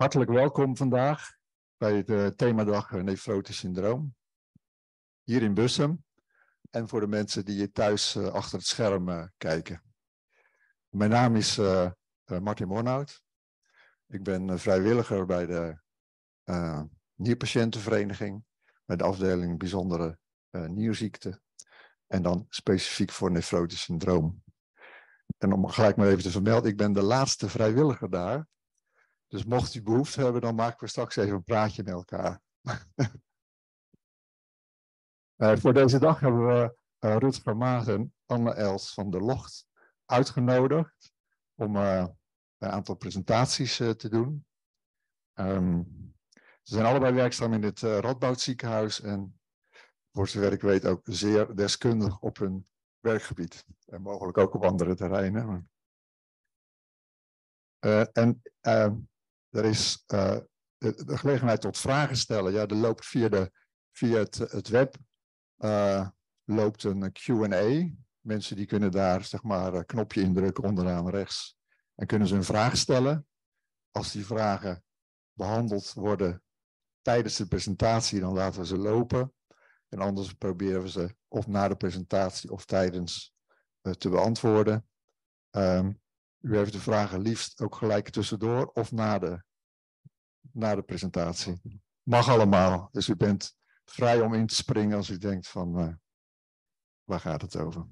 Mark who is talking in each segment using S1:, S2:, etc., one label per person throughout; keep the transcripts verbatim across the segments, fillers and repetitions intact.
S1: Hartelijk welkom vandaag bij de themadag nefrotisch syndroom. Hier in Bussum en voor de mensen die hier thuis uh, achter het scherm uh, kijken. Mijn naam is uh, uh, Martin Mornout. Ik ben uh, vrijwilliger bij de uh, Nierpatiëntenvereniging, bij de afdeling bijzondere uh, nierziekten en dan specifiek voor nefrotisch syndroom. En om gelijk maar even te vermelden, ik ben de laatste vrijwilliger daar. Dus mocht u behoefte hebben, dan maken we straks even een praatje met elkaar. uh, voor deze dag hebben we uh, Rutger Maas en Anne Els van der Locht uitgenodigd om uh, een aantal presentaties uh, te doen. Um, ze zijn allebei werkzaam in het uh, Radboud ziekenhuis en voor zover ik weet ook zeer deskundig op hun werkgebied. En mogelijk ook op andere terreinen. Uh, en uh, er is uh, de, de gelegenheid tot vragen stellen. Ja, er loopt via, de, via het, het web uh, loopt een Q en A. Mensen die kunnen daar zeg maar een knopje indrukken onderaan rechts. En kunnen ze een vraag stellen. Als die vragen behandeld worden tijdens de presentatie, dan laten we ze lopen. En anders proberen we ze of na de presentatie of tijdens uh, te beantwoorden. Um, U heeft de vragen liefst ook gelijk tussendoor of na de, na de presentatie. Mag allemaal. Dus u bent vrij om in te springen als u denkt van uh, waar gaat het over.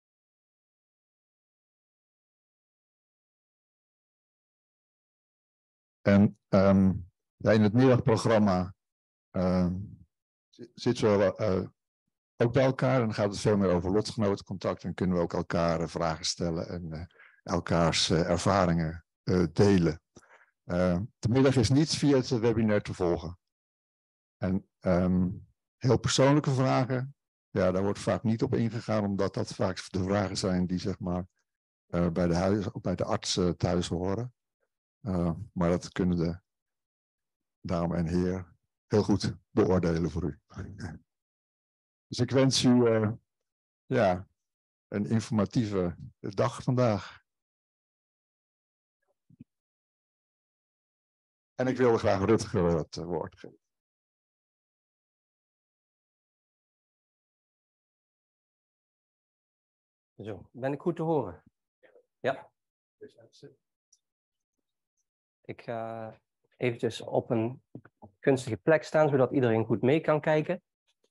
S1: En um, ja, in het middagprogramma uh, zitten we uh, ook bij elkaar. En dan gaat het veel meer over lotgenotencontact. En kunnen we ook elkaar uh, vragen stellen en uh, elkaars uh, ervaringen uh, delen. Uh, de middag is niet via het webinar te volgen. En um, heel persoonlijke vragen, ja, daar wordt vaak niet op ingegaan, omdat dat vaak de vragen zijn die zeg maar uh, bij de huis, bij de arts uh, thuis horen. Uh, maar dat kunnen de dame en heer heel goed beoordelen voor u. Dus ik wens u uh, ja, een informatieve dag vandaag. En ik wilde graag Rutger het woord geven.
S2: Zo, ben ik goed te horen? Ja. Ik ga eventjes op een gunstige plek staan, zodat iedereen goed mee kan kijken.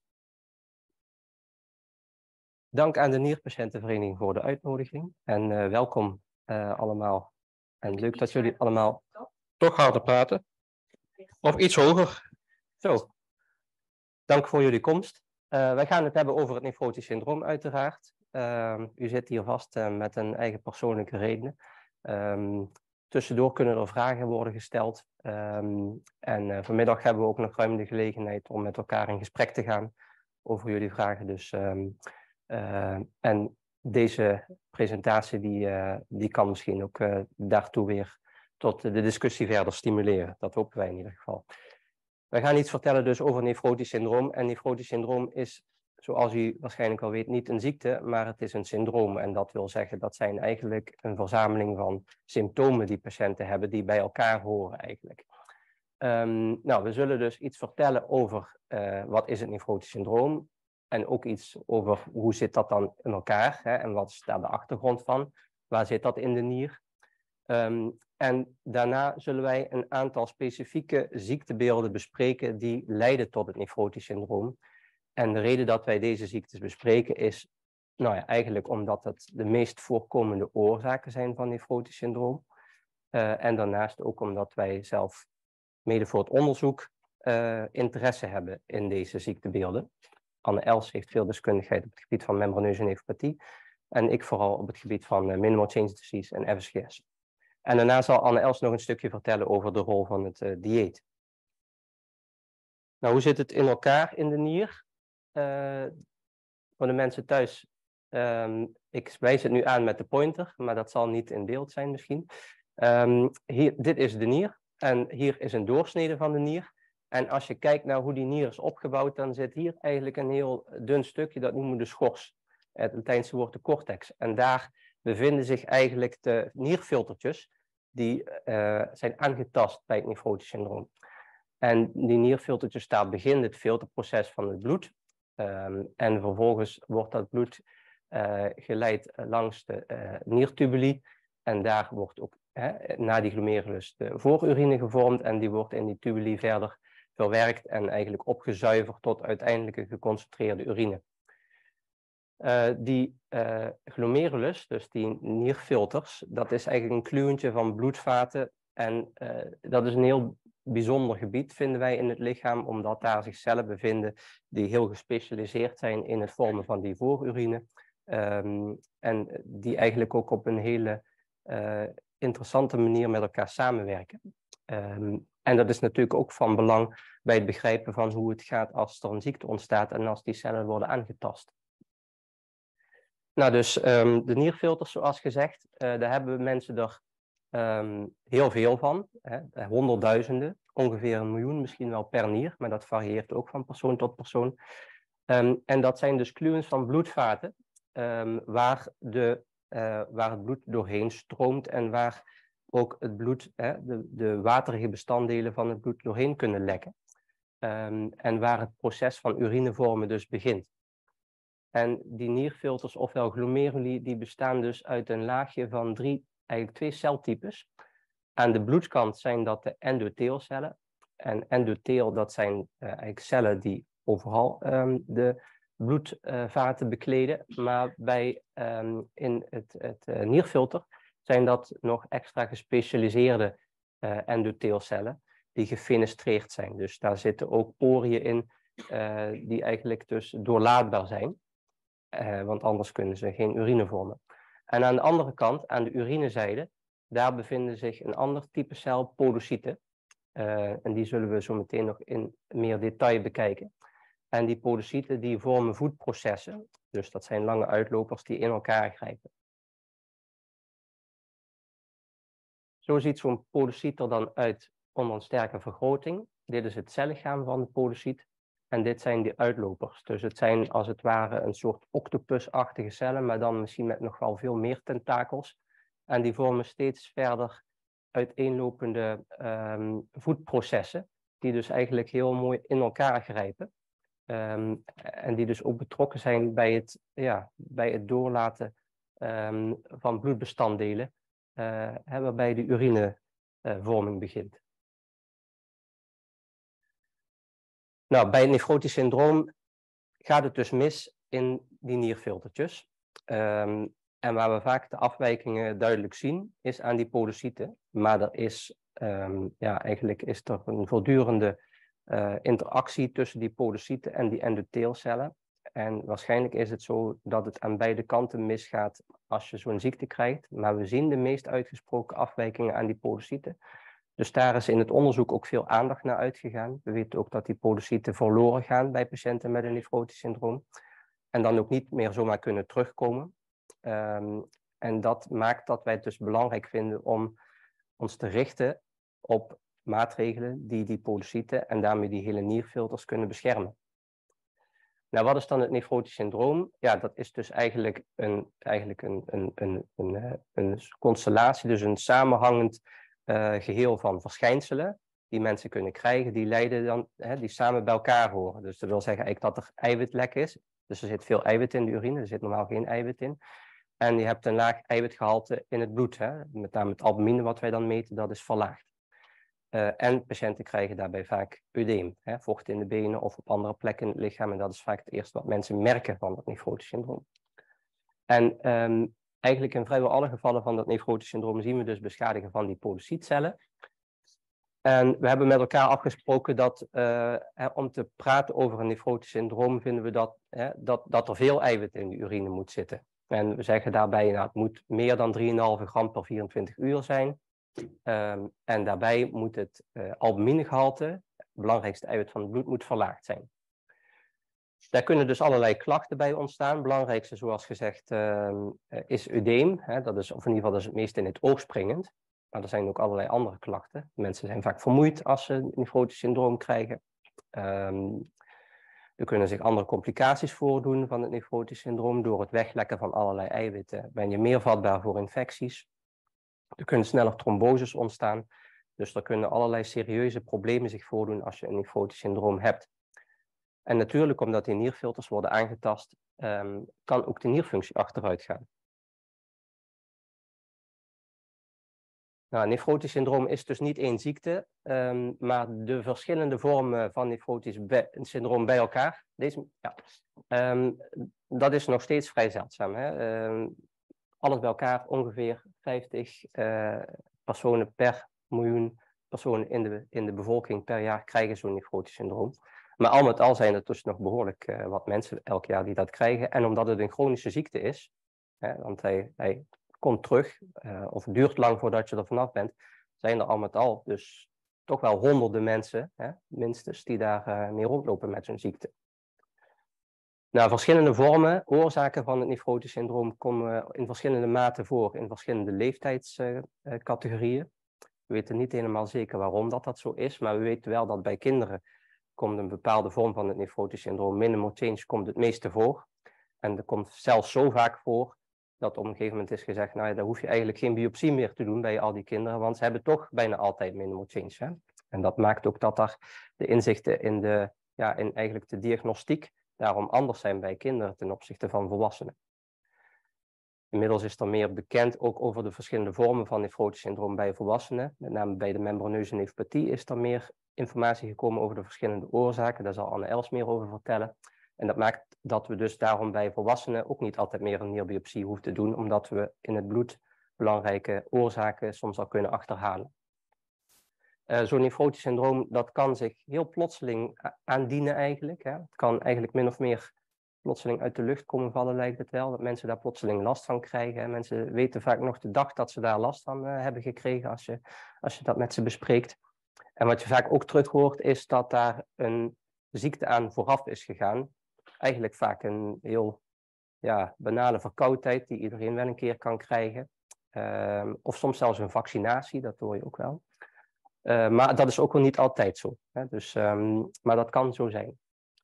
S2: Dank aan de Nierpatiëntenvereniging voor de uitnodiging. En uh, welkom uh, allemaal. En leuk dat jullie allemaal toch harder praten. Of iets hoger. Zo. Dank voor jullie komst. Uh, wij gaan het hebben over het nefrotisch syndroom uiteraard. Uh, u zit hier vast uh, met een eigen persoonlijke redenen. Um, tussendoor kunnen er vragen worden gesteld. Um, en uh, vanmiddag hebben we ook nog ruim de gelegenheid om met elkaar in gesprek te gaan over jullie vragen. Dus, um, uh, en deze presentatie die, uh, die kan misschien ook uh, daartoe weer tot de discussie verder stimuleren. Dat hopen wij in ieder geval. Wij gaan iets vertellen dus over nefrotisch syndroom. En nefrotisch syndroom is, zoals u waarschijnlijk al weet, niet een ziekte, maar het is een syndroom. En dat wil zeggen, dat zijn eigenlijk een verzameling van symptomen die patiënten hebben, die bij elkaar horen eigenlijk. Um, nou, we zullen dus iets vertellen over uh, wat is het nefrotisch syndroom. En ook iets over hoe zit dat dan in elkaar, hè, en wat is daar de achtergrond van. Waar zit dat in de nier? Um, en daarna zullen wij een aantal specifieke ziektebeelden bespreken die leiden tot het nefrotisch syndroom. En de reden dat wij deze ziektes bespreken is, nou ja, eigenlijk omdat het de meest voorkomende oorzaken zijn van nefrotisch syndroom. Uh, en daarnaast ook omdat wij zelf, mede voor het onderzoek, uh, interesse hebben in deze ziektebeelden. Anne Els heeft veel deskundigheid op het gebied van membraneuze nefropathie. En ik vooral op het gebied van uh, minimal change disease en F S G S. En daarna zal Anne Els nog een stukje vertellen over de rol van het uh, dieet. Nou, hoe zit het in elkaar in de nier? Uh, voor de mensen thuis, um, ik wijs het nu aan met de pointer, maar dat zal niet in beeld zijn misschien. Um, hier, dit is de nier en hier is een doorsnede van de nier. En als je kijkt naar hoe die nier is opgebouwd, dan zit hier eigenlijk een heel dun stukje, dat noemen we de schors. Het Latijnse woord de cortex. En daar bevinden zich eigenlijk de nierfiltertjes, die uh, zijn aangetast bij het nefrotisch syndroom. En die nierfiltertjes, daar begint het filterproces van het bloed. Um, en vervolgens wordt dat bloed uh, geleid langs de uh, niertubuli. En daar wordt ook hè, na die glomerulus de voorurine gevormd. En die wordt in die tubuli verder verwerkt en eigenlijk opgezuiverd tot uiteindelijk een geconcentreerde urine. Uh, die uh, glomerulus, dus die nierfilters, dat is eigenlijk een kluwentje van bloedvaten. En uh, dat is een heel bijzonder gebied, vinden wij in het lichaam, omdat daar zich cellen bevinden die heel gespecialiseerd zijn in het vormen van die voorurine. Um, en die eigenlijk ook op een hele uh, interessante manier met elkaar samenwerken. Um, en dat is natuurlijk ook van belang bij het begrijpen van hoe het gaat als er een ziekte ontstaat en als die cellen worden aangetast. Nou, dus um, de nierfilters, zoals gezegd, uh, daar hebben mensen er um, heel veel van. Hè, honderdduizenden, ongeveer een miljoen, misschien wel per nier, maar dat varieert ook van persoon tot persoon. Um, en dat zijn dus kluwens van bloedvaten, um, waar, de, uh, waar het bloed doorheen stroomt en waar ook het bloed, hè, de, de waterige bestanddelen van het bloed doorheen kunnen lekken. Um, en waar het proces van urinevormen dus begint. En die nierfilters, ofwel glomeruli, die bestaan dus uit een laagje van drie, eigenlijk twee celtypes. Aan de bloedkant zijn dat de endotheelcellen. En endotheel, dat zijn uh, eigenlijk cellen die overal um, de bloedvaten uh, bekleden. Maar bij, um, in het, het uh, nierfilter zijn dat nog extra gespecialiseerde uh, endotheelcellen die gefenestreerd zijn. Dus daar zitten ook poriën in uh, die eigenlijk dus doorlaatbaar zijn. Uh, want anders kunnen ze geen urine vormen. En aan de andere kant, aan de urinezijde, daar bevinden zich een ander type cel, podocyten. Uh, en die zullen we zo meteen nog in meer detail bekijken. En die podocyten die vormen voetprocessen. Dus dat zijn lange uitlopers die in elkaar grijpen. Zo ziet zo'n podocyt er dan uit onder een sterke vergroting. Dit is het cellichaam van de podocyt. En dit zijn die uitlopers. Dus het zijn als het ware een soort octopusachtige cellen, maar dan misschien met nog wel veel meer tentakels. En die vormen steeds verder uiteenlopende um, voetprocessen, die dus eigenlijk heel mooi in elkaar grijpen. Um, en die dus ook betrokken zijn bij het, ja, bij het doorlaten um, van bloedbestanddelen, uh, waarbij de urinevorming uh, begint. Nou, bij het nefrotisch syndroom gaat het dus mis in die nierfiltertjes. Um, en waar we vaak de afwijkingen duidelijk zien, is aan die podocyten. Maar er is, um, ja, eigenlijk is er een voortdurende uh, interactie tussen die podocyten en die endotheelcellen. En waarschijnlijk is het zo dat het aan beide kanten misgaat als je zo'n ziekte krijgt. Maar we zien de meest uitgesproken afwijkingen aan die podocyten. Dus daar is in het onderzoek ook veel aandacht naar uitgegaan. We weten ook dat die podocyten verloren gaan bij patiënten met een nefrotisch syndroom. En dan ook niet meer zomaar kunnen terugkomen. Um, en dat maakt dat wij het dus belangrijk vinden om ons te richten op maatregelen die die podocyten en daarmee die hele nierfilters kunnen beschermen. Nou, wat is dan het nefrotisch syndroom? Ja, dat is dus eigenlijk een, eigenlijk een, een, een, een, een constellatie, dus een samenhangend uh, geheel van verschijnselen die mensen kunnen krijgen, die leiden dan, hè, die samen bij elkaar horen. Dus dat wil zeggen eigenlijk dat er eiwitlek is. Dus er zit veel eiwit in de urine, er zit normaal geen eiwit in. En je hebt een laag eiwitgehalte in het bloed. Hè. Met name het albumine wat wij dan meten, dat is verlaagd. Uh, en patiënten krijgen daarbij vaak ödeem, hè, vocht in de benen of op andere plekken in het lichaam. En dat is vaak het eerste wat mensen merken van dat nefrotisch syndroom. En um, eigenlijk in vrijwel alle gevallen van dat nefrotisch syndroom zien we dus beschadigen van die podocytcellen. En we hebben met elkaar afgesproken dat uh, hè, om te praten over een nefrotisch syndroom vinden we dat, hè, dat, dat er veel eiwit in de urine moet zitten. En we zeggen daarbij, nou, het moet meer dan drie komma vijf gram per vierentwintig uur zijn. Um, en daarbij moet het uh, albumine-gehalte, het belangrijkste eiwit van het bloed, moet verlaagd zijn. Daar kunnen dus allerlei klachten bij ontstaan. Het belangrijkste, zoals gezegd, uh, is ödeem. Hè, dat is, of in ieder geval dat is het meest in het oog springend. Maar er zijn ook allerlei andere klachten. Mensen zijn vaak vermoeid als ze een nefrotisch syndroom krijgen. Um, er kunnen zich andere complicaties voordoen van het nefrotisch syndroom. Door het weglekken van allerlei eiwitten ben je meer vatbaar voor infecties. Er kunnen sneller tromboses ontstaan. Dus er kunnen allerlei serieuze problemen zich voordoen als je een nefrotisch syndroom hebt. En natuurlijk, omdat die nierfilters worden aangetast, um, kan ook de nierfunctie achteruit gaan. Nou, nefrotisch syndroom is dus niet één ziekte, um, maar de verschillende vormen van nefrotisch syndroom bij elkaar. Deze, ja, um, dat is nog steeds vrij zeldzaam. Hè? Um, alles bij elkaar ongeveer vijftig uh, personen per miljoen personen in de, in de bevolking per jaar krijgen zo'n nefrotisch syndroom. Maar al met al zijn er dus nog behoorlijk uh, wat mensen elk jaar die dat krijgen. En omdat het een chronische ziekte is, hè, want hij, hij komt terug, uh, of het duurt lang voordat je er vanaf bent, zijn er al met al dus toch wel honderden mensen, hè, minstens, die daar uh, mee rondlopen met zo'n ziekte. Nou, verschillende vormen, oorzaken van het nefrotisch syndroom komen in verschillende maten voor, in verschillende leeftijdscategorieën. Uh, we weten niet helemaal zeker waarom dat, dat zo is, maar we weten wel dat bij kinderen komt een bepaalde vorm van het nefrotisch syndroom, minimal change, komt het meeste voor. En dat komt zelfs zo vaak voor dat op een gegeven moment is gezegd, nou ja, daar hoef je eigenlijk geen biopsie meer te doen bij al die kinderen, want ze hebben toch bijna altijd minimal change. Hè? En dat maakt ook dat daar de inzichten in, de, ja, in eigenlijk de diagnostiek daarom anders zijn bij kinderen ten opzichte van volwassenen. Inmiddels is er meer bekend ook over de verschillende vormen van nefrotisch syndroom bij volwassenen. Met name bij de membraneuze nefropathie is er meer informatie gekomen over de verschillende oorzaken. Daar zal Anne Els meer over vertellen. En dat maakt dat we dus daarom bij volwassenen ook niet altijd meer een nierbiopsie hoeven te doen, omdat we in het bloed belangrijke oorzaken soms al kunnen achterhalen. Uh, Zo'n nefrotisch syndroom, dat kan zich heel plotseling aandienen eigenlijk. Hè. Het kan eigenlijk min of meer plotseling uit de lucht komen vallen, lijkt het wel. Dat mensen daar plotseling last van krijgen. Hè. Mensen weten vaak nog de dag dat ze daar last van uh, hebben gekregen als je, als je dat met ze bespreekt. En wat je vaak ook terug hoort, is dat daar een ziekte aan vooraf is gegaan. Eigenlijk vaak een heel ja, banale verkoudheid die iedereen wel een keer kan krijgen. Uh, of soms zelfs een vaccinatie, dat hoor je ook wel. Uh, maar dat is ook wel niet altijd zo. Hè? Dus, um, maar dat kan zo zijn.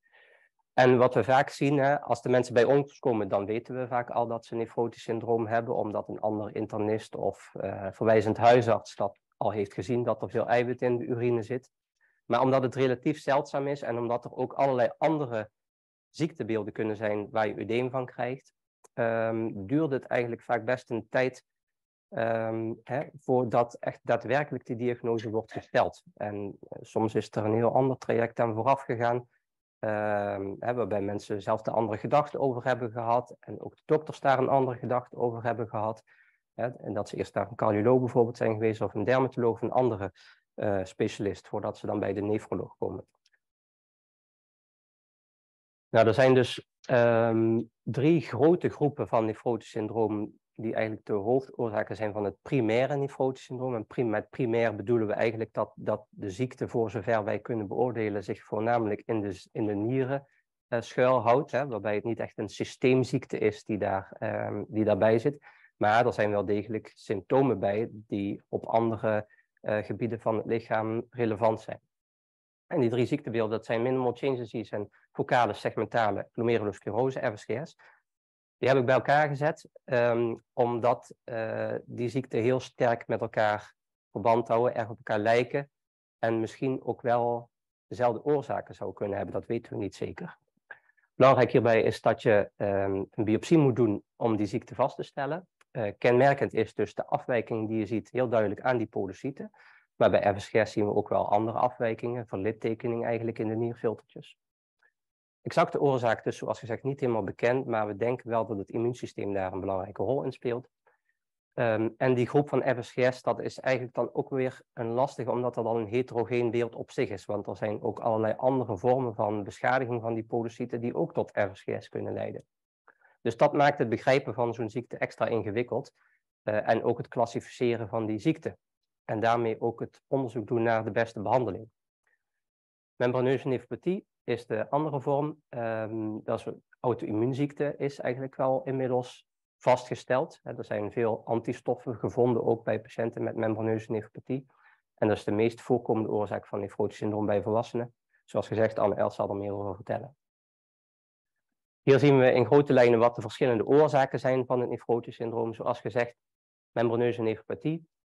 S2: En wat we vaak zien, hè, als de mensen bij ons komen, dan weten we vaak al dat ze nefrotisch syndroom hebben, omdat een ander internist of uh, verwijzend huisarts dat al heeft gezien dat er veel eiwit in de urine zit. Maar omdat het relatief zeldzaam is en omdat er ook allerlei andere ziektebeelden kunnen zijn waar je udeem van krijgt, um, duurt het eigenlijk vaak best een tijd Um, hè, voordat echt daadwerkelijk die diagnose wordt gesteld. En uh, soms is er een heel ander traject aan vooraf gegaan, um, hè, waarbij mensen zelf de andere gedachten over hebben gehad en ook de dokters daar een andere gedachte over hebben gehad. Hè, en dat ze eerst naar een cardioloog bijvoorbeeld zijn geweest of een dermatoloog of een andere uh, specialist, voordat ze dan bij de nefroloog komen. Nou, er zijn dus um, drie grote groepen van nefrotisch syndroom die eigenlijk de hoofdoorzaken zijn van het primaire nefrotisch syndroom. En prim met primair bedoelen we eigenlijk dat, dat de ziekte, voor zover wij kunnen beoordelen, zich voornamelijk in de, in de nieren uh, schuilhoudt, hè, waarbij het niet echt een systeemziekte is die, daar, um, die daarbij zit. Maar er zijn wel degelijk symptomen bij die op andere uh, gebieden van het lichaam relevant zijn. En die drie ziektebeelden, dat zijn minimal change disease en focale segmentale glomerulosclerose, F S G S. Die heb ik bij elkaar gezet, um, omdat uh, die ziekten heel sterk met elkaar verband houden, erg op elkaar lijken en misschien ook wel dezelfde oorzaken zou kunnen hebben, dat weten we niet zeker. Belangrijk hierbij is dat je um, een biopsie moet doen om die ziekte vast te stellen. Uh, kenmerkend is dus de afwijking die je ziet heel duidelijk aan die podocyten, maar bij F S G S zien we ook wel andere afwijkingen, van littekening eigenlijk in de nierfiltertjes. Exacte oorzaak dus, zoals gezegd, niet helemaal bekend, maar we denken wel dat het immuunsysteem daar een belangrijke rol in speelt. Um, en die groep van F S G S, dat is eigenlijk dan ook weer een lastige, omdat er dan een heterogeen beeld op zich is. Want er zijn ook allerlei andere vormen van beschadiging van die podocyten die ook tot F S G S kunnen leiden. Dus dat maakt het begrijpen van zo'n ziekte extra ingewikkeld. Uh, en ook het klassificeren van die ziekte. En daarmee ook het onderzoek doen naar de beste behandeling. Membraneuze nefropathie is de andere vorm. Um, dat is een auto-immuunziekte, is eigenlijk wel inmiddels vastgesteld. Er zijn veel antistoffen gevonden, ook bij patiënten met membraneuze nefropathie. En dat is de meest voorkomende oorzaak van nefrotisch syndroom bij volwassenen. Zoals gezegd, Anne Els zal er meer over vertellen. Hier zien we in grote lijnen wat de verschillende oorzaken zijn van het nefrotisch syndroom. Zoals gezegd, membraneuze nefropathie.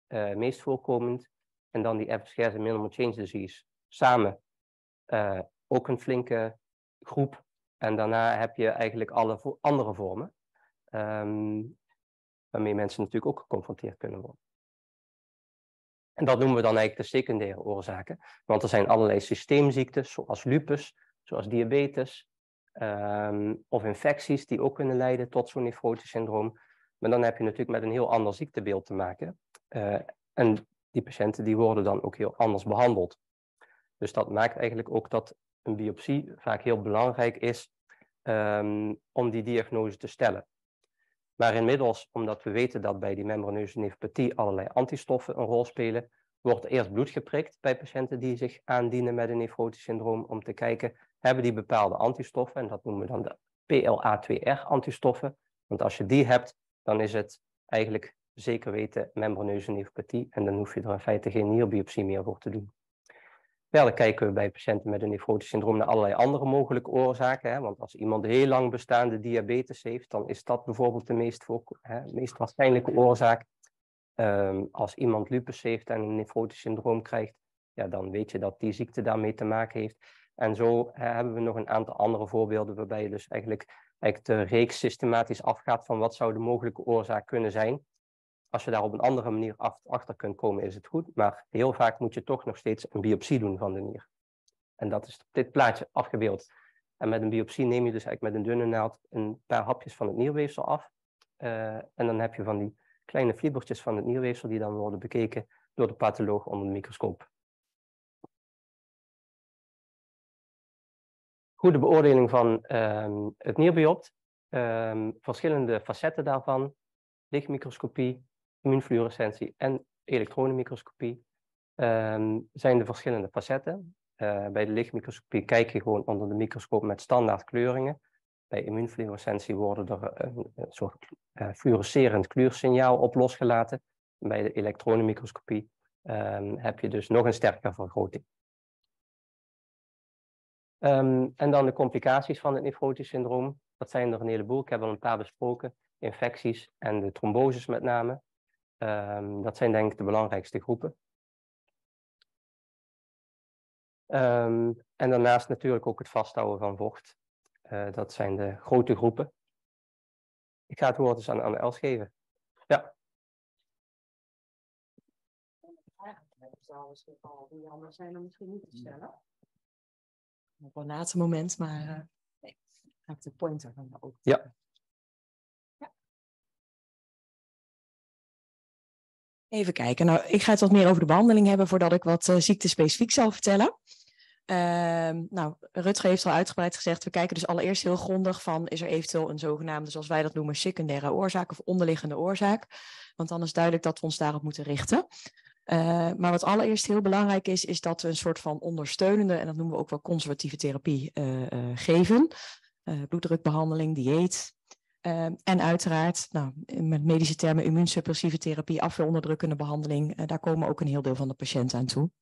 S2: uh, meest voorkomend. En dan die Evans-Gerst en minimal change disease. Samen uh, ook een flinke groep. En daarna heb je eigenlijk alle vo andere vormen. Um, waarmee mensen natuurlijk ook geconfronteerd kunnen worden. En dat noemen we dan eigenlijk de secundaire oorzaken. Want er zijn allerlei systeemziektes, zoals lupus, zoals diabetes. Um, of infecties die ook kunnen leiden tot zo'n nefrotisch syndroom. Maar dan heb je natuurlijk met een heel ander ziektebeeld te maken. Uh, en die patiënten die worden dan ook heel anders behandeld. Dus dat maakt eigenlijk ook dat een biopsie vaak heel belangrijk is um, om die diagnose te stellen. Maar inmiddels, omdat we weten dat bij die membraneuze nefropathie allerlei antistoffen een rol spelen, wordt eerst bloed geprikt bij patiënten die zich aandienen met een nefrotisch syndroom om te kijken, hebben die bepaalde antistoffen, en dat noemen we dan de P L A twee R antistoffen. Want als je die hebt, dan is het eigenlijk zeker weten membraneuze nefropathie en dan hoef je er in feite geen nierbiopsie meer voor te doen. Verder kijken we bij patiënten met een nefrotisch syndroom naar allerlei andere mogelijke oorzaken. Hè? Want als iemand heel lang bestaande diabetes heeft, dan is dat bijvoorbeeld de meest, voor, hè, meest waarschijnlijke oorzaak. Um, als iemand lupus heeft en een nefrotisch syndroom krijgt, ja, dan weet je dat die ziekte daarmee te maken heeft. En zo hè, hebben we nog een aantal andere voorbeelden waarbij je dus eigenlijk, eigenlijk de reeks systematisch afgaat van wat zou de mogelijke oorzaak kunnen zijn. Als je daar op een andere manier af, achter kunt komen, is het goed. Maar heel vaak moet je toch nog steeds een biopsie doen van de nier. En dat is op dit plaatje afgebeeld. En met een biopsie neem je dus eigenlijk met een dunne naald een paar hapjes van het nierweefsel af. Uh, en dan heb je van die kleine fibertjes van het nierweefsel die dan worden bekeken door de patholoog onder de microscoop. Goede beoordeling van um, het nierbiopt. Um, verschillende facetten daarvan. Lichtmicroscopie, immuunfluorescentie en elektronenmicroscopie um, zijn de verschillende facetten. Uh, bij de lichtmicroscopie kijk je gewoon onder de microscoop met standaard kleuringen. Bij immuunfluorescentie worden er een, een soort uh, fluorescerend kleursignaal op losgelaten. Bij de elektronenmicroscopie um, heb je dus nog een sterkere vergroting. Um, en dan de complicaties van het nefrotisch syndroom. Dat zijn er een heleboel. Ik heb er een paar besproken. Infecties en de tromboses met name. Um, dat zijn denk ik de belangrijkste groepen. Um, en daarnaast natuurlijk ook het vasthouden van vocht. Uh, dat zijn de grote groepen. Ik ga het woord dus aan Anne Els geven. Ja.
S3: Die anders zijn er misschien niet te stellen. Op een laatste moment, maar uh, nee, ga ik de pointer van ook.
S2: Ja.
S3: ja. Even kijken. Nou, ik ga het wat meer over de behandeling hebben voordat ik wat uh, ziektespecifiek zal vertellen. Uh, nou, Rutger heeft al uitgebreid gezegd, we kijken dus allereerst heel grondig van, is er eventueel een zogenaamde, zoals wij dat noemen, secundaire oorzaak of onderliggende oorzaak. Want dan is duidelijk dat we ons daarop moeten richten. Uh, maar wat allereerst heel belangrijk is, is dat we een soort van ondersteunende, en dat noemen we ook wel conservatieve therapie, uh, uh, geven. Uh, bloeddrukbehandeling, dieet. Uh, en uiteraard, nou, met medische termen, immuunsuppressieve therapie, afweeronderdrukkende behandeling, uh, daar komen ook een heel deel van de patiënten aan toe.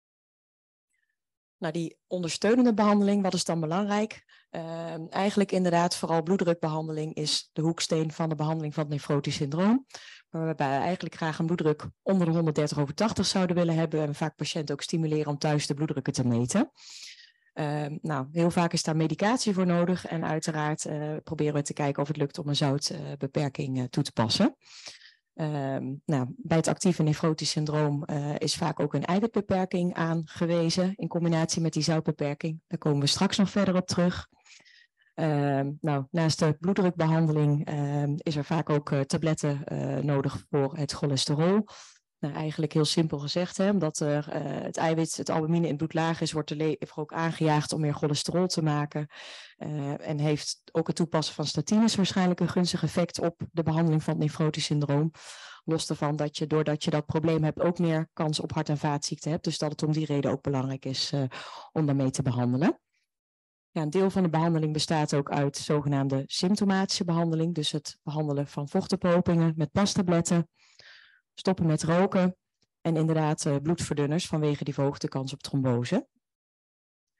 S3: Nou, die ondersteunende behandeling, wat is dan belangrijk? Uh, eigenlijk inderdaad vooral bloeddrukbehandeling is de hoeksteen van de behandeling van het nefrotisch syndroom. Waarbij we eigenlijk graag een bloeddruk onder de honderddertig over tachtig zouden willen hebben. En we vaak patiënten ook stimuleren om thuis de bloeddrukken te meten. Uh, nou, heel vaak is daar medicatie voor nodig. En uiteraard uh, proberen we te kijken of het lukt om een zoutbeperking uh, toe te passen. Uh, nou, bij het actieve nefrotisch syndroom uh, is vaak ook een eiwitbeperking aangewezen in combinatie met die zoutbeperking. Daar komen we straks nog verder op terug. Uh, nou, naast de bloeddrukbehandeling uh, is er vaak ook uh, tabletten uh, nodig voor het cholesterol. Nou, eigenlijk heel simpel gezegd, hè, omdat er, uh, het eiwit, het albumine in het bloed laag is, wordt de lever ook aangejaagd om meer cholesterol te maken. Uh, en heeft ook het toepassen van statines waarschijnlijk een gunstig effect op de behandeling van het nefrotisch syndroom. Los daarvan dat je, doordat je dat probleem hebt, ook meer kans op hart- en vaatziekten hebt. Dus dat het om die reden ook belangrijk is uh, om daarmee te behandelen. Ja, een deel van de behandeling bestaat ook uit zogenaamde symptomatische behandeling. Dus het behandelen van vochtophopingen met plastabletten. Stoppen met roken en inderdaad uh, bloedverdunners vanwege die verhoogde kans op trombose.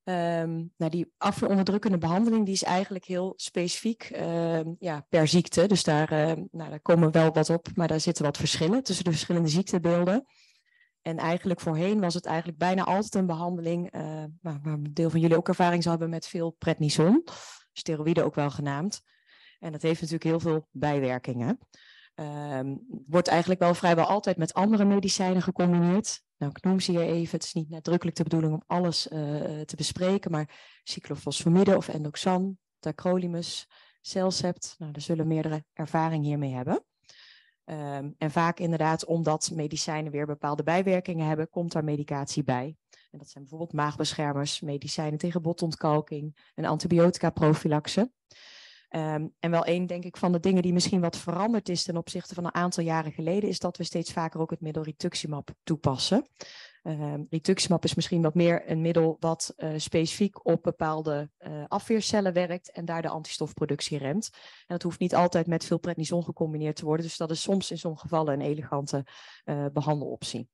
S3: Um, nou, die afweeronderdrukkende behandeling die is eigenlijk heel specifiek uh, ja, per ziekte. Dus daar, uh, nou, daar komen wel wat op, maar daar zitten wat verschillen tussen de verschillende ziektebeelden. En eigenlijk voorheen was het eigenlijk bijna altijd een behandeling, uh, waar een deel van jullie ook ervaring zal hebben met veel prednison, steroïden ook wel genaamd. En dat heeft natuurlijk heel veel bijwerkingen. Um, wordt eigenlijk wel vrijwel altijd met andere medicijnen gecombineerd. Nou, ik noem ze hier even. Het is niet nadrukkelijk de bedoeling om alles uh, te bespreken, maar cyclofosfamide of endoxan, tacrolimus, Celcept. Nou, daar zullen meerdere ervaring hiermee hebben. Um, en vaak inderdaad, omdat medicijnen weer bepaalde bijwerkingen hebben, komt daar medicatie bij. En dat zijn bijvoorbeeld maagbeschermers, medicijnen tegen botontkalking en antibiotica-prophylaxe. Um, en wel één, denk ik, van de dingen die misschien wat veranderd is ten opzichte van een aantal jaren geleden, is dat we steeds vaker ook het middel rituximab toepassen. Um, rituximab is misschien wat meer een middel wat uh, specifiek op bepaalde uh, afweercellen werkt en daar de antistofproductie remt. En dat hoeft niet altijd met veel prednison gecombineerd te worden, dus dat is soms in sommige gevallen een elegante uh, behandeloptie.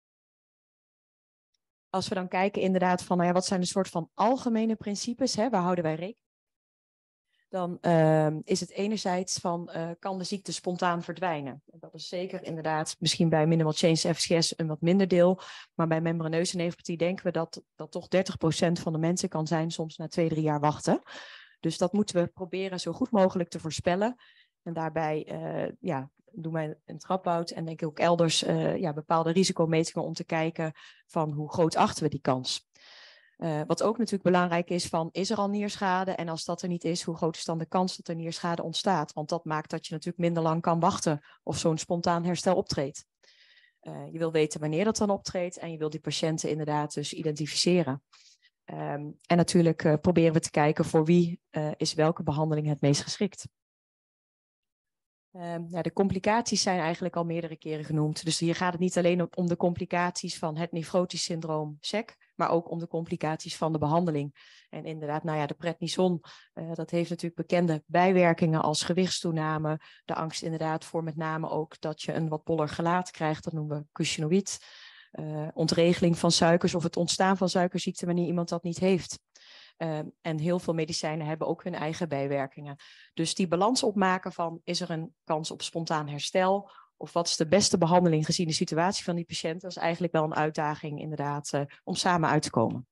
S3: Als we dan kijken inderdaad van, nou ja, wat zijn de soort van algemene principes, hè, waar houden wij rekening? Dan uh, is het enerzijds van, uh, kan de ziekte spontaan verdwijnen? En dat is zeker inderdaad misschien bij minimal change F S G S een wat minder deel. Maar bij membraneuze nephropathie denken we dat dat toch dertig procent van de mensen kan zijn, soms na twee, drie jaar wachten. Dus dat moeten we proberen zo goed mogelijk te voorspellen. En daarbij uh, ja, doen wij een trap-out en denk ik ook elders uh, ja, bepaalde risicometingen om te kijken van hoe groot achten we die kans. Uh, wat ook natuurlijk belangrijk is van, is er al nierschade? En als dat er niet is, hoe groot is dan de kans dat er nierschade ontstaat? Want dat maakt dat je natuurlijk minder lang kan wachten of zo'n spontaan herstel optreedt. Uh, je wil weten wanneer dat dan optreedt en je wil die patiënten inderdaad dus identificeren. Um, en natuurlijk uh, proberen we te kijken voor wie uh, is welke behandeling het meest geschikt. Um, ja, de complicaties zijn eigenlijk al meerdere keren genoemd. Dus hier gaat het niet alleen om de complicaties van het nefrotisch syndroom S E C, maar ook om de complicaties van de behandeling. En inderdaad, nou ja, de prednison, uh, dat heeft natuurlijk bekende bijwerkingen als gewichtstoename. De angst inderdaad voor met name ook dat je een wat boller gelaat krijgt, dat noemen we cushingoïd. Uh, ontregeling van suikers of het ontstaan van suikerziekte wanneer iemand dat niet heeft. Uh, en heel veel medicijnen hebben ook hun eigen bijwerkingen. Dus die balans opmaken van, is er een kans op spontaan herstel? Of wat is de beste behandeling gezien de situatie van die patiënt? Dat is eigenlijk wel een uitdaging inderdaad uh, om samen uit te komen.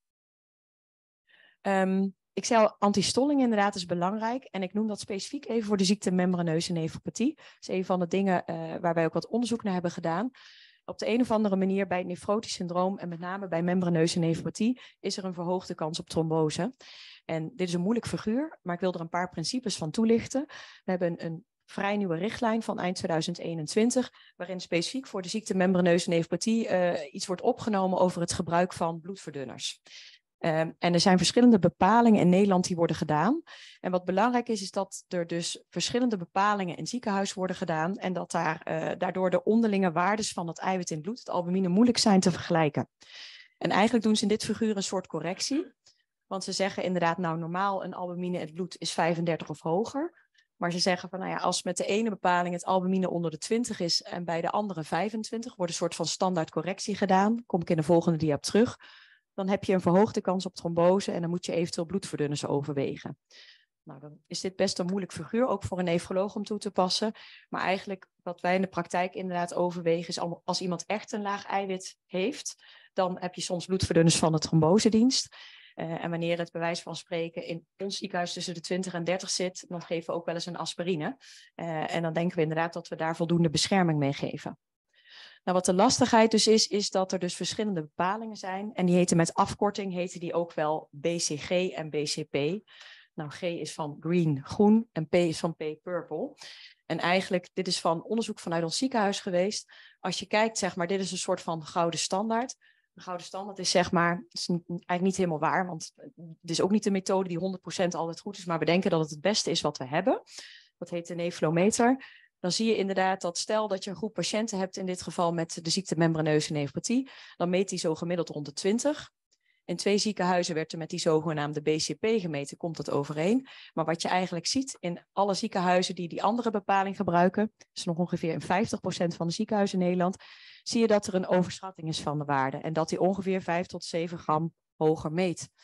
S3: Um, ik zei al, antistolling inderdaad is belangrijk. En ik noem dat specifiek even voor de ziekte membraneuze nephropathie. Dat is een van de dingen uh, waar wij ook wat onderzoek naar hebben gedaan. Op de een of andere manier bij het nefrotisch syndroom en met name bij membraneuze nephropathie is er een verhoogde kans op trombose. En dit is een moeilijk figuur, maar ik wil er een paar principes van toelichten. We hebben een, een vrij nieuwe richtlijn van eind tweeduizend eenentwintig, waarin specifiek voor de ziekte membraneuze nephropathie uh, iets wordt opgenomen over het gebruik van bloedverdunners. Uh, en er zijn verschillende bepalingen in Nederland die worden gedaan. En wat belangrijk is, is dat er dus verschillende bepalingen in het ziekenhuis worden gedaan en dat daar, uh, daardoor de onderlinge waardes van het eiwit in het bloed, het albumine, moeilijk zijn te vergelijken. En eigenlijk doen ze in dit figuur een soort correctie. Want ze zeggen inderdaad, nou normaal een albumine in het bloed is vijfendertig of hoger. Maar ze zeggen van, nou ja, als met de ene bepaling het albumine onder de twintig is en bij de andere vijfentwintig, wordt een soort van standaard correctie gedaan. Kom ik in de volgende dia op terug. Dan heb je een verhoogde kans op trombose en dan moet je eventueel bloedverdunners overwegen. Nou, dan is dit best een moeilijk figuur, ook voor een nefroloog om toe te passen. Maar eigenlijk wat wij in de praktijk inderdaad overwegen is, als iemand echt een laag eiwit heeft, dan heb je soms bloedverdunners van de trombosedienst. Uh, en wanneer het bij wijze van spreken in ons ziekenhuis tussen de twintig en dertig zit, dan geven we ook wel eens een aspirine. Uh, en dan denken we inderdaad dat we daar voldoende bescherming mee geven. Nou, wat de lastigheid dus is, is dat er dus verschillende bepalingen zijn. En die heten met afkorting, heten die ook wel B C G en B C P. Nou, G is van green, groen, en P is van P, purple. En eigenlijk, dit is van onderzoek vanuit ons ziekenhuis geweest. Als je kijkt, zeg maar, dit is een soort van gouden standaard. De gouden standaard is zeg maar, is eigenlijk niet helemaal waar, want het is ook niet de methode die honderd procent altijd goed is, maar we denken dat het het beste is wat we hebben. Dat heet de neflometer. Dan zie je inderdaad dat stel dat je een groep patiënten hebt, in dit geval met de ziekte membraneuze nephropathie, dan meet die zo gemiddeld rond de twintig. In twee ziekenhuizen werd er met die zogenaamde B C P gemeten, komt dat overeen. Maar wat je eigenlijk ziet in alle ziekenhuizen die die andere bepaling gebruiken, is nog ongeveer in vijftig procent van de ziekenhuizen in Nederland, zie je dat er een overschatting is van de waarde en dat die ongeveer vijf tot zeven gram hoger meet.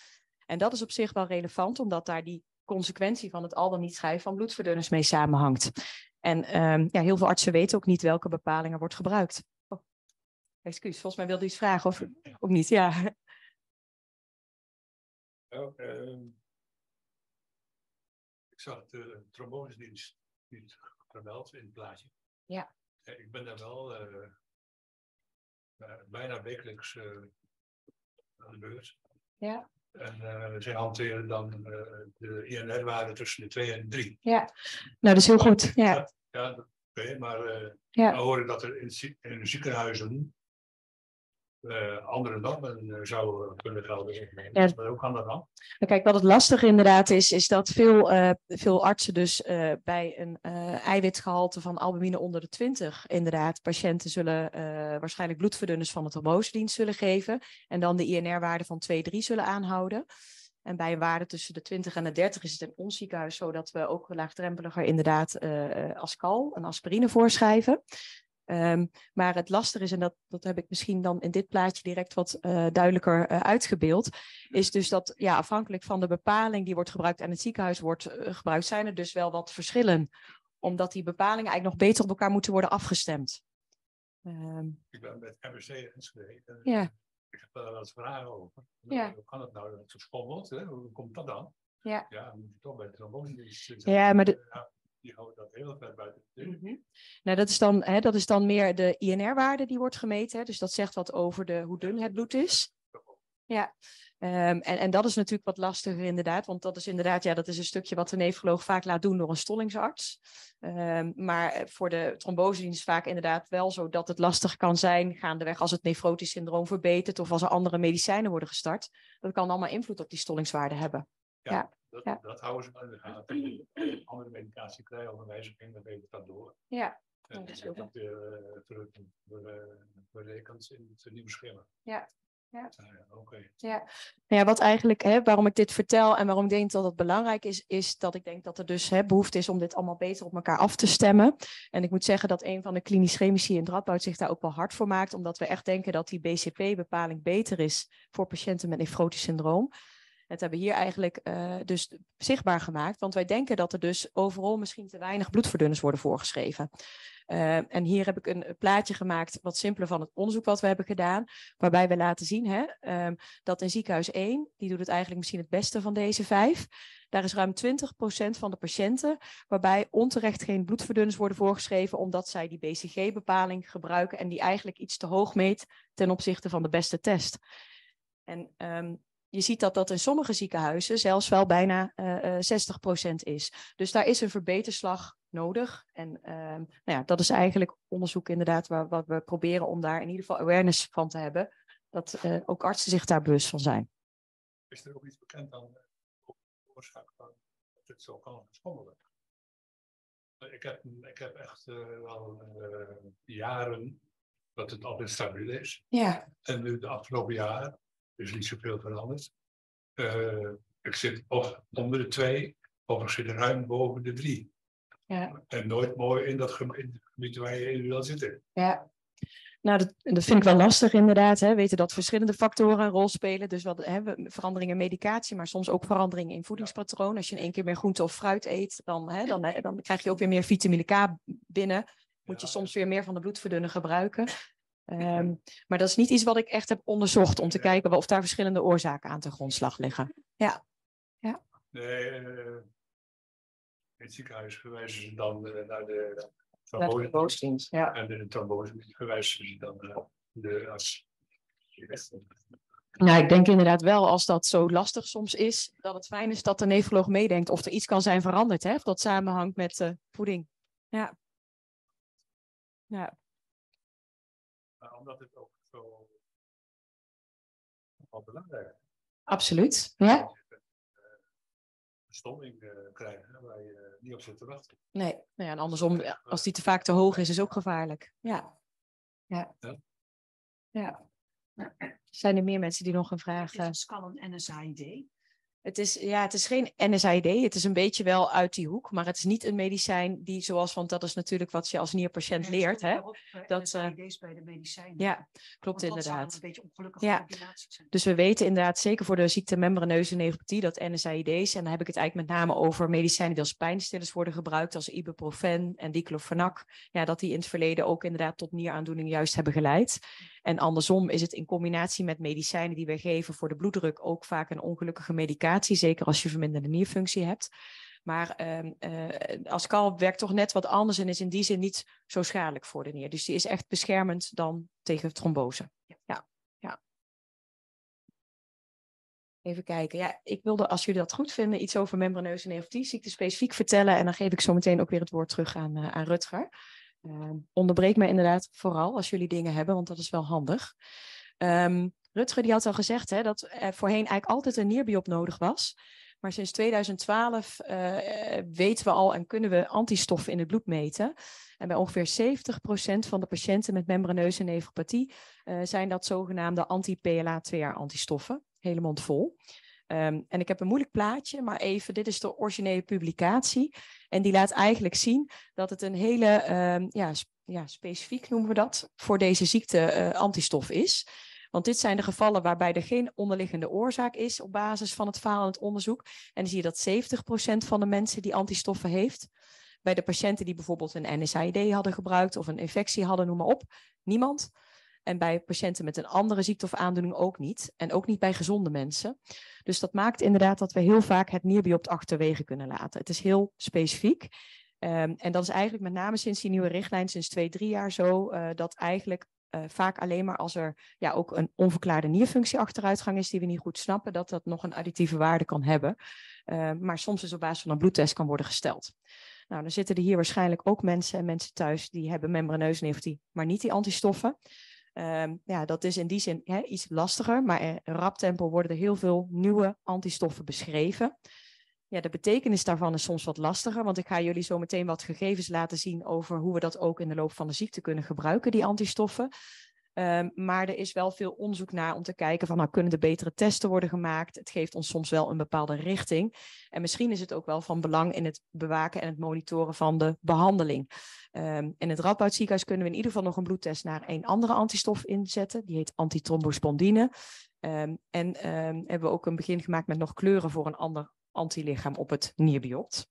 S3: En dat is op zich wel relevant, omdat daar die consequentie van het al dan niet schrijven van bloedverdunners mee samenhangt. En um, ja, heel veel artsen weten ook niet welke bepaling er wordt gebruikt. Oh, excuus, volgens mij wilde u iets vragen of ook niet, ja.
S4: Oh, uh, ik zag de trombosedienst niet vermeld in het plaatje.
S3: Ja.
S4: Uh, ik ben daar wel uh, uh, bijna wekelijks uh, aan de beurt.
S3: Ja.
S4: En uh, zij hanteren dan uh, de I N R-waarde tussen de twee en de drie.
S3: Ja, nou dat is heel
S4: maar,
S3: goed. Ja,
S4: ja, ja oké, okay, maar uh,
S3: ja.
S4: dan hoor ik dat er in, in de ziekenhuizen uh, andere normen uh, zouden kunnen gelden. Ja. Maar hoe kan dat dan?
S3: Kijk, wat het lastige inderdaad is, is dat veel, uh, veel artsen dus uh, bij een uh, eiwitgehalte van albumine onder de twintig inderdaad patiënten zullen uh, waarschijnlijk bloedverdunners van de trombosedienst zullen geven en dan de I N R-waarde van twee drie zullen aanhouden. En bij een waarde tussen de twintig en de dertig is het in ons ziekenhuis zo dat we ook laagdrempeliger inderdaad uh, Ascal, een aspirine voorschrijven. Um, maar het lastige is, en dat, dat heb ik misschien dan in dit plaatje direct wat uh, duidelijker uh, uitgebeeld, is dus dat ja, afhankelijk van de bepaling die wordt gebruikt en het ziekenhuis wordt uh, gebruikt, zijn er dus wel wat verschillen. Omdat die bepalingen eigenlijk nog beter op elkaar moeten worden afgestemd. Um,
S4: ik ben met M R C ingeschreven.
S3: Ja.
S4: Ik heb daar wel eens vragen over.
S3: Ja.
S4: Hoe kan het nou dat het zo schommelt? Hè? Hoe komt dat dan?
S3: Ja.
S4: Ja, dan moet je toch bij de trombosedienst zitten.
S3: Ja, maar de...
S4: Ja. Die houden dat heel ver buiten de deur.
S3: Mm-hmm. Nou, dat is dan, hè, dat is dan meer de I N R-waarde die wordt gemeten. Hè? Dus dat zegt wat over de, hoe dun het bloed is. Ja, um, en, en dat is natuurlijk wat lastiger inderdaad. Want dat is inderdaad, ja, dat is een stukje wat de nefroloog vaak laat doen door een stollingsarts. Um, maar voor de trombosedienst vaak inderdaad wel zo dat het lastig kan zijn gaandeweg als het nefrotisch syndroom verbetert of als er andere medicijnen worden gestart. Dat kan allemaal invloed op die stollingswaarde hebben.
S4: Ja.
S3: Ja.
S4: Dat,
S3: ja.
S4: dat houden ze aan de gaten. Als je andere medicatie krijgt of een wijziging, dan weet het dat door.
S3: Ja.
S4: En dat is ook nog weer terug berekend in het nieuwe schema.
S3: Ja. Ja.
S4: Uh, Oké. Okay.
S3: Ja. Ja, wat eigenlijk, hè, waarom ik dit vertel en waarom ik denk dat het belangrijk is, is dat ik denk dat er dus hè, behoefte is om dit allemaal beter op elkaar af te stemmen. En ik moet zeggen dat een van de klinisch chemici in het Radboud zich daar ook wel hard voor maakt, omdat we echt denken dat die B C P-bepaling beter is voor patiënten met nefrotisch syndroom. Het hebben we hier eigenlijk uh, dus zichtbaar gemaakt, want wij denken dat er dus overal misschien te weinig bloedverdunners worden voorgeschreven. Uh, en hier heb ik een plaatje gemaakt, wat simpeler van het onderzoek wat we hebben gedaan, waarbij we laten zien hè, um, dat in ziekenhuis één, die doet het eigenlijk misschien het beste van deze vijf, daar is ruim twintig procent van de patiënten waarbij onterecht geen bloedverdunners worden voorgeschreven, omdat zij die B C G-bepaling gebruiken en die eigenlijk iets te hoog meet ten opzichte van de beste test. En um, je ziet dat dat in sommige ziekenhuizen zelfs wel bijna uh, zestig procent is. Dus daar is een verbeterslag nodig. En uh, nou ja, dat is eigenlijk onderzoek inderdaad waar, wat we proberen om daar in ieder geval awareness van te hebben. Dat uh, ook artsen zich daar bewust van zijn.
S4: Is er ook iets bekend aan de oorzaak van dat het zo kan schommelen? Ik heb, ik heb echt uh, wel uh, jaren dat het altijd stabiel is.
S3: Ja.
S4: En nu de afgelopen jaren is niet zoveel veranderd. Uh, ik zit of onder de twee, of ik zit ruim boven de drie.
S3: Ja.
S4: En nooit mooi in dat gebied waar je in wil zitten.
S3: Ja. Nou, dat, dat vind ik wel lastig inderdaad. Hè. We weten dat verschillende factoren een rol spelen. Dus wat, hè, veranderingen in medicatie, maar soms ook veranderingen in voedingspatroon. Als je in één keer meer groente of fruit eet, dan, hè, dan, hè, dan krijg je ook weer meer vitamine K binnen. Moet je ja. soms weer meer van de bloedverdunner gebruiken. Um, maar dat is niet iets wat ik echt heb onderzocht om te kijken of daar verschillende oorzaken aan ten grondslag liggen. Ja. Ja.
S4: Nee, uh, in het ziekenhuis verwijzen ze dan uh, naar de
S3: trombosedienst. Ja.
S4: En in de trombosedienst verwijzen ze dan naar de arts.
S3: Nou, ik denk inderdaad wel, als dat zo lastig soms is, dat het fijn is dat de nefroloog meedenkt of er iets kan zijn veranderd, hè? Of dat samenhangt met uh, voeding. Ja. Ja.
S4: Maar omdat het ook zo wel belangrijk is.
S3: Absoluut, ja.
S4: Dat je een stomming uh, krijgt waar je niet op zit te wachten.
S3: Nee, nou ja, en andersom, als die te vaak te hoog is, is ook gevaarlijk. Ja. Ja. Ja. Ja. Zijn er meer mensen die nog een vraag hebben?
S5: Scan en N S A I D.
S3: Het is, ja, het is geen N S A I D, het is een beetje wel uit die hoek, maar het is niet een medicijn die zoals, want dat is natuurlijk wat je als nierpatiënt leert. Hè? Dat
S5: N S A I D's bij de medicijnen.
S3: Ja, klopt
S5: Want dat zou
S3: inderdaad.
S5: een beetje ongelukkige
S3: Ja.
S5: combinatie zijn.
S3: Dus we weten inderdaad zeker voor de ziekte membraneuze nephropathie dat N S A I D's, en dan heb ik het eigenlijk met name over medicijnen die als pijnstillers worden gebruikt, als ibuprofen en diclofenac, ja, dat die in het verleden ook inderdaad tot nieraandoening juist hebben geleid. En andersom is het in combinatie met medicijnen die we geven voor de bloeddruk ook vaak een ongelukkige medicatie, zeker als je verminderde nierfunctie hebt. Maar uh, uh, Ascal werkt toch net wat anders en is in die zin niet zo schadelijk voor de nier. Dus die is echt beschermend dan tegen trombose. Ja, ja. Even kijken. Ja, ik wilde, als jullie dat goed vinden, iets over membraneuze nephropathie ziekte specifiek vertellen. En dan geef ik zo meteen ook weer het woord terug aan, uh, aan Rutger. Uh, onderbreek me inderdaad vooral als jullie dingen hebben, want dat is wel handig. Um, Rutger die had al gezegd hè, dat er voorheen eigenlijk altijd een nierbiop nodig was. Maar sinds tweeduizend twaalf uh, weten we al en kunnen we antistoffen in het bloed meten. En bij ongeveer zeventig procent van de patiënten met membraneuze nephropathie uh, zijn dat zogenaamde anti-P L A twee R antistoffen. Hele mond vol. Um, en ik heb een moeilijk plaatje, maar even, dit is de originele publicatie. En die laat eigenlijk zien dat het een hele, um, ja, sp ja, specifiek noemen we dat, voor deze ziekte uh, antistof is. Want dit zijn de gevallen waarbij er geen onderliggende oorzaak is op basis van het falend onderzoek. En dan zie je dat zeventig procent van de mensen die antistoffen heeft. Bij de patiënten die bijvoorbeeld een N S A I D hadden gebruikt of een infectie hadden, noem maar op, niemand. En bij patiënten met een andere ziekte of aandoening ook niet. En ook niet bij gezonde mensen. Dus dat maakt inderdaad dat we heel vaak het nierdiopt achterwege kunnen laten. Het is heel specifiek. Um, en dat is eigenlijk met name sinds die nieuwe richtlijn, sinds twee, drie jaar zo, uh, dat eigenlijk uh, vaak alleen maar als er ja, ook een onverklaarde nierfunctie achteruitgang is die we niet goed snappen, dat dat nog een additieve waarde kan hebben. Uh, maar soms dus op basis van een bloedtest kan worden gesteld. Nou, dan zitten er hier waarschijnlijk ook mensen en mensen thuis die hebben membraneuze nephropathie, maar niet die antistoffen. Um, ja, dat is in die zin hè, iets lastiger, maar in rap tempo worden er heel veel nieuwe antistoffen beschreven. Ja, de betekenis daarvan is soms wat lastiger, want ik ga jullie zo meteen wat gegevens laten zien over hoe we dat ook in de loop van de ziekte kunnen gebruiken, die antistoffen. Um, maar er is wel veel onderzoek naar om te kijken van, nou, kunnen er betere testen worden gemaakt? Het geeft ons soms wel een bepaalde richting. En misschien is het ook wel van belang in het bewaken en het monitoren van de behandeling. Um, in het Radboud ziekenhuis kunnen we in ieder geval nog een bloedtest naar een andere antistof inzetten. Die heet antithrombospondine. Um, en um, hebben we ook een begin gemaakt met nog kleuren voor een ander antilichaam op het nierdiopt.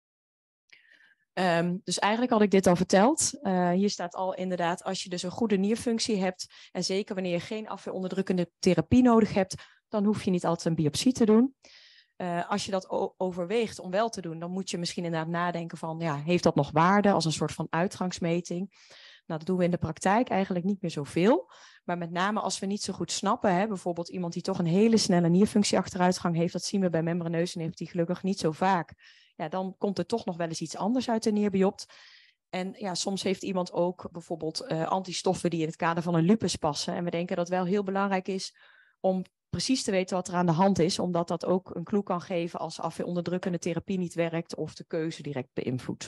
S3: Um, dus eigenlijk had ik dit al verteld. Uh, hier staat al inderdaad, als je dus een goede nierfunctie hebt, en zeker wanneer je geen afweeronderdrukkende therapie nodig hebt, dan hoef je niet altijd een biopsie te doen. Uh, als je dat overweegt om wel te doen, dan moet je misschien inderdaad nadenken van, ja, heeft dat nog waarde als een soort van uitgangsmeting? Nou, dat doen we in de praktijk eigenlijk niet meer zoveel. Maar met name als we niet zo goed snappen, hè, bijvoorbeeld iemand die toch een hele snelle nierfunctieachteruitgang heeft, dat zien we bij membraneuze nephropathie gelukkig niet zo vaak. Ja, dan komt er toch nog wel eens iets anders uit de nierbiopt. En ja, soms heeft iemand ook bijvoorbeeld uh, antistoffen die in het kader van een lupus passen. En we denken dat het wel heel belangrijk is om precies te weten wat er aan de hand is, omdat dat ook een clue kan geven als afweeronderdrukkende therapie niet werkt of de keuze direct beïnvloedt.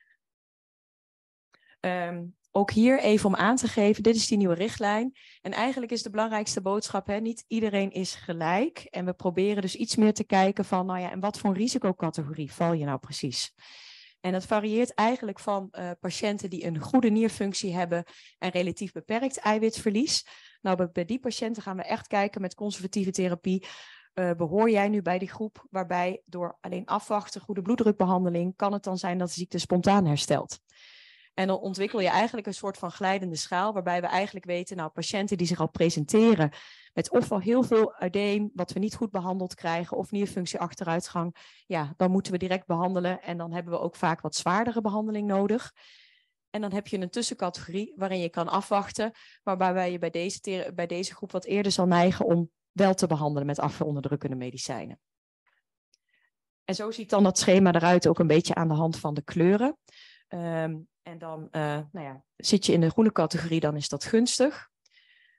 S3: Um, ook hier even om aan te geven, dit is die nieuwe richtlijn. En eigenlijk is de belangrijkste boodschap, hè, niet iedereen is gelijk. En we proberen dus iets meer te kijken van, nou ja, en wat voor een risicocategorie val je nou precies? En dat varieert eigenlijk van uh, patiënten die een goede nierfunctie hebben en relatief beperkt eiwitverlies. Nou, bij, bij die patiënten gaan we echt kijken met conservatieve therapie. Uh, behoor jij nu bij die groep waarbij door alleen afwachten, goede bloeddrukbehandeling, kan het dan zijn dat de ziekte spontaan herstelt? En dan ontwikkel je eigenlijk een soort van glijdende schaal, waarbij we eigenlijk weten, nou, patiënten die zich al presenteren met ofwel heel veel udeem, wat we niet goed behandeld krijgen, of nierfunctieachteruitgang, ja, dan moeten we direct behandelen en dan hebben we ook vaak wat zwaardere behandeling nodig. En dan heb je een tussencategorie waarin je kan afwachten, waarbij je bij deze, bij deze groep wat eerder zal neigen om wel te behandelen met afweeronderdrukkende medicijnen. En zo ziet dan dat schema eruit, ook een beetje aan de hand van de kleuren. Um, en dan uh, nou ja, zit je in de groene categorie, dan is dat gunstig.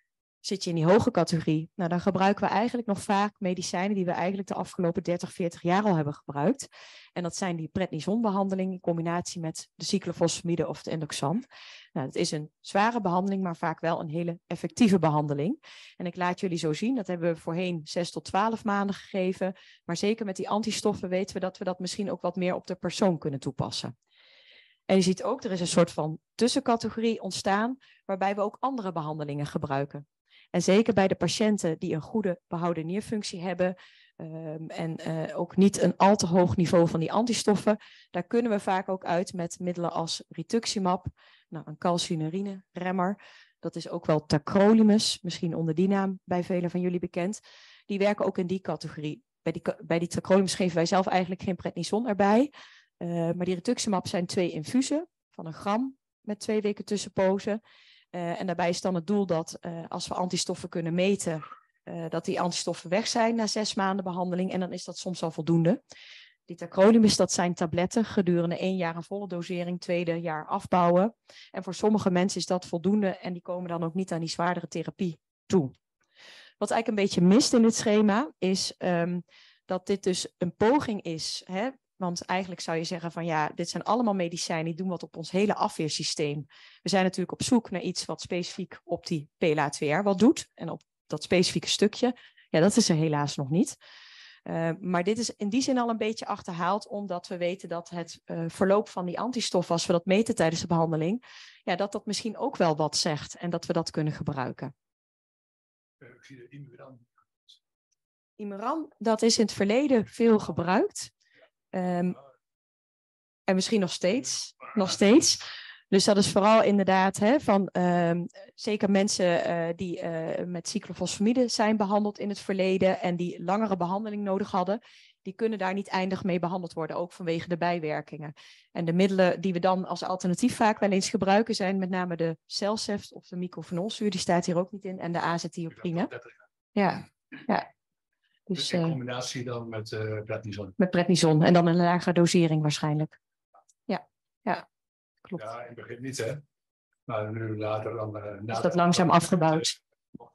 S3: Zit je in die hoge categorie, nou, dan gebruiken we eigenlijk nog vaak medicijnen die we eigenlijk de afgelopen dertig, veertig jaar al hebben gebruikt. En dat zijn die prednisonbehandeling in combinatie met de cyclophosphamide of de endoxan. Nou, het is een zware behandeling, maar vaak wel een hele effectieve behandeling. En ik laat jullie zo zien, dat hebben we voorheen zes tot twaalf maanden gegeven. Maar zeker met die antistoffen weten we dat we dat misschien ook wat meer op de persoon kunnen toepassen. En je ziet ook, er is een soort van tussencategorie ontstaan, waarbij we ook andere behandelingen gebruiken. En zeker bij de patiënten die een goede behouden nierfunctie hebben um, en uh, ook niet een al te hoog niveau van die antistoffen, daar kunnen we vaak ook uit met middelen als rituximab, nou, een calcinurine remmer. Dat is ook wel tacrolimus, misschien onder die naam bij velen van jullie bekend. Die werken ook in die categorie. Bij die, bij die tacrolimus geven wij zelf eigenlijk geen prednison erbij. Uh, maar die rituximab zijn twee infusen van een gram met twee weken tussenpozen. Uh, en daarbij is dan het doel dat uh, als we antistoffen kunnen meten, uh, dat die antistoffen weg zijn na zes maanden behandeling. En dan is dat soms al voldoende. Die tacrolimus, dat zijn tabletten gedurende één jaar een volle dosering, tweede jaar afbouwen. En voor sommige mensen is dat voldoende en die komen dan ook niet aan die zwaardere therapie toe. Wat eigenlijk een beetje mist in dit schema is um, dat dit dus een poging is, hè? Want eigenlijk zou je zeggen van ja, dit zijn allemaal medicijnen die doen wat op ons hele afweersysteem. We zijn natuurlijk op zoek naar iets wat specifiek op die P L A twee R wat doet. En op dat specifieke stukje, ja, dat is er helaas nog niet. Uh, maar dit is in die zin al een beetje achterhaald, omdat we weten dat het uh, verloop van die antistoffen, als we dat meten tijdens de behandeling, ja, dat dat misschien ook wel wat zegt en dat we dat kunnen gebruiken.
S4: Ik zie de Imuran.
S3: Imuran, dat is in het verleden veel gebruikt. Um, en misschien nog steeds, nog steeds. Dus dat is vooral inderdaad hè, van um, zeker mensen uh, die uh, met cyclophosphamide zijn behandeld in het verleden en die langere behandeling nodig hadden, die kunnen daar niet eindig mee behandeld worden, ook vanwege de bijwerkingen. En de middelen die we dan als alternatief vaak wel eens gebruiken zijn met name de Celseft of de mycophenolzuur, die staat hier ook niet in, en de azethioprine. Ja, ja. Dus,
S4: in combinatie dan met uh, prednison.
S3: Met prednison en dan een lagere dosering waarschijnlijk. Ja, ja, klopt.
S4: Ja, in het begin niet hè. Maar nu later dan... Uh,
S3: is dat langzaam afgebouwd.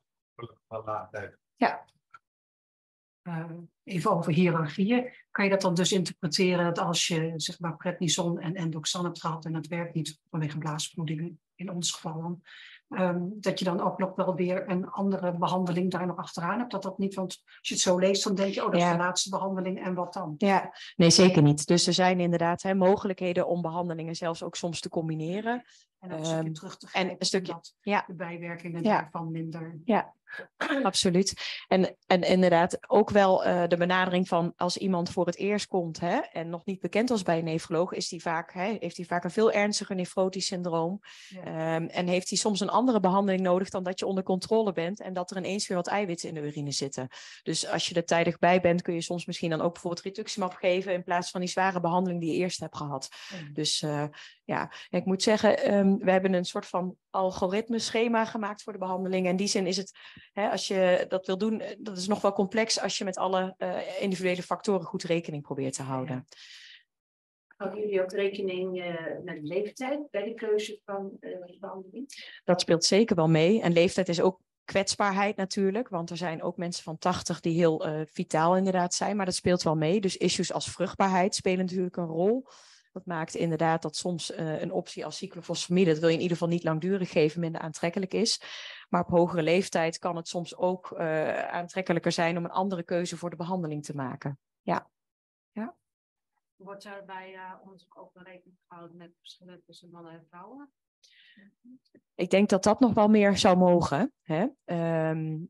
S3: Ja.
S5: Uh, even over hiërarchieën. Kan je dat dan dus interpreteren dat als je zeg maar prednison en endoxan hebt gehad en het werkt niet vanwege blaasbloedingen, in ons geval dan, um, dat je dan ook nog wel weer een andere behandeling daar nog achteraan hebt? Dat dat niet, want als je het zo leest dan denk je, oh dat ja. is de laatste behandeling en wat dan?
S3: Ja, nee zeker niet. Dus er zijn inderdaad hè, mogelijkheden om behandelingen zelfs ook soms te combineren.
S5: En een stukje um, terug te geven,
S3: en een stukje,
S5: dat
S3: ja.
S5: de bijwerkingen
S3: ja.
S5: daarvan minder...
S3: Ja. Absoluut. En, en inderdaad ook wel uh, de benadering van als iemand voor het eerst komt hè, en nog niet bekend was bij een nefroloog, is die vaak, hè, heeft hij vaak een veel ernstiger nefrotisch syndroom. Ja. Um, en heeft hij soms een andere behandeling nodig dan dat je onder controle bent en dat er ineens weer wat eiwitten in de urine zitten. Dus als je er tijdig bij bent, kun je soms misschien dan ook bijvoorbeeld rituximab geven in plaats van die zware behandeling die je eerst hebt gehad. Ja. Dus uh, ja, ik moet zeggen, um, we hebben een soort van algoritme schema gemaakt voor de behandeling. En in die zin is het, hè, als je dat wil doen, dat is nog wel complex als je met alle uh, individuele factoren goed rekening probeert te houden.
S6: Houden jullie ook rekening uh, met de leeftijd bij de keuze van uh, de behandeling?
S3: Dat speelt zeker wel mee. En leeftijd is ook kwetsbaarheid natuurlijk, want er zijn ook mensen van tachtig die heel uh, vitaal inderdaad zijn, maar dat speelt wel mee. Dus issues als vruchtbaarheid spelen natuurlijk een rol. Dat maakt inderdaad dat soms uh, een optie als cyclophosphamide, dat wil je in ieder geval niet langdurig geven, minder aantrekkelijk is. Maar op hogere leeftijd kan het soms ook uh, aantrekkelijker zijn om een andere keuze voor de behandeling te maken. Ja. Ja.
S6: Wordt daarbij uh, onderzoek ook rekening gehouden met verschillen tussen mannen en vrouwen?
S3: Ik denk dat dat nog wel meer zou mogen. Hè? Um,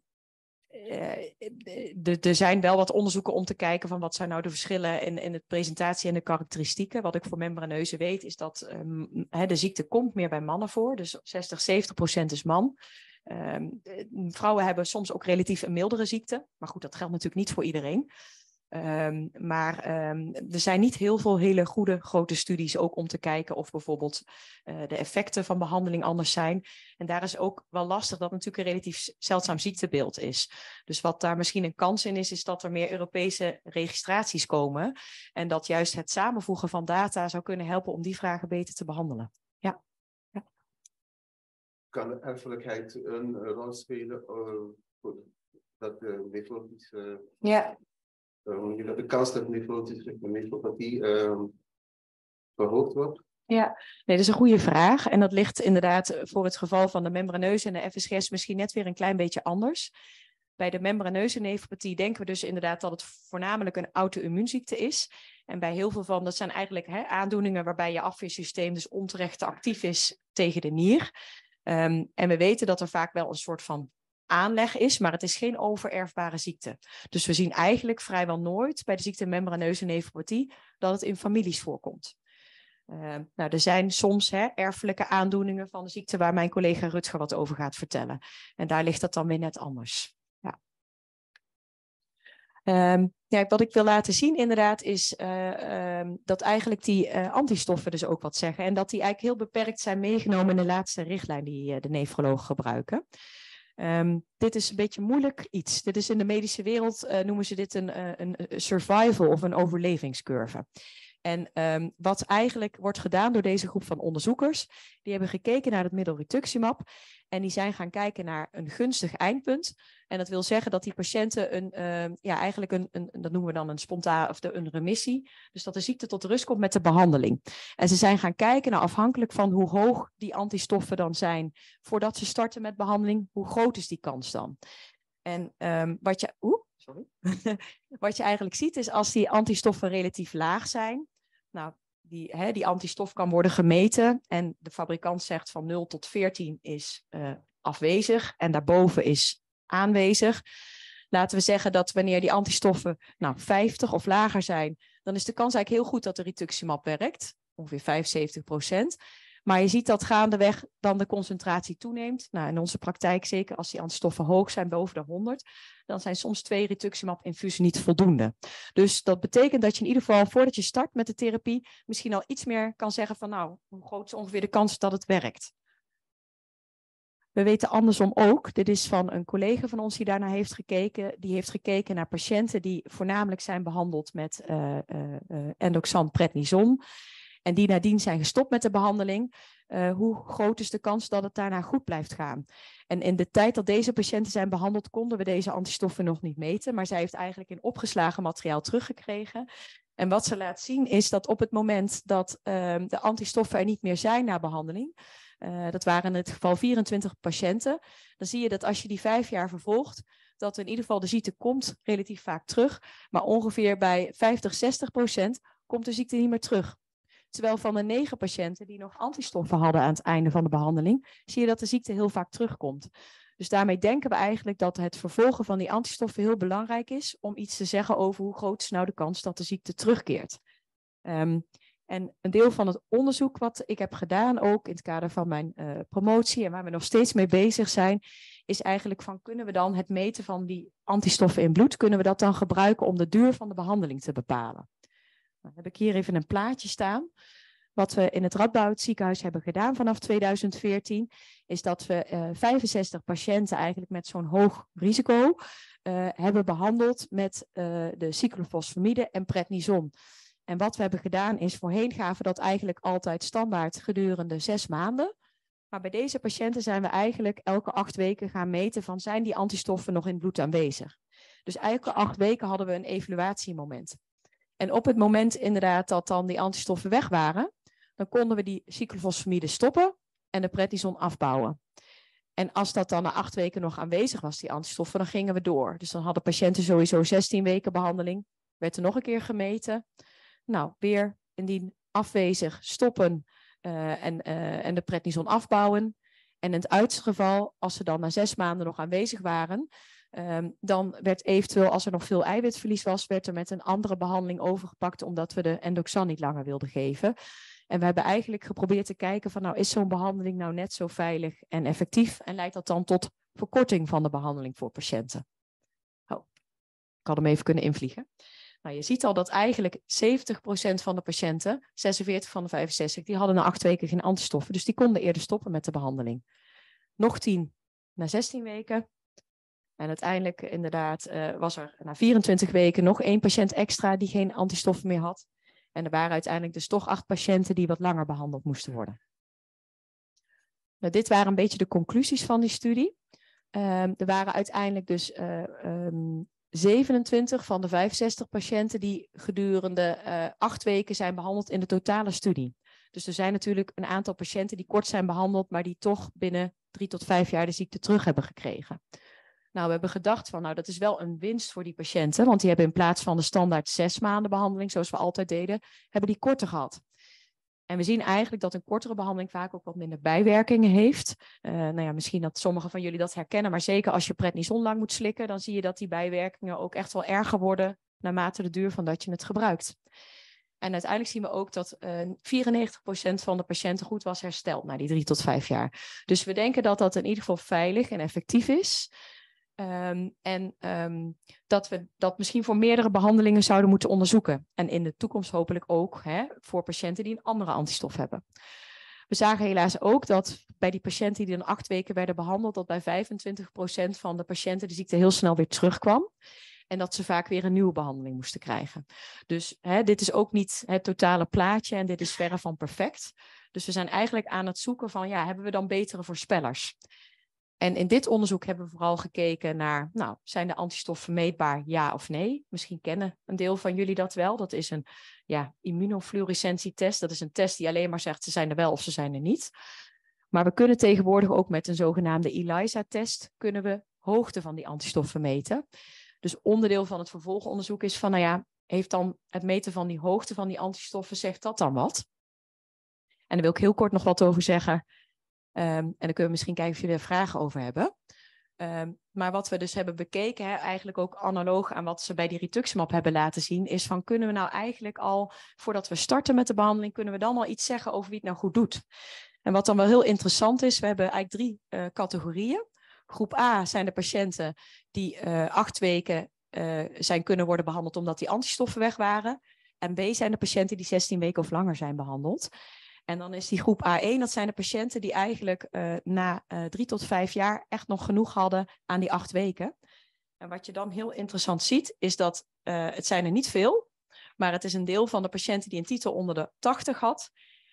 S3: Er zijn wel wat onderzoeken om te kijken van wat zijn nou de verschillen in, in de presentatie en de karakteristieken. Wat ik voor membraneuzen weet is dat um, he, de ziekte komt meer bij mannen voor. Dus zestig, zeventig procent is man. Um, vrouwen hebben soms ook relatief een mildere ziekte. Maar goed, dat geldt natuurlijk niet voor iedereen. Um, maar um, er zijn niet heel veel hele goede grote studies ook om te kijken of bijvoorbeeld uh, de effecten van behandeling anders zijn. En daar is ook wel lastig dat natuurlijk een relatief zeldzaam ziektebeeld is. Dus wat daar misschien een kans in is, is dat er meer Europese registraties komen. En dat juist het samenvoegen van data zou kunnen helpen om die vragen beter te behandelen. Ja. Ja.
S7: kan de erfelijkheid een rol spelen uh, voor dat de nefrotische,
S3: Ja.
S7: uh, dat de kans dat nefrotische nefropathie uh, verhoogd wordt?
S3: Ja, nee, dat is een goede vraag. En dat ligt inderdaad voor het geval van de membraneuze en de F S G S misschien net weer een klein beetje anders. Bij de membraneuze nefropathie denken we dus inderdaad dat het voornamelijk een auto-immuunziekte is. En bij heel veel van, dat zijn eigenlijk hè, aandoeningen waarbij je afweersysteem dus onterecht actief is tegen de nier. Um, en we weten dat er vaak wel een soort van aanleg is, maar het is geen overerfbare ziekte. Dus we zien eigenlijk vrijwel nooit bij de ziekte membraneuze nefropathie dat het in families voorkomt. Uh, nou, er zijn soms hè, erfelijke aandoeningen van de ziekte waar mijn collega Rutger wat over gaat vertellen. En daar ligt dat dan weer net anders. Ja. Um, ja, wat ik wil laten zien inderdaad is uh, um, dat eigenlijk die uh, antistoffen dus ook wat zeggen. En dat die eigenlijk heel beperkt zijn meegenomen in de laatste richtlijn die uh, de nefrologen gebruiken. Um, dit is een beetje moeilijk iets. Dit is in de medische wereld, uh, noemen ze dit een, uh, een survival of een overlevingscurve. En um, wat eigenlijk wordt gedaan door deze groep van onderzoekers, die hebben gekeken naar het middel rituximab en die zijn gaan kijken naar een gunstig eindpunt. En dat wil zeggen dat die patiënten een, uh, ja, eigenlijk een, een, dat noemen we dan een spontaan of de, een remissie, dus dat de ziekte tot rust komt met de behandeling. En ze zijn gaan kijken naar afhankelijk van hoe hoog die antistoffen dan zijn voordat ze starten met behandeling, hoe groot is die kans dan? En um, wat je, oeh, sorry. Wat je eigenlijk ziet is als die antistoffen relatief laag zijn, nou, die, hè, die antistof kan worden gemeten en de fabrikant zegt van nul tot veertien is uh, afwezig en daarboven is aanwezig. Laten we zeggen dat wanneer die antistoffen nou, vijftig of lager zijn, dan is de kans eigenlijk heel goed dat de rituximab werkt, ongeveer vijfenzeventig procent. Maar je ziet dat gaandeweg dan de concentratie toeneemt. Nou, in onze praktijk, zeker als die antistoffen hoog zijn, boven de honderd, dan zijn soms twee rituximab-infusen niet voldoende. Dus dat betekent dat je in ieder geval, voordat je start met de therapie, misschien al iets meer kan zeggen van, nou, hoe groot is ongeveer de kans dat het werkt? We weten andersom ook, dit is van een collega van ons die daarnaar heeft gekeken, die heeft gekeken naar patiënten die voornamelijk zijn behandeld met uh, uh, uh, endoxan prednison. En die nadien zijn gestopt met de behandeling, uh, hoe groot is de kans dat het daarna goed blijft gaan? En in de tijd dat deze patiënten zijn behandeld, konden we deze antistoffen nog niet meten, maar zij heeft eigenlijk in opgeslagen materiaal teruggekregen. En wat ze laat zien is dat op het moment dat uh, de antistoffen er niet meer zijn na behandeling, uh, dat waren in het geval vierentwintig patiënten, dan zie je dat als je die vijf jaar vervolgt, dat in ieder geval de ziekte komt relatief vaak terug, maar ongeveer bij vijftig, zestig procent komt de ziekte niet meer terug. Terwijl van de negen patiënten die nog antistoffen hadden aan het einde van de behandeling, zie je dat de ziekte heel vaak terugkomt. Dus daarmee denken we eigenlijk dat het vervolgen van die antistoffen heel belangrijk is om iets te zeggen over hoe groot is nou de kans dat de ziekte terugkeert. Um, en een deel van het onderzoek wat ik heb gedaan, ook in het kader van mijn uh, promotie en waar we nog steeds mee bezig zijn, is eigenlijk van kunnen we dan het meten van die antistoffen in bloed, kunnen we dat dan gebruiken om de duur van de behandeling te bepalen? Dan heb ik hier even een plaatje staan. Wat we in het Radboud ziekenhuis hebben gedaan vanaf tweeduizend veertien, is dat we uh, vijfenzestig patiënten eigenlijk met zo'n hoog risico uh, hebben behandeld met uh, de cyclofosfamide en prednison. En wat we hebben gedaan is, voorheen gaven we dat eigenlijk altijd standaard gedurende zes maanden. Maar bij deze patiënten zijn we eigenlijk elke acht weken gaan meten van zijn die antistoffen nog in het bloed aanwezig. Dus elke acht weken hadden we een evaluatiemoment. En op het moment inderdaad dat dan die antistoffen weg waren, dan konden we die cyclofosfamide stoppen en de prednison afbouwen. En als dat dan na acht weken nog aanwezig was, die antistoffen, dan gingen we door. Dus dan hadden patiënten sowieso zestien weken behandeling, werd er nog een keer gemeten. Nou, weer indien afwezig stoppen uh, en, uh, en de prednison afbouwen. En in het uiterste geval, als ze dan na zes maanden nog aanwezig waren, Um, dan werd eventueel, als er nog veel eiwitverlies was, werd er met een andere behandeling overgepakt, omdat we de endoxan niet langer wilden geven. En we hebben eigenlijk geprobeerd te kijken van, nou, is zo'n behandeling nou net zo veilig en effectief? En leidt dat dan tot verkorting van de behandeling voor patiënten? Oh, ik had hem even kunnen invliegen. Nou, je ziet al dat eigenlijk zeventig procent van de patiënten, zesenveertig van de vijfenzestig, die hadden na acht weken geen antistoffen. Dus die konden eerder stoppen met de behandeling. Nog tien na zestien weken. En uiteindelijk inderdaad uh, was er na vierentwintig weken nog één patiënt extra die geen antistoffen meer had. En er waren uiteindelijk dus toch acht patiënten die wat langer behandeld moesten worden. Nou, dit waren een beetje de conclusies van die studie. Um, er waren uiteindelijk dus uh, um, zevenentwintig van de vijfenzestig patiënten die gedurende uh, acht weken zijn behandeld in de totale studie. Dus er zijn natuurlijk een aantal patiënten die kort zijn behandeld, maar die toch binnen drie tot vijf jaar de ziekte terug hebben gekregen. Nou, we hebben gedacht van, nou, dat is wel een winst voor die patiënten, want die hebben in plaats van de standaard zes maanden behandeling, zoals we altijd deden, hebben die korter gehad. En we zien eigenlijk dat een kortere behandeling vaak ook wat minder bijwerkingen heeft. Uh, nou ja, misschien dat sommigen van jullie dat herkennen, maar zeker als je prednison lang moet slikken, dan zie je dat die bijwerkingen ook echt wel erger worden naarmate de duur van dat je het gebruikt. En uiteindelijk zien we ook dat uh, vierennegentig procent van de patiënten goed was hersteld na die drie tot vijf jaar. Dus we denken dat dat in ieder geval veilig en effectief is. Um, en um, dat we dat misschien voor meerdere behandelingen zouden moeten onderzoeken. En in de toekomst hopelijk ook hè, voor patiënten die een andere antistof hebben. We zagen helaas ook dat bij die patiënten die dan acht weken werden behandeld, dat bij vijfentwintig procent van de patiënten de ziekte heel snel weer terugkwam. En dat ze vaak weer een nieuwe behandeling moesten krijgen. Dus hè, dit is ook niet het totale plaatje en dit is verre van perfect. Dus we zijn eigenlijk aan het zoeken van, ja, hebben we dan betere voorspellers? En in dit onderzoek hebben we vooral gekeken naar, nou, zijn de antistoffen meetbaar, ja of nee? Misschien kennen een deel van jullie dat wel. Dat is een ja, immunofluorescentietest. Dat is een test die alleen maar zegt, ze zijn er wel of ze zijn er niet. Maar we kunnen tegenwoordig ook met een zogenaamde ELISA-test, kunnen we hoogte van die antistoffen meten. Dus onderdeel van het vervolgonderzoek is van, nou ja, heeft dan het meten van die hoogte van die antistoffen, zegt dat dan wat? En daar wil ik heel kort nog wat over zeggen. Um, en dan kunnen we misschien kijken of jullie er vragen over hebben. Um, maar wat we dus hebben bekeken, hè, eigenlijk ook analoog aan wat ze bij die rituximab hebben laten zien, is van kunnen we nou eigenlijk al, voordat we starten met de behandeling, kunnen we dan al iets zeggen over wie het nou goed doet. En wat dan wel heel interessant is, we hebben eigenlijk drie uh, categorieën. Groep A zijn de patiënten die uh, acht weken uh, zijn kunnen worden behandeld omdat die antistoffen weg waren. En B zijn de patiënten die zestien weken of langer zijn behandeld. En dan is die groep A één, dat zijn de patiënten die eigenlijk uh, na uh, drie tot vijf jaar echt nog genoeg hadden aan die acht weken. En wat je dan heel interessant ziet, is dat uh, het zijn er niet veel, maar het is een deel van de patiënten die een titel onder de tachtig had.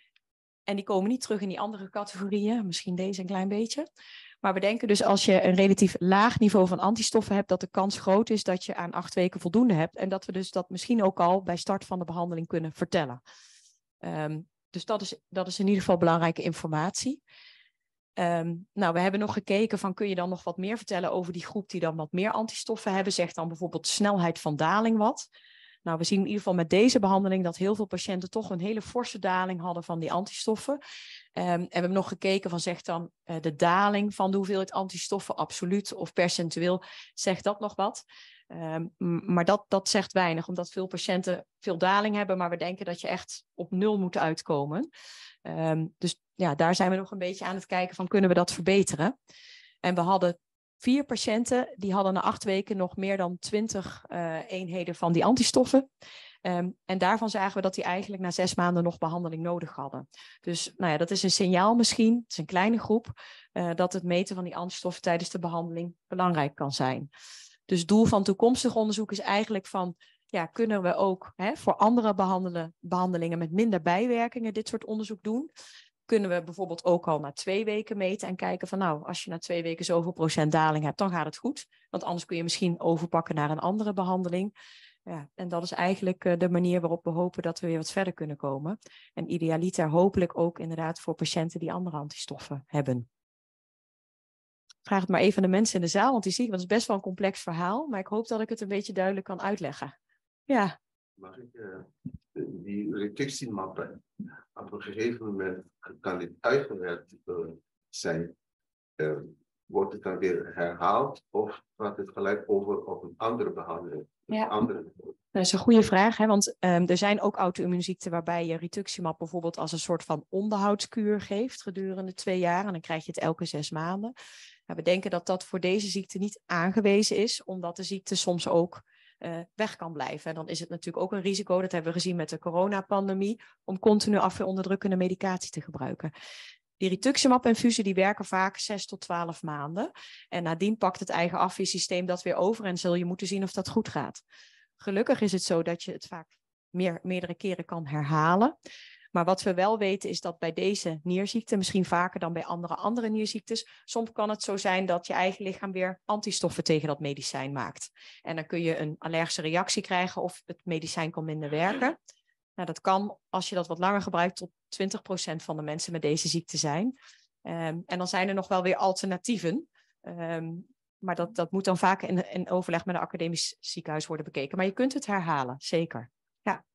S3: En die komen niet terug in die andere categorieën, misschien deze een klein beetje. Maar we denken dus als je een relatief laag niveau van antistoffen hebt, dat de kans groot is dat je aan acht weken voldoende hebt. En dat we dus dat misschien ook al bij start van de behandeling kunnen vertellen. Um, Dus dat is, dat is in ieder geval belangrijke informatie. Um, nou, we hebben nog gekeken van kun je dan nog wat meer vertellen over die groep die dan wat meer antistoffen hebben. Zegt dan bijvoorbeeld snelheid van daling wat. Nou, we zien in ieder geval met deze behandeling dat heel veel patiënten toch een hele forse daling hadden van die antistoffen. Um, en we hebben nog gekeken van zegt dan uh, de daling van de hoeveelheid antistoffen absoluut of percentueel, zegt dat nog wat? Um, maar dat, dat zegt weinig, omdat veel patiënten veel daling hebben, maar we denken dat je echt op nul moet uitkomen. Um, dus ja, daar zijn we nog een beetje aan het kijken van kunnen we dat verbeteren. En we hadden vier patiënten, die hadden na acht weken nog meer dan twintig uh, eenheden van die antistoffen. Um, en daarvan zagen we dat die eigenlijk na zes maanden nog behandeling nodig hadden. Dus nou ja, dat is een signaal misschien, het is een kleine groep, uh, dat het meten van die antistoffen tijdens de behandeling belangrijk kan zijn. Dus het doel van toekomstig onderzoek is eigenlijk van, ja, kunnen we ook hè, voor andere behandelen, behandelingen met minder bijwerkingen dit soort onderzoek doen? Kunnen we bijvoorbeeld ook al na twee weken meten en kijken van, nou, als je na twee weken zoveel procent daling hebt, dan gaat het goed. Want anders kun je misschien overpakken naar een andere behandeling. Ja, en dat is eigenlijk uh, de manier waarop we hopen dat we weer wat verder kunnen komen. En idealiter hopelijk ook inderdaad voor patiënten die andere antistoffen hebben. Vraag het maar even aan de mensen in de zaal, want die zie ik, want het is best wel een complex verhaal. Maar ik hoop dat ik het een beetje duidelijk kan uitleggen. Ja.
S7: Mag ik uh, die rituximab op een gegeven moment kan dit uitgewerkt uh, zijn? Uh, wordt het dan weer herhaald of gaat het gelijk over op een andere behandeling?
S3: Ja.
S7: Andere...
S3: Dat is een goede vraag, hè? Want um, er zijn ook auto-immuunziekten waarbij je rituximab bijvoorbeeld als een soort van onderhoudskuur geeft gedurende twee jaar. En dan krijg je het elke zes maanden. Nou, we denken dat dat voor deze ziekte niet aangewezen is, omdat de ziekte soms ook uh, weg kan blijven. En dan is het natuurlijk ook een risico, dat hebben we gezien met de coronapandemie, om continu afweeronderdrukkende medicatie te gebruiken. Die rituximab-infusen die werken vaak zes tot twaalf maanden. En nadien pakt het eigen afweersysteem dat weer over en zul je moeten zien of dat goed gaat. Gelukkig is het zo dat je het vaak meer, meerdere keren kan herhalen. Maar wat we wel weten is dat bij deze nierziekte, misschien vaker dan bij andere andere nierziektes, soms kan het zo zijn dat je eigen lichaam weer antistoffen tegen dat medicijn maakt. En dan kun je een allergische reactie krijgen of het medicijn kan minder werken. Nou, dat kan, als je dat wat langer gebruikt, tot twintig procent van de mensen met deze ziekte zijn. Um, en dan zijn er nog wel weer alternatieven. Um, maar dat, dat moet dan vaak in, in overleg met een academisch ziekenhuis worden bekeken. Maar je kunt het herhalen, zeker. Ja.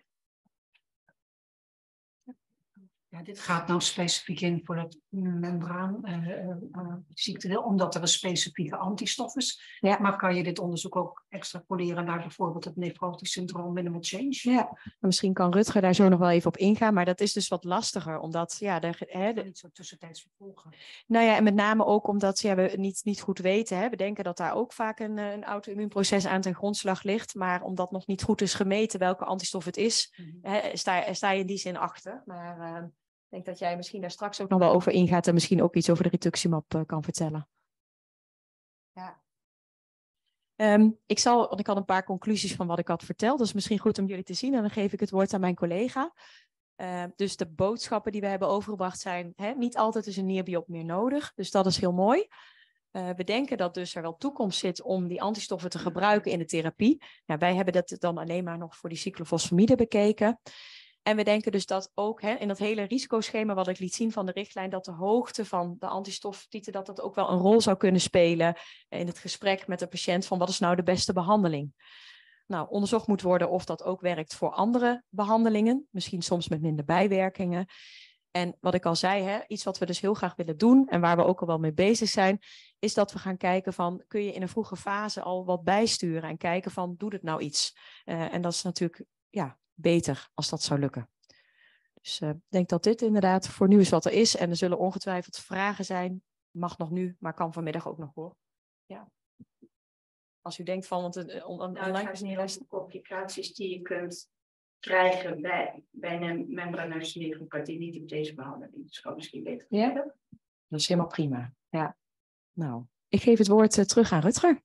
S5: Ja, dit gaat nou specifiek in voor het membraanziekte, uh, uh, omdat er een specifieke antistof is.
S3: Ja.
S5: Maar kan je dit onderzoek ook extrapoleren naar bijvoorbeeld het nefrotisch syndroom minimal change?
S3: Ja, misschien kan Rutger daar zo nog wel even op ingaan, maar dat is dus wat lastiger, omdat ja, de, hè, de,
S5: niet zo tussentijds vervolgen.
S3: Nou ja, en met name ook omdat ja, we niet, niet goed weten. Hè. We denken dat daar ook vaak een, een auto-immuunproces aan ten grondslag ligt, maar omdat nog niet goed is gemeten welke antistof het is, mm-hmm. hè, sta, sta je in die zin achter. Maar uh, ik denk dat jij misschien daar straks ook nog wel over ingaat en misschien ook iets over de rituximab uh, kan vertellen. Ja. Um, ik zal, want ik had een paar conclusies van wat ik had verteld. Dat is misschien goed om jullie te zien en dan geef ik het woord aan mijn collega. Uh, dus de boodschappen die we hebben overgebracht zijn, hè, niet altijd is een nierbiop meer nodig. Dus dat is heel mooi. Uh, we denken dat dus er wel toekomst zit om die antistoffen te gebruiken in de therapie. Nou, wij hebben dat dan alleen maar nog voor die cyclofosfamide bekeken. En we denken dus dat ook hè, in dat hele risicoschema wat ik liet zien van de richtlijn, dat de hoogte van de antistoftieten, dat dat ook wel een rol zou kunnen spelen in het gesprek met de patiënt van wat is nou de beste behandeling. Nou, onderzocht moet worden of dat ook werkt voor andere behandelingen, misschien soms met minder bijwerkingen. En wat ik al zei, hè, iets wat we dus heel graag willen doen en waar we ook al wel mee bezig zijn, is dat we gaan kijken van, kun je in een vroege fase al wat bijsturen en kijken van, doet het nou iets? Uh, en dat is natuurlijk, ja, beter als dat zou lukken. Dus ik uh, denk dat dit inderdaad voor nu is wat er is. En er zullen ongetwijfeld vragen zijn. Mag nog nu, maar kan vanmiddag ook nog hoor. Ja. Als u denkt van, want het on on
S6: nou,
S3: online is niet
S6: rest. Complicaties die je kunt krijgen bij, bij een membraneuze nefropathie, niet op deze behandeling. Dus gewoon misschien beter.
S3: Ja, dat is helemaal prima. Ja. Nou, ik geef het woord uh, terug aan Rutger.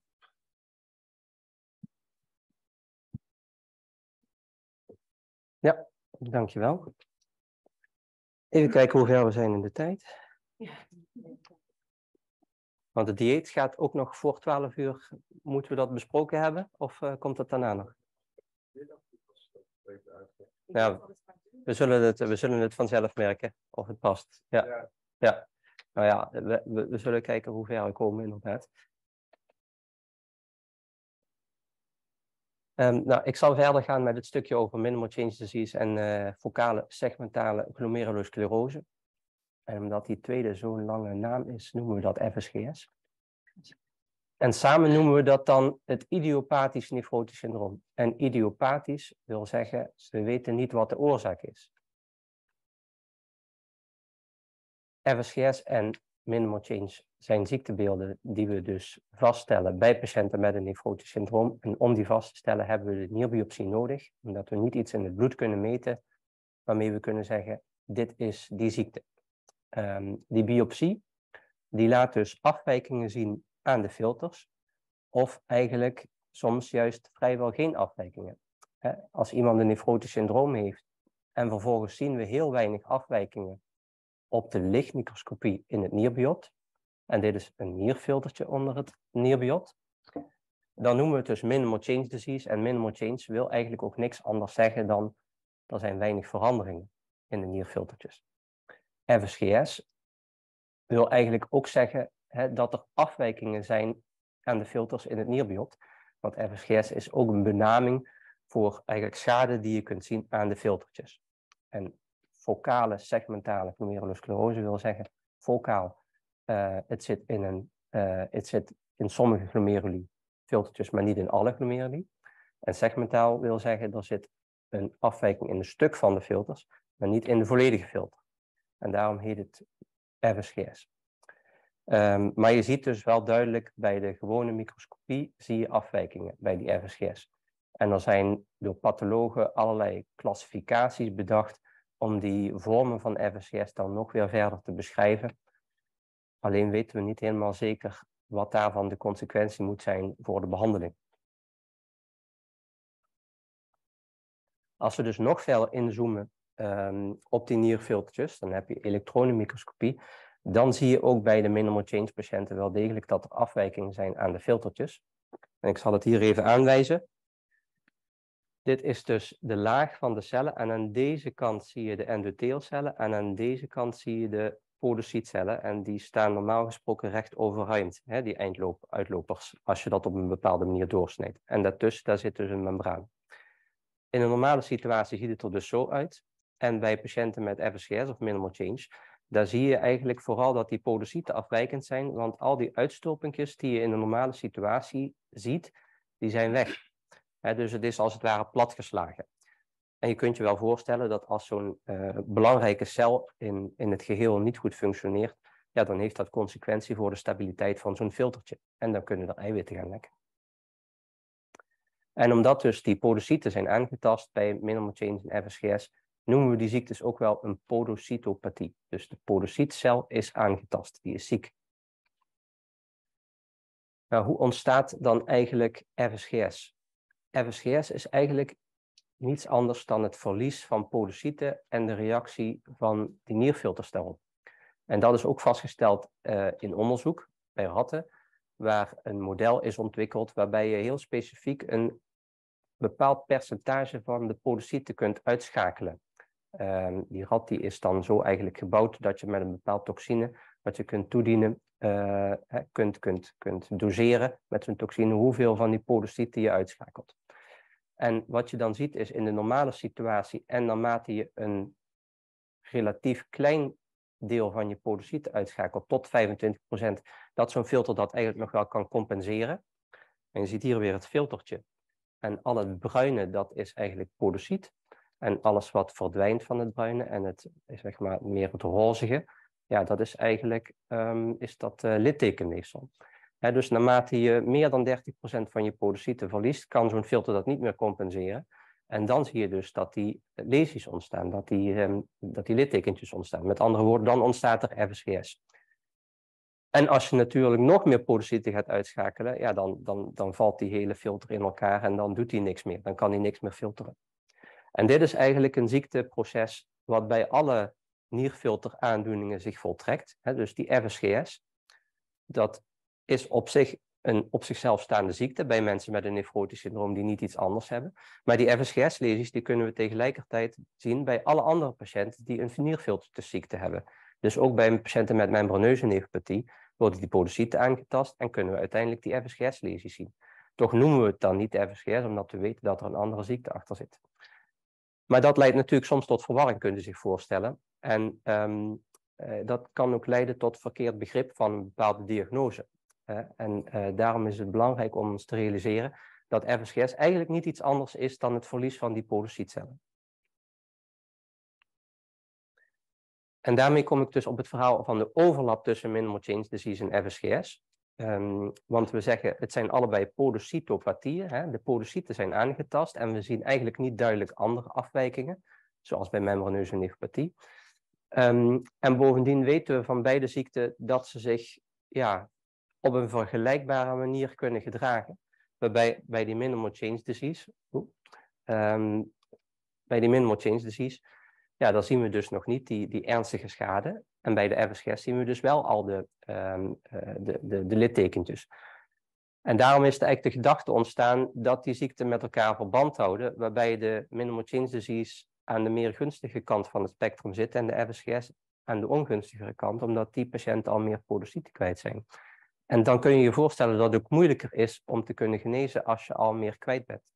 S2: Ja, dankjewel. Even kijken hoe ver we zijn in de tijd. Want het dieet gaat ook nog voor twaalf uur. Moeten we dat besproken hebben? Of uh, komt dat daarna nog? Ja, we zullen het, we zullen het vanzelf merken of het past. Ja, ja. Nou ja, we, we, we zullen kijken hoe ver we komen inderdaad. Um, nou, ik zal verder gaan met het stukje over minimal change disease en uh, focale segmentale glomerulosclerose. En omdat die tweede zo'n lange naam is, noemen we dat F S G S. En samen noemen we dat dan het idiopathisch nefrotisch syndroom. En idiopathisch wil zeggen, we weten niet wat de oorzaak is. F S G S en minimal change zijn ziektebeelden die we dus vaststellen bij patiënten met een nefrotisch syndroom. En om die vast te stellen hebben we de nierbiopsie nodig, omdat we niet iets in het bloed kunnen meten waarmee we kunnen zeggen, dit is die ziekte. Um, die biopsie, die laat dus afwijkingen zien aan de filters, of eigenlijk soms juist vrijwel geen afwijkingen. He, als iemand een nefrotisch syndroom heeft en vervolgens zien we heel weinig afwijkingen op de lichtmicroscopie in het nierbiot, en dit is een nierfiltertje onder het nierbiot, dan noemen we het dus minimal change disease. En minimal change wil eigenlijk ook niks anders zeggen dan er zijn weinig veranderingen in de nierfiltertjes. F S G S wil eigenlijk ook zeggen hè, dat er afwijkingen zijn aan de filters in het nierbiot. Want F S G S is ook een benaming voor eigenlijk schade die je kunt zien aan de filtertjes. En focale segmentale glomerulosclerose wil zeggen, focaal, uh, het zit in een, uh, het zit in sommige glomeruli filtertjes, maar niet in alle glomeruli. En segmentaal wil zeggen, er zit een afwijking in een stuk van de filters, maar niet in de volledige filter. En daarom heet het F S G S. Um, maar je ziet dus wel duidelijk bij de gewone microscopie zie je afwijkingen bij die F S G S. En er zijn door pathologen allerlei klassificaties bedacht om die vormen van F S G S dan nog weer verder te beschrijven. Alleen weten we niet helemaal zeker wat daarvan de consequentie moet zijn voor de behandeling. Als we dus nog verder inzoomen um, op die nierfiltertjes, dan heb je elektronenmicroscopie, dan zie je ook bij de minimal change patiënten wel degelijk dat er afwijkingen zijn aan de filtertjes. En ik zal het hier even aanwijzen. Dit is dus de laag van de cellen en aan deze kant zie je de endotheelcellen en aan deze kant zie je de podocytcellen en die staan normaal gesproken recht overeind, hè, die eindloop, uitlopers, als je dat op een bepaalde manier doorsnijdt. En daartussen, daar zit dus een membraan. In een normale situatie ziet het er dus zo uit. En bij patiënten met F S G S of minimal change, daar zie je eigenlijk vooral dat die podocyten afwijkend zijn, want al die uitstulpingjes die je in een normale situatie ziet, die zijn weg. He, dus het is als het ware platgeslagen. En je kunt je wel voorstellen dat als zo'n uh, belangrijke cel in, in het geheel niet goed functioneert, ja, dan heeft dat consequentie voor de stabiliteit van zo'n filtertje. En dan kunnen er eiwitten gaan lekken. En omdat dus die podocyten zijn aangetast bij minimal change en F S G S, noemen we die ziektes ook wel een podocytopathie. Dus de podocytcel is aangetast, die is ziek. Nou, hoe ontstaat dan eigenlijk F S G S? F S G S is eigenlijk niets anders dan het verlies van podocyten en de reactie van die nierfilters daarop. En dat is ook vastgesteld uh, in onderzoek bij ratten, waar een model is ontwikkeld waarbij je heel specifiek een bepaald percentage van de podocyten kunt uitschakelen. Uh, die rat die is dan zo eigenlijk gebouwd dat je met een bepaald toxine wat je kunt toedienen, uh, kunt, kunt, kunt doseren met zo'n toxine hoeveel van die podocyten je uitschakelt. En wat je dan ziet is in de normale situatie en naarmate je een relatief klein deel van je podocyten uitschakelt tot vijfentwintig procent, dat zo'n filter dat eigenlijk nog wel kan compenseren. En je ziet hier weer het filtertje. En al het bruine, dat is eigenlijk podocyt. En alles wat verdwijnt van het bruine en het zeg maar meer het rozige, ja, dat is eigenlijk um, is dat uh, littekenweefsel. He, dus naarmate je meer dan dertig procent van je podocyten verliest, kan zo'n filter dat niet meer compenseren. En dan zie je dus dat die lesies ontstaan, dat die, um, dat die littekentjes ontstaan. Met andere woorden, dan ontstaat er F S G S. En als je natuurlijk nog meer podocyten gaat uitschakelen, ja, dan, dan, dan valt die hele filter in elkaar en dan doet hij niks meer. Dan kan hij niks meer filteren. En dit is eigenlijk een ziekteproces wat bij alle nierfilteraandoeningen zich voltrekt. He, dus die F S G S, dat is op zich een op zichzelf staande ziekte bij mensen met een nefrotisch syndroom die niet iets anders hebben. Maar die F S G S-lesies die kunnen we tegelijkertijd zien bij alle andere patiënten die een nierfilterziekte hebben. Dus ook bij patiënten met membraneuze nefropathie worden die podocyten aangetast en kunnen we uiteindelijk die F S G S-lesies zien. Toch noemen we het dan niet F S G S, omdat we weten dat er een andere ziekte achter zit. Maar dat leidt natuurlijk soms tot verwarring, kunnen ze zich voorstellen. En um, uh, dat kan ook leiden tot verkeerd begrip van een bepaalde diagnose. Uh, en uh, daarom is het belangrijk om ons te realiseren dat F S G S eigenlijk niet iets anders is dan het verlies van die podocytcellen. En daarmee kom ik dus op het verhaal van de overlap tussen minimal change disease en F S G S. Um, want we zeggen, het zijn allebei podocytopathieën. Hè? De podocyten zijn aangetast en we zien eigenlijk niet duidelijk andere afwijkingen, zoals bij membraneuze nefropathie. Um, en bovendien weten we van beide ziekten dat ze zich ja, op een vergelijkbare manier kunnen gedragen. Waarbij bij die minimal change disease, um, bij die minimal change disease, ja, dan zien we dus nog niet die, die ernstige schade. En bij de F S G S zien we dus wel al de, um, uh, de, de, de littekentjes. En daarom is er eigenlijk de gedachte ontstaan dat die ziekten met elkaar verband houden, waarbij de minimal change disease aan de meer gunstige kant van het spectrum zit en de F S G S aan de ongunstigere kant, omdat die patiënten al meer podocyten kwijt zijn. En dan kun je je voorstellen dat het ook moeilijker is om te kunnen genezen als je al meer kwijt bent.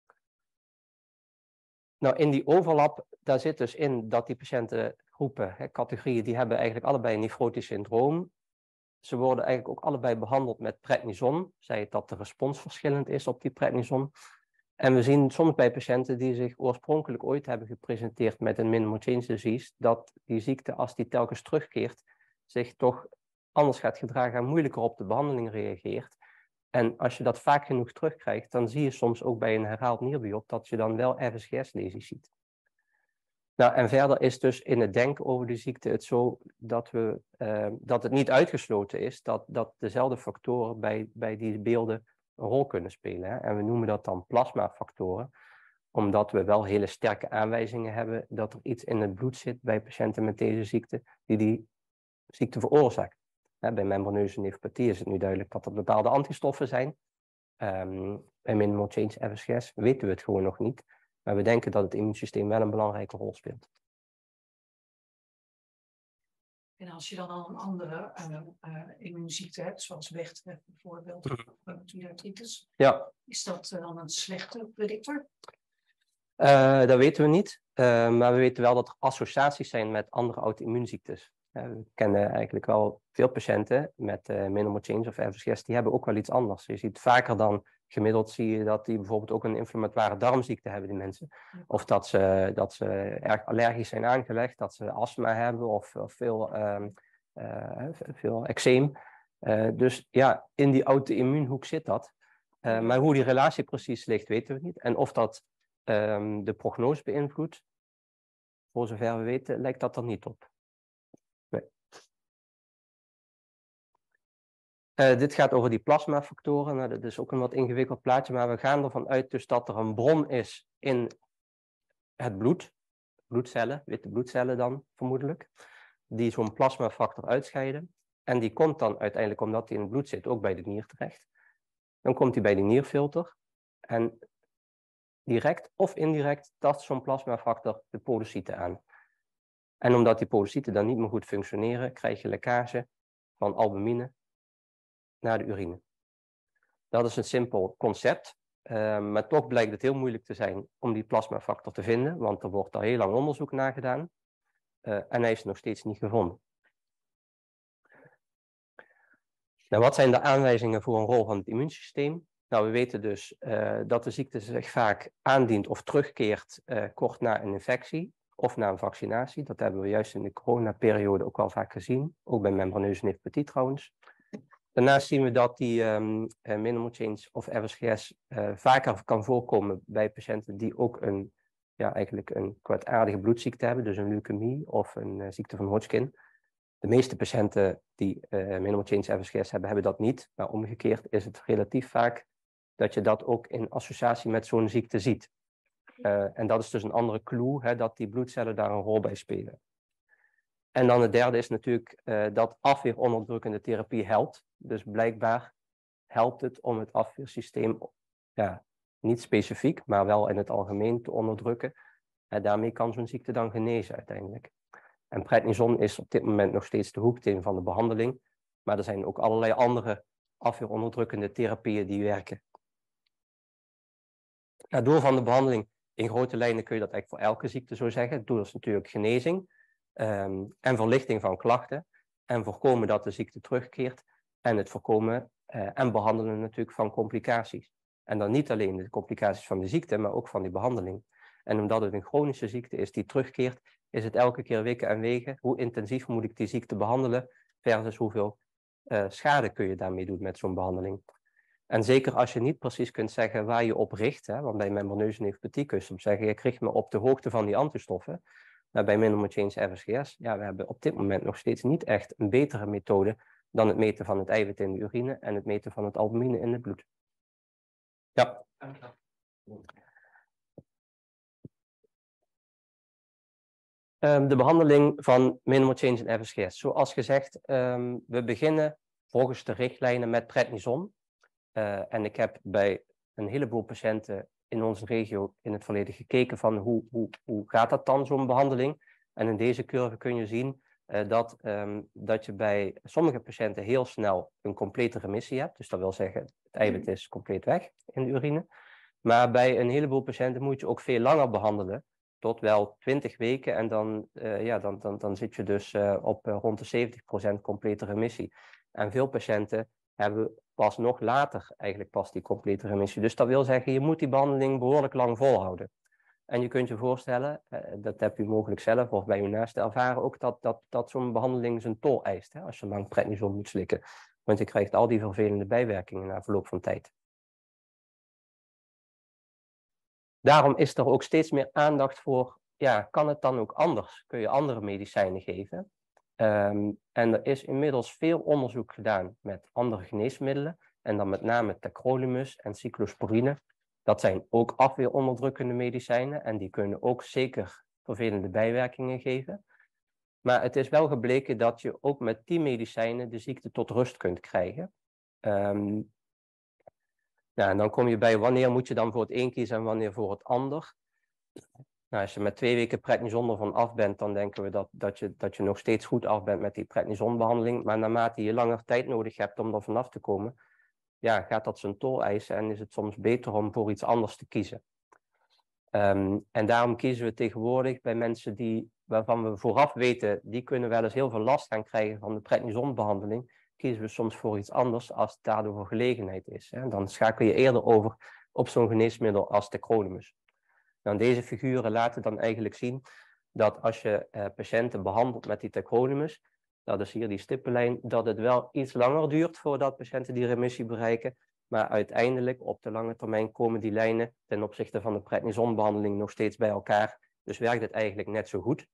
S2: Nou, in die overlap, daar zit dus in dat die patiëntengroepen, hè, categorieën, die hebben eigenlijk allebei een nefrotisch syndroom. Ze worden eigenlijk ook allebei behandeld met prednison, zij het dat de respons verschillend is op die prednison. En we zien soms bij patiënten die zich oorspronkelijk ooit hebben gepresenteerd met een minimal change disease, dat die ziekte, als die telkens terugkeert, zich toch anders gaat gedragen en moeilijker op de behandeling reageert. En als je dat vaak genoeg terugkrijgt, dan zie je soms ook bij een herhaald nierbiop dat je dan wel F S G S-lesies ziet. Nou, en verder is dus in het denken over die ziekte het zo dat, we, uh, dat het niet uitgesloten is dat, dat dezelfde factoren bij, bij die beelden een rol kunnen spelen. Hè? En we noemen dat dan plasmafactoren. omdat we wel hele sterke aanwijzingen hebben dat er iets in het bloed zit bij patiënten met deze ziekte die die ziekte veroorzaakt. Hè, bij membraneuze nefropathie is het nu duidelijk dat er bepaalde antistoffen zijn. Um, bij minimal change F S G S weten we het gewoon nog niet. Maar we denken dat het immuunsysteem wel een belangrijke rol speelt.
S5: En als je dan al een andere uh, uh, immuunziekte hebt, zoals Becht bijvoorbeeld, of reumatoïde artritis,
S2: ja.
S5: Is dat uh, dan een slechte predictor?
S2: Uh, dat weten we niet, uh, maar we weten wel dat er associaties zijn met andere auto-immuunziektes. Uh, we kennen eigenlijk wel veel patiënten met uh, minimal change of F S G S, die hebben ook wel iets anders. Je ziet vaker dan gemiddeld zie je dat die bijvoorbeeld ook een inflammatoire darmziekte hebben, die mensen. Of dat ze, dat ze erg allergisch zijn aangelegd, dat ze astma hebben of, of veel, um, uh, veel eczeem. Uh, dus ja, in die auto-immuunhoek zit dat. Uh, maar hoe die relatie precies ligt, weten we niet. En of dat um, de prognose beïnvloedt, voor zover we weten, lijkt dat er niet op. Nee. Uh, dit gaat over die plasmafactoren. Nou, dat is ook een wat ingewikkeld plaatje, maar we gaan ervan uit dus dat er een bron is in het bloed, bloedcellen, witte bloedcellen dan vermoedelijk, die zo'n plasmafactor uitscheiden. En die komt dan uiteindelijk, omdat die in het bloed zit, ook bij de nier terecht. Dan komt die bij de nierfilter en direct of indirect tast zo'n plasmafactor de podocyten aan. En omdat die podocyten dan niet meer goed functioneren, krijg je lekkage van albumine naar de urine. Dat is een simpel concept, uh, maar toch blijkt het heel moeilijk te zijn om die plasmafactor te vinden, want er wordt al heel lang onderzoek naar gedaan uh, en hij is nog steeds niet gevonden. Nou, wat zijn de aanwijzingen voor een rol van het immuunsysteem? Nou, we weten dus uh, dat de ziekte zich vaak aandient of terugkeert uh, kort na een infectie of na een vaccinatie. Dat hebben we juist in de coronaperiode ook wel vaak gezien, ook bij membraneuze nefropathie trouwens. Daarnaast zien we dat die um, uh, minimal change of F S G S uh, vaker kan voorkomen bij patiënten die ook een, ja, eigenlijk een kwaadaardige bloedziekte hebben, dus een leukemie of een uh, ziekte van Hodgkin. De meeste patiënten die uh, minimal change F S G S hebben, hebben dat niet, maar omgekeerd is het relatief vaak dat je dat ook in associatie met zo'n ziekte ziet. Uh, en dat is dus een andere clue, hè, dat die bloedcellen daar een rol bij spelen. En dan het derde is natuurlijk uh, dat afweeronderdrukkende therapie helpt. Dus blijkbaar helpt het om het afweersysteem, ja, niet specifiek, maar wel in het algemeen te onderdrukken. En daarmee kan zo'n ziekte dan genezen uiteindelijk. En prednison is op dit moment nog steeds de hoeksteen van de behandeling. Maar er zijn ook allerlei andere afweeronderdrukkende therapieën die werken. Het doel van de behandeling, in grote lijnen kun je dat eigenlijk voor elke ziekte zo zeggen. Het doel is natuurlijk genezing um, en verlichting van klachten. En voorkomen dat de ziekte terugkeert. En het voorkomen uh, en behandelen natuurlijk van complicaties. En dan niet alleen de complicaties van de ziekte, maar ook van die behandeling. En omdat het een chronische ziekte is die terugkeert, is het elke keer wikken en wegen. Hoe intensief moet ik die ziekte behandelen versus hoeveel uh, schade kun je daarmee doen met zo'n behandeling. En zeker als je niet precies kunt zeggen waar je op richt, hè, want bij membraneuze nefropathie kun je soms zeggen, ik richt me op de hoogte van die antistoffen. Maar bij minimal change F S G S, ja, we hebben op dit moment nog steeds niet echt een betere methode dan het meten van het eiwit in de urine en het meten van het albumine in het bloed. Ja. Um, de behandeling van minimal change in F S G S. Zoals gezegd, um, we beginnen volgens de richtlijnen met prednison. Uh, en ik heb bij een heleboel patiënten in onze regio in het verleden gekeken van hoe, hoe, hoe gaat dat dan, zo'n behandeling. En in deze curve kun je zien uh, dat, um, dat je bij sommige patiënten heel snel een complete remissie hebt. Dus dat wil zeggen, het eiwit is compleet weg in de urine. Maar bij een heleboel patiënten moet je ook veel langer behandelen, tot wel twintig weken. En dan, uh, ja, dan, dan, dan zit je dus uh, op uh, rond de zeventig procent complete remissie. En veel patiënten hebben pas nog later eigenlijk pas die complete remissie. Dus dat wil zeggen, je moet die behandeling behoorlijk lang volhouden. En je kunt je voorstellen, uh, dat heb je mogelijk zelf of bij uw naaste ervaren ook, dat, dat, dat zo'n behandeling zijn tol eist, hè, als je lang prednison moet slikken. Want je krijgt al die vervelende bijwerkingen na verloop van tijd. Daarom is er ook steeds meer aandacht voor, ja, kan het dan ook anders? Kun je andere medicijnen geven? Um, en er is inmiddels veel onderzoek gedaan met andere geneesmiddelen. En dan met name tacrolimus en cyclosporine. Dat zijn ook afweeronderdrukkende medicijnen en die kunnen ook zeker vervelende bijwerkingen geven. Maar het is wel gebleken dat je ook met die medicijnen de ziekte tot rust kunt krijgen. Um, nou, en dan kom je bij wanneer moet je dan voor het een kiezen en wanneer voor het ander. Nou, als je met twee weken prednison ervan af bent, dan denken we dat, dat, je, dat je nog steeds goed af bent met die prednisonbehandeling. Maar naarmate je langer tijd nodig hebt om er vanaf te komen, ja, gaat dat zijn tol eisen en is het soms beter om voor iets anders te kiezen. Um, en daarom kiezen we tegenwoordig bij mensen die, waarvan we vooraf weten, die kunnen wel eens heel veel last gaan krijgen van de prednisonbehandeling, kiezen we soms voor iets anders als het daardoor voor gelegenheid is. Hè. Dan schakel je eerder over op zo'n geneesmiddel als tacrolimus. Nou, deze figuren laten dan eigenlijk zien dat als je uh, patiënten behandelt met die tacrolimus, dat is hier die stippenlijn, dat het wel iets langer duurt voordat patiënten die remissie bereiken, maar uiteindelijk op de lange termijn komen die lijnen ten opzichte van de prednisonbehandeling nog steeds bij elkaar. Dus werkt het eigenlijk net zo goed.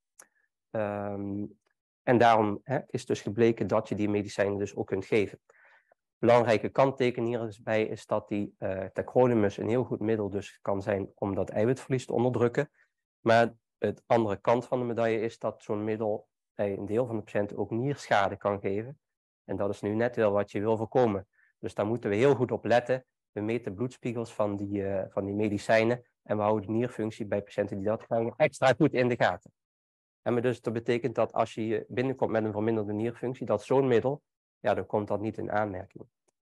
S2: Um, en daarom hè, is dus gebleken dat je die medicijnen dus ook kunt geven. Belangrijke kanttekening hierbij is dat die uh, tacrolimus een heel goed middel dus kan zijn om dat eiwitverlies te onderdrukken. Maar het andere kant van de medaille is dat zo'n middel bij een deel van de patiënten ook nierschade kan geven. En dat is nu net wel wat je wil voorkomen. Dus daar moeten we heel goed op letten. We meten bloedspiegels van die, uh, van die medicijnen en we houden de nierfunctie bij patiënten die dat krijgen extra goed in de gaten. En dus dat betekent dat als je binnenkomt met een verminderde nierfunctie, dat zo'n middel, ja, dan komt dat niet in aanmerking.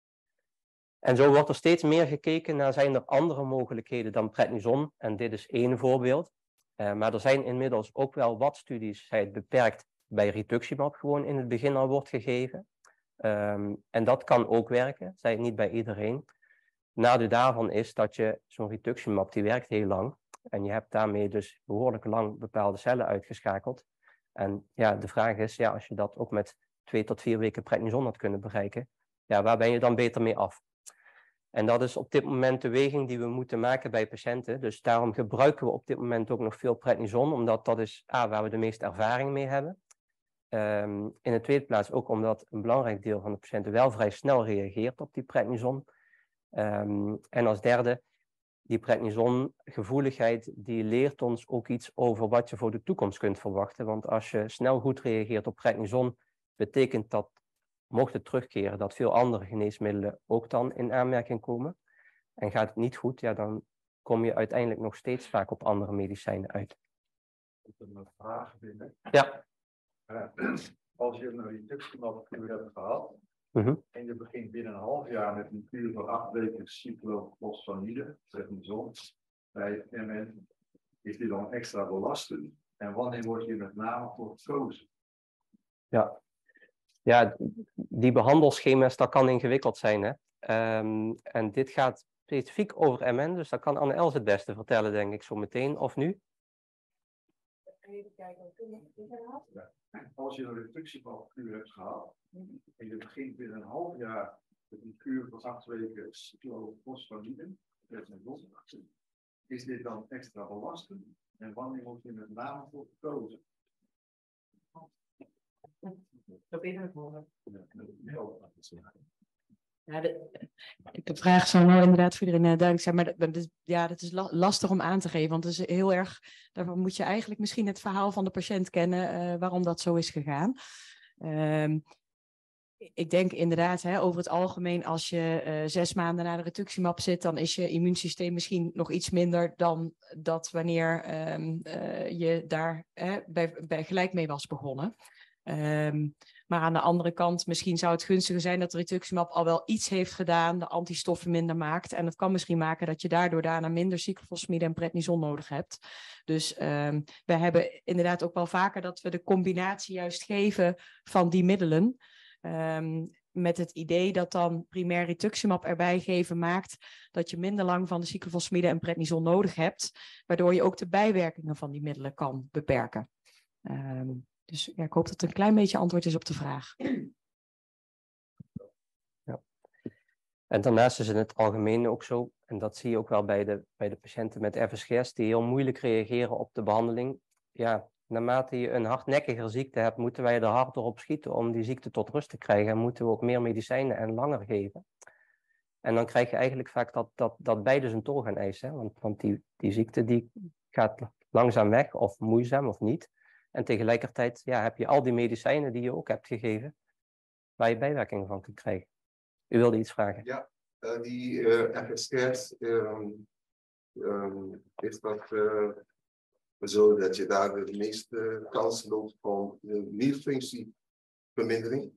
S2: En zo wordt er steeds meer gekeken naar, zijn er andere mogelijkheden dan prednison? En dit is één voorbeeld. Uh, maar er zijn inmiddels ook wel wat studies, zij het beperkt bij rituximab gewoon in het begin al wordt gegeven. Um, en dat kan ook werken, zij het niet bij iedereen. Nadeel daarvan is dat je zo'n rituximab, die werkt heel lang. En je hebt daarmee dus behoorlijk lang bepaalde cellen uitgeschakeld. En ja, de vraag is, ja, als je dat ook met twee tot vier weken prednison had kunnen bereiken, ja, waar ben je dan beter mee af? En dat is op dit moment de weging die we moeten maken bij patiënten. Dus daarom gebruiken we op dit moment ook nog veel prednison, omdat dat is A, waar we de meeste ervaring mee hebben. Um, in de tweede plaats ook omdat een belangrijk deel van de patiënten wel vrij snel reageert op die prednison. Um, en als derde, die prednisongevoeligheid, die leert ons ook iets over wat je voor de toekomst kunt verwachten. Want als je snel goed reageert op prednison, betekent dat, mocht het terugkeren, dat veel andere geneesmiddelen ook dan in aanmerking komen. En gaat het niet goed, ja, dan kom je uiteindelijk nog steeds vaak op andere medicijnen uit.
S8: Ik heb een vraag binnen.
S2: Ja.
S8: Uh, als je een rituximab-kuur hebt gehad,
S2: uh-huh.
S8: en je begint binnen een half jaar met een kuur van acht weken cyclophosphamide, prednison, bij M N, is die dan extra belastend? En wanneer word je met name voor gekozen?
S2: Ja. Ja, die behandelschema's, dat kan ingewikkeld zijn. Hè? Um, en dit gaat specifiek over M N, dus dat kan Anne-Els het beste vertellen, denk ik, zo meteen. Of nu?
S8: Ja. Als je een rituximab-kuur hebt gehad, en je begint binnen een half jaar met een kuur van acht weken cyclophosphamide, is dit dan extra belastend? En wanneer moet je met name voor gekozen?
S3: Dat is het horen. Ja, de, de vraag zou nou inderdaad voor iedereen duidelijk zijn, maar dat, dat is, ja, dat is la, lastig om aan te geven, want het is heel erg, daarvan moet je eigenlijk misschien het verhaal van de patiënt kennen, uh, waarom dat zo is gegaan. Um, ik denk inderdaad, hè, over het algemeen, als je uh, zes maanden na de rituximab zit, dan is je immuunsysteem misschien nog iets minder dan dat wanneer um, uh, je daar uh, bij, bij gelijk mee was begonnen. Um, maar aan de andere kant, misschien zou het gunstiger zijn dat rituximab al wel iets heeft gedaan, de antistoffen minder maakt. En het kan misschien maken dat je daardoor daarna minder cyclophosphamide en prednison nodig hebt. Dus um, we hebben inderdaad ook wel vaker dat we de combinatie juist geven van die middelen. Um, met het idee dat dan primair rituximab erbij geven maakt dat je minder lang van de cyclophosphamide en prednison nodig hebt, waardoor je ook de bijwerkingen van die middelen kan beperken. Um, Dus ja, ik hoop dat het een klein beetje antwoord is op de vraag.
S2: Ja. En daarnaast is in het algemeen ook zo, en dat zie je ook wel bij de, bij de patiënten met F S G S, die heel moeilijk reageren op de behandeling. Ja, naarmate je een hardnekkiger ziekte hebt, moeten wij er harder op schieten om die ziekte tot rust te krijgen. En moeten we ook meer medicijnen en langer geven. En dan krijg je eigenlijk vaak dat, dat, dat beide zijn tol gaan eisen. Hè? Want, want die, die ziekte die gaat langzaam weg, of moeizaam of niet. En tegelijkertijd ja, heb je al die medicijnen die je ook hebt gegeven, waar je bijwerkingen van kunt krijgen. U wilde iets vragen?
S7: Ja, uh, die uh, F S K's, um, um, is dat uh, zo dat je daar de meeste kans loopt van de nierfunctievermindering?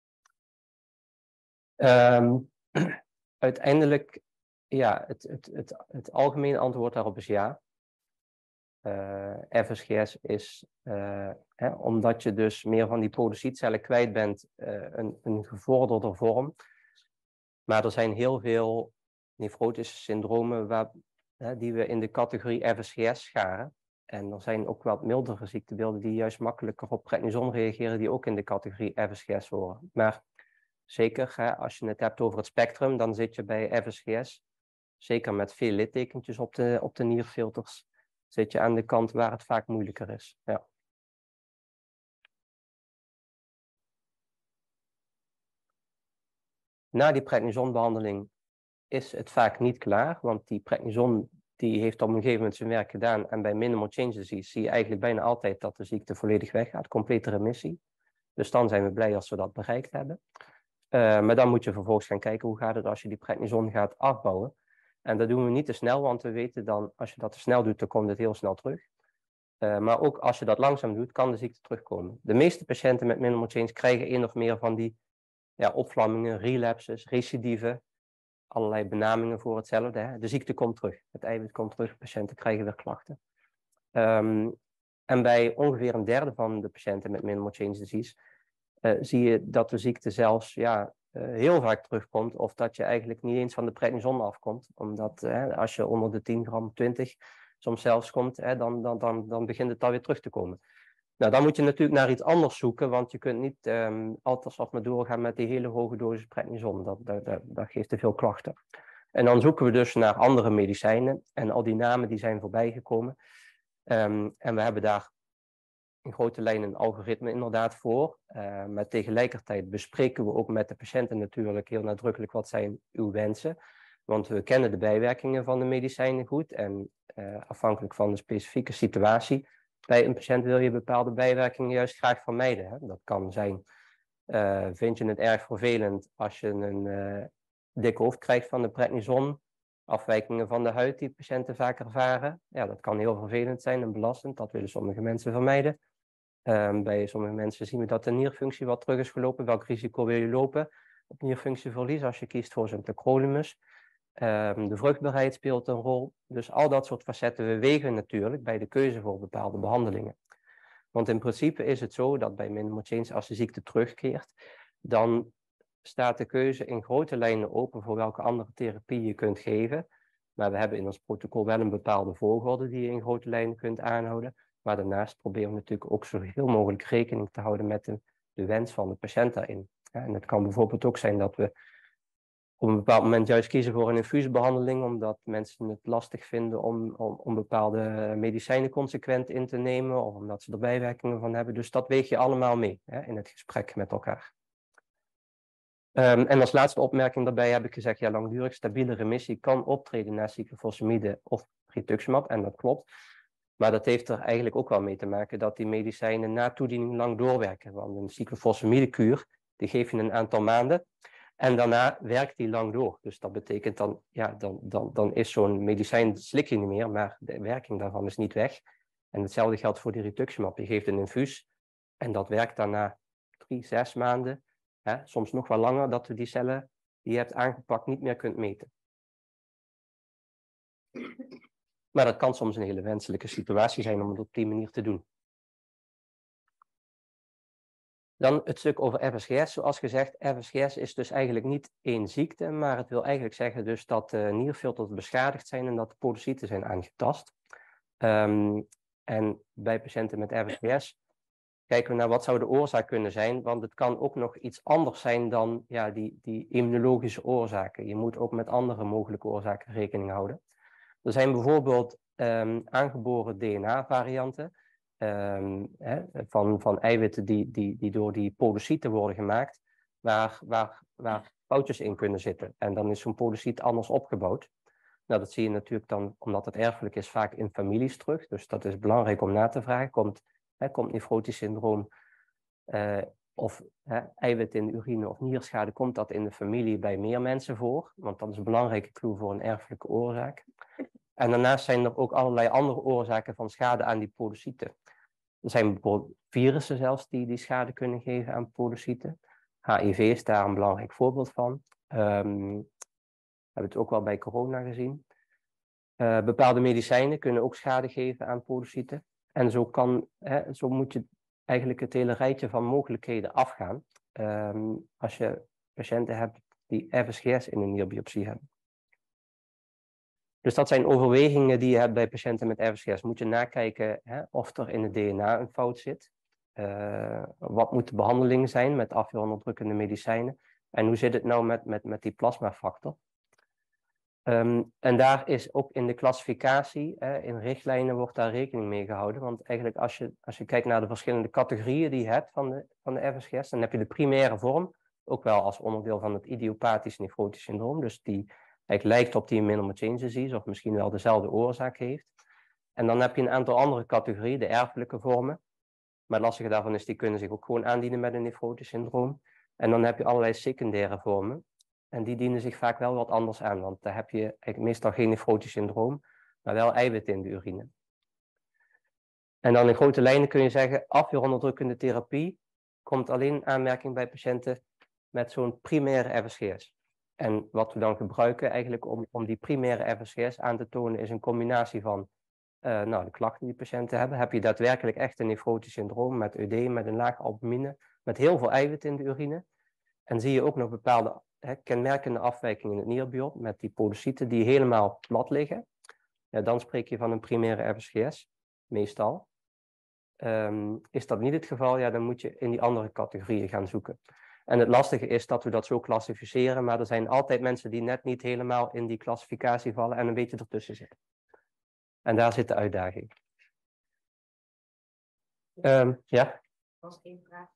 S2: Um, uiteindelijk, ja, het, het, het, het algemene antwoord daarop is ja. Uh, F S G S is, uh, hè, omdat je dus meer van die podocytcellen kwijt bent, uh, een, een gevorderde vorm. Maar er zijn heel veel nefrotische syndromen waar, hè, die we in de categorie F S G S scharen. En er zijn ook wat mildere ziektebeelden die juist makkelijker op prednison reageren, die ook in de categorie F S G S horen. Maar zeker, hè, als je het hebt over het spectrum, dan zit je bij F S G S, zeker met veel littekentjes op de, op de nierfilters, zit je aan de kant waar het vaak moeilijker is. Ja. Na die prednisonbehandeling is het vaak niet klaar, want die prednison die heeft op een gegeven moment zijn werk gedaan en bij minimal change disease zie je eigenlijk bijna altijd dat de ziekte volledig weggaat, complete remissie. Dus dan zijn we blij als we dat bereikt hebben. Uh, maar dan moet je vervolgens gaan kijken hoe gaat het als je die prednison gaat afbouwen. En dat doen we niet te snel, want we weten dan, als je dat te snel doet, dan komt het heel snel terug. Uh, maar ook als je dat langzaam doet, kan de ziekte terugkomen. De meeste patiënten met minimal change krijgen één of meer van die ja, opvlammingen, relapses, recidieven, allerlei benamingen voor hetzelfde. Hè. De ziekte komt terug, het eiwit komt terug, patiënten krijgen weer klachten. Um, en bij ongeveer een derde van de patiënten met minimal change disease uh, zie je dat de ziekte zelfs ja, uh, heel vaak terugkomt, of dat je eigenlijk niet eens van de prednison afkomt. Omdat uh, als je onder de tien gram, twintig soms zelfs komt, uh, dan, dan, dan, dan begint het alweer terug te komen. Nou, dan moet je natuurlijk naar iets anders zoeken, want je kunt niet um, altijd af maar doorgaan met die hele hoge dosis prednison. Dat, dat, dat, dat geeft te veel klachten. En dan zoeken we dus naar andere medicijnen en al die namen die zijn voorbij gekomen. Um, en we hebben daar in grote lijnen een algoritme inderdaad voor. Uh, maar tegelijkertijd bespreken we ook met de patiënten natuurlijk heel nadrukkelijk wat zijn uw wensen. Want we kennen de bijwerkingen van de medicijnen goed en uh, afhankelijk van de specifieke situatie bij een patiënt wil je bepaalde bijwerkingen juist graag vermijden. Hè? Dat kan zijn, uh, vind je het erg vervelend als je een uh, dik hoofd krijgt van de prednison, afwijkingen van de huid die patiënten vaak ervaren. Ja, dat kan heel vervelend zijn en belastend, dat willen sommige mensen vermijden. Um, bij sommige mensen zien we dat de nierfunctie wat terug is gelopen. Welk risico wil je lopen op nierfunctieverlies als je kiest voor zo'n tacrolimus? Um, de vruchtbaarheid speelt een rol. Dus al dat soort facetten we wegen natuurlijk bij de keuze voor bepaalde behandelingen. Want in principe is het zo dat bij minimal change, als de ziekte terugkeert, dan staat de keuze in grote lijnen open voor welke andere therapie je kunt geven. Maar we hebben in ons protocol wel een bepaalde volgorde die je in grote lijnen kunt aanhouden. Maar daarnaast proberen we natuurlijk ook zoveel mogelijk rekening te houden met de, de wens van de patiënt daarin. En het kan bijvoorbeeld ook zijn dat we op een bepaald moment juist kiezen voor een infuusbehandeling, omdat mensen het lastig vinden om, om, om bepaalde medicijnen consequent in te nemen, of omdat ze er bijwerkingen van hebben. Dus dat weeg je allemaal mee hè, in het gesprek met elkaar. Um, en als laatste opmerking daarbij heb ik gezegd, ja, langdurig stabiele remissie kan optreden na cyclophosphamide of rituximab, en dat klopt. Maar dat heeft er eigenlijk ook wel mee te maken dat die medicijnen na toediening lang doorwerken. Want een cyclophosphamide-kuur, die geef je een aantal maanden. En daarna werkt die lang door. Dus dat betekent dan, ja, dan, dan, dan is zo'n medicijn, slik je niet meer, maar de werking daarvan is niet weg. En hetzelfde geldt voor die rituximab. Je geeft een infuus en dat werkt daarna drie, zes maanden. Hè, soms nog wel langer, dat we die cellen die je hebt aangepakt niet meer kunt meten. Maar dat kan soms een hele wenselijke situatie zijn om het op die manier te doen. Dan het stuk over F S G S. Zoals gezegd, F S G S is dus eigenlijk niet één ziekte, maar het wil eigenlijk zeggen dus dat de nierfilters beschadigd zijn en dat de podocyten zijn aangetast. Um, en bij patiënten met F S G S kijken we naar wat zou de oorzaak kunnen zijn, want het kan ook nog iets anders zijn dan ja, die, die immunologische oorzaken. Je moet ook met andere mogelijke oorzaken rekening houden. Er zijn bijvoorbeeld um, aangeboren D N A-varianten um, hè, van, van eiwitten die, die, die door die podocyten worden gemaakt, waar, waar, waar foutjes in kunnen zitten. En dan is zo'n podocyt anders opgebouwd. Nou, dat zie je natuurlijk dan, omdat het erfelijk is, vaak in families terug. Dus dat is belangrijk om na te vragen. Komt, hè, komt nefrotisch syndroom uh, of hè, eiwit in de urine of nierschade, komt dat in de familie bij meer mensen voor? Want dat is een belangrijke clue voor een erfelijke oorzaak. En daarnaast zijn er ook allerlei andere oorzaken van schade aan die podocyten. Er zijn bijvoorbeeld virussen zelfs die, die schade kunnen geven aan podocyten. H I V is daar een belangrijk voorbeeld van. Um, we hebben het ook wel bij corona gezien. Uh, bepaalde medicijnen kunnen ook schade geven aan podocyten. En zo, kan, hè, zo moet je eigenlijk het hele rijtje van mogelijkheden afgaan. Um, als je patiënten hebt die F S G S in een nierbiopsie hebben. Dus dat zijn overwegingen die je hebt bij patiënten met F S G S. Moet je nakijken hè, of er in het D N A een fout zit. Uh, wat moet de behandeling zijn met afweeronderdrukkende medicijnen? En hoe zit het nou met, met, met die plasmafactor? Um, en daar is ook in de klassificatie, eh, in richtlijnen wordt daar rekening mee gehouden. Want eigenlijk als je, als je kijkt naar de verschillende categorieën die je hebt van de, van de F S G S, dan heb je de primaire vorm, ook wel als onderdeel van het idiopathisch nefrotisch syndroom. Dus die eigenlijk lijkt op die minimal change disease, of misschien wel dezelfde oorzaak heeft. En dan heb je een aantal andere categorieën, de erfelijke vormen. Maar het lastige daarvan is, die kunnen zich ook gewoon aandienen met een nefrotisch syndroom. En dan heb je allerlei secundaire vormen. En die dienen zich vaak wel wat anders aan, want daar heb je eigenlijk meestal geen nefrotisch syndroom, maar wel eiwit in de urine. En dan in grote lijnen kun je zeggen, afweeronderdrukkende therapie komt alleen in aanmerking bij patiënten met zo'n primaire F S G S. En wat we dan gebruiken eigenlijk om, om die primaire F S G S aan te tonen, is een combinatie van uh, nou, de klachten die patiënten hebben. Heb je daadwerkelijk echt een nefrotisch syndroom met ödeem, met een laag albumine, met heel veel eiwit in de urine. En zie je ook nog bepaalde he, kenmerkende afwijkingen in het nierbiop met die podocyten die helemaal plat liggen. Ja, dan spreek je van een primaire F S G S, meestal. Um, is dat niet het geval, ja, dan moet je in die andere categorieën gaan zoeken. En het lastige is dat we dat zo klassificeren, maar er zijn altijd mensen die net niet helemaal in die klassificatie vallen en een beetje ertussen zitten. En daar zit de uitdaging. Um, ja?
S9: Was één vraag.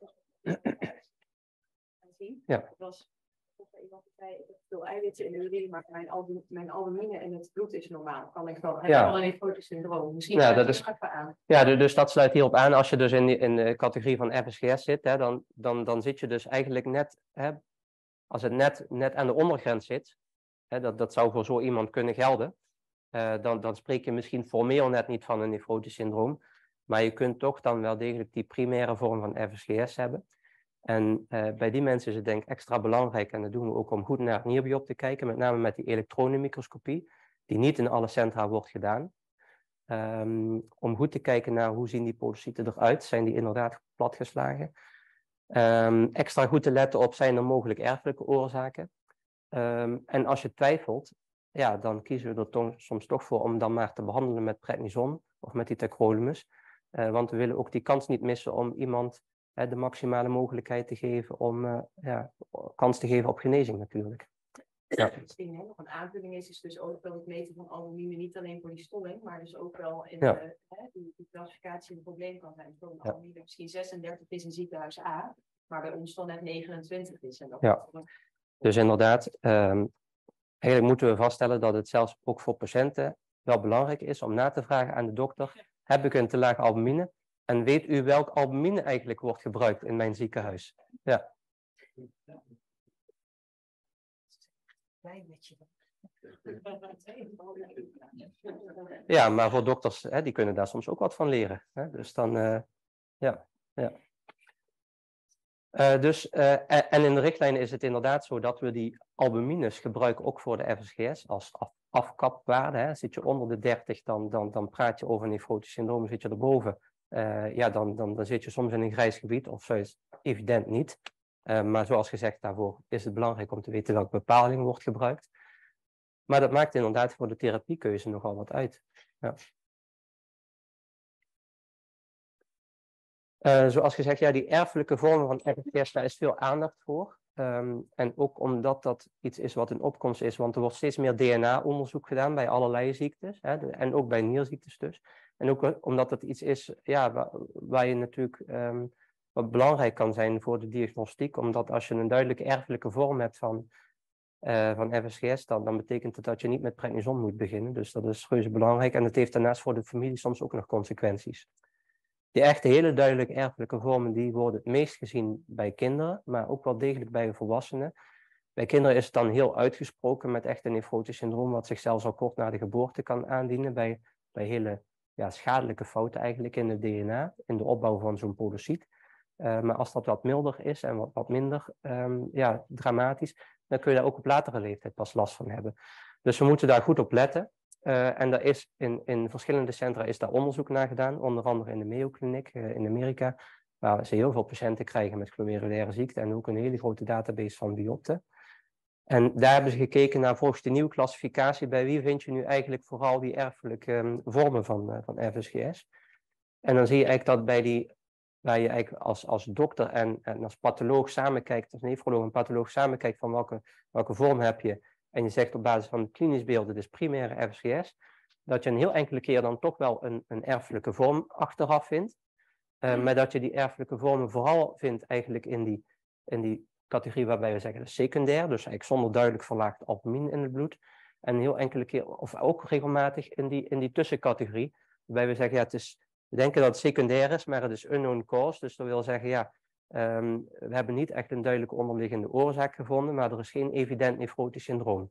S2: Ja.
S9: Was iemand die zei, ik heb veel eiwitten in de urine, maar mijn, album, mijn albumine in het bloed is normaal. Kan ik wel, heb
S2: ja.
S9: ik wel een nefrotisch syndroom? Misschien
S2: ja,
S9: dat
S2: is
S9: even aan.
S2: Ja, dus dat sluit hierop aan. Als je dus in, die, in de categorie van F S G S zit, hè, dan, dan, dan zit je dus eigenlijk net, hè, als het net, net aan de ondergrens zit, hè, dat, dat zou voor zo iemand kunnen gelden, uh, dan, dan spreek je misschien formeel net niet van een nefrotisch syndroom, maar je kunt toch dan wel degelijk die primaire vorm van F S G S hebben. En uh, bij die mensen is het denk ik extra belangrijk, en dat doen we ook om goed naar het nierbiop te kijken, met name met die elektronenmicroscopie, die niet in alle centra wordt gedaan. Um, om goed te kijken naar hoe zien die podocyten eruit, zijn die inderdaad platgeslagen. Um, extra goed te letten op, zijn er mogelijk erfelijke oorzaken. Um, en als je twijfelt, ja, dan kiezen we er to- soms toch voor om dan maar te behandelen met prednison of met die tacrolimus. Uh, want we willen ook die kans niet missen om iemand uh, de maximale mogelijkheid te geven om uh, ja, kans te geven op genezing natuurlijk.
S9: Ja. Misschien hè, nog een aanvulling is, is dus ook wel het meten van albumine niet alleen voor die stolling, maar dus ook wel in
S2: ja.
S9: de, hè, die, die klassificatie een probleem kan zijn. Voor een
S2: ja.
S9: albumine misschien zesendertig is in ziekenhuis A, maar bij ons dan net negenentwintig is. En dat
S2: ja. Een... Dus inderdaad, um, eigenlijk moeten we vaststellen dat het zelfs ook voor patiënten wel belangrijk is om na te vragen aan de dokter, heb ik een te laag albumine? En weet u welk albumine eigenlijk wordt gebruikt in mijn ziekenhuis? Ja. Ja, maar voor dokters, hè, die kunnen daar soms ook wat van leren. Hè? Dus dan, uh, ja, ja. Uh, dus, uh, en in de richtlijnen is het inderdaad zo dat we die albumines gebruiken ook voor de F S G S als af, afkapwaarde. Hè? Zit je onder de dertig, dan, dan, dan praat je over een nefrotisch syndroom. Zit je erboven, uh, ja, dan, dan, dan zit je soms in een grijs gebied, of zoiets evident niet. Uh, maar zoals gezegd, daarvoor is het belangrijk om te weten welke bepaling wordt gebruikt. Maar dat maakt inderdaad voor de therapiekeuze nogal wat uit. Ja. Uh, zoals gezegd, ja, die erfelijke vormen van F S G S, daar is veel aandacht voor. Um, en ook omdat dat iets is wat in opkomst is, want er wordt steeds meer D N A-onderzoek gedaan bij allerlei ziektes. Hè, de, en ook bij nierziektes dus. En ook omdat het iets is ja, waar, waar je natuurlijk... Um, wat belangrijk kan zijn voor de diagnostiek, omdat als je een duidelijke erfelijke vorm hebt van uh, van F S G S, dan, dan betekent het dat je niet met prednison moet beginnen. Dus dat is reuze belangrijk. En het heeft daarnaast voor de familie soms ook nog consequenties. Die echte hele duidelijk erfelijke vormen, die worden het meest gezien bij kinderen, maar ook wel degelijk bij volwassenen. Bij kinderen is het dan heel uitgesproken met echt een nefrotisch syndroom, wat zich zelfs al kort na de geboorte kan aandienen bij, bij hele ja, schadelijke fouten eigenlijk in het D N A, in de opbouw van zo'n podocyt. Uh, maar als dat wat milder is en wat, wat minder um, ja, dramatisch, dan kun je daar ook op latere leeftijd pas last van hebben. Dus we moeten daar goed op letten. Uh, en er is in, in verschillende centra is daar onderzoek naar gedaan, onder andere in de Mayo Clinic uh, in Amerika, waar ze heel veel patiënten krijgen met glomerulaire ziekte en ook een hele grote database van biopten. En daar hebben ze gekeken naar volgens de nieuwe klassificatie, bij wie vind je nu eigenlijk vooral die erfelijke um, vormen van, uh, van F S G S. En dan zie je eigenlijk dat bij die, waar je eigenlijk als, als dokter en, en als patholoog samenkijkt, als nefroloog en patholoog samenkijkt van welke, welke vorm heb je, en je zegt op basis van klinisch beelden, dus primaire F S G S, dat je een heel enkele keer dan toch wel een, een erfelijke vorm achteraf vindt. Uh, maar dat je die erfelijke vormen vooral vindt eigenlijk in die, in die categorie waarbij we zeggen dat is secundair, dus eigenlijk zonder duidelijk verlaagd albumin in het bloed. En een heel enkele keer, of ook regelmatig in die, in die tussencategorie, waarbij we zeggen, ja, het is, we denken dat het secundair is, maar het is unknown cause. Dus dat wil zeggen, ja, um, we hebben niet echt een duidelijke onderliggende oorzaak gevonden, maar er is geen evident nefrotisch syndroom.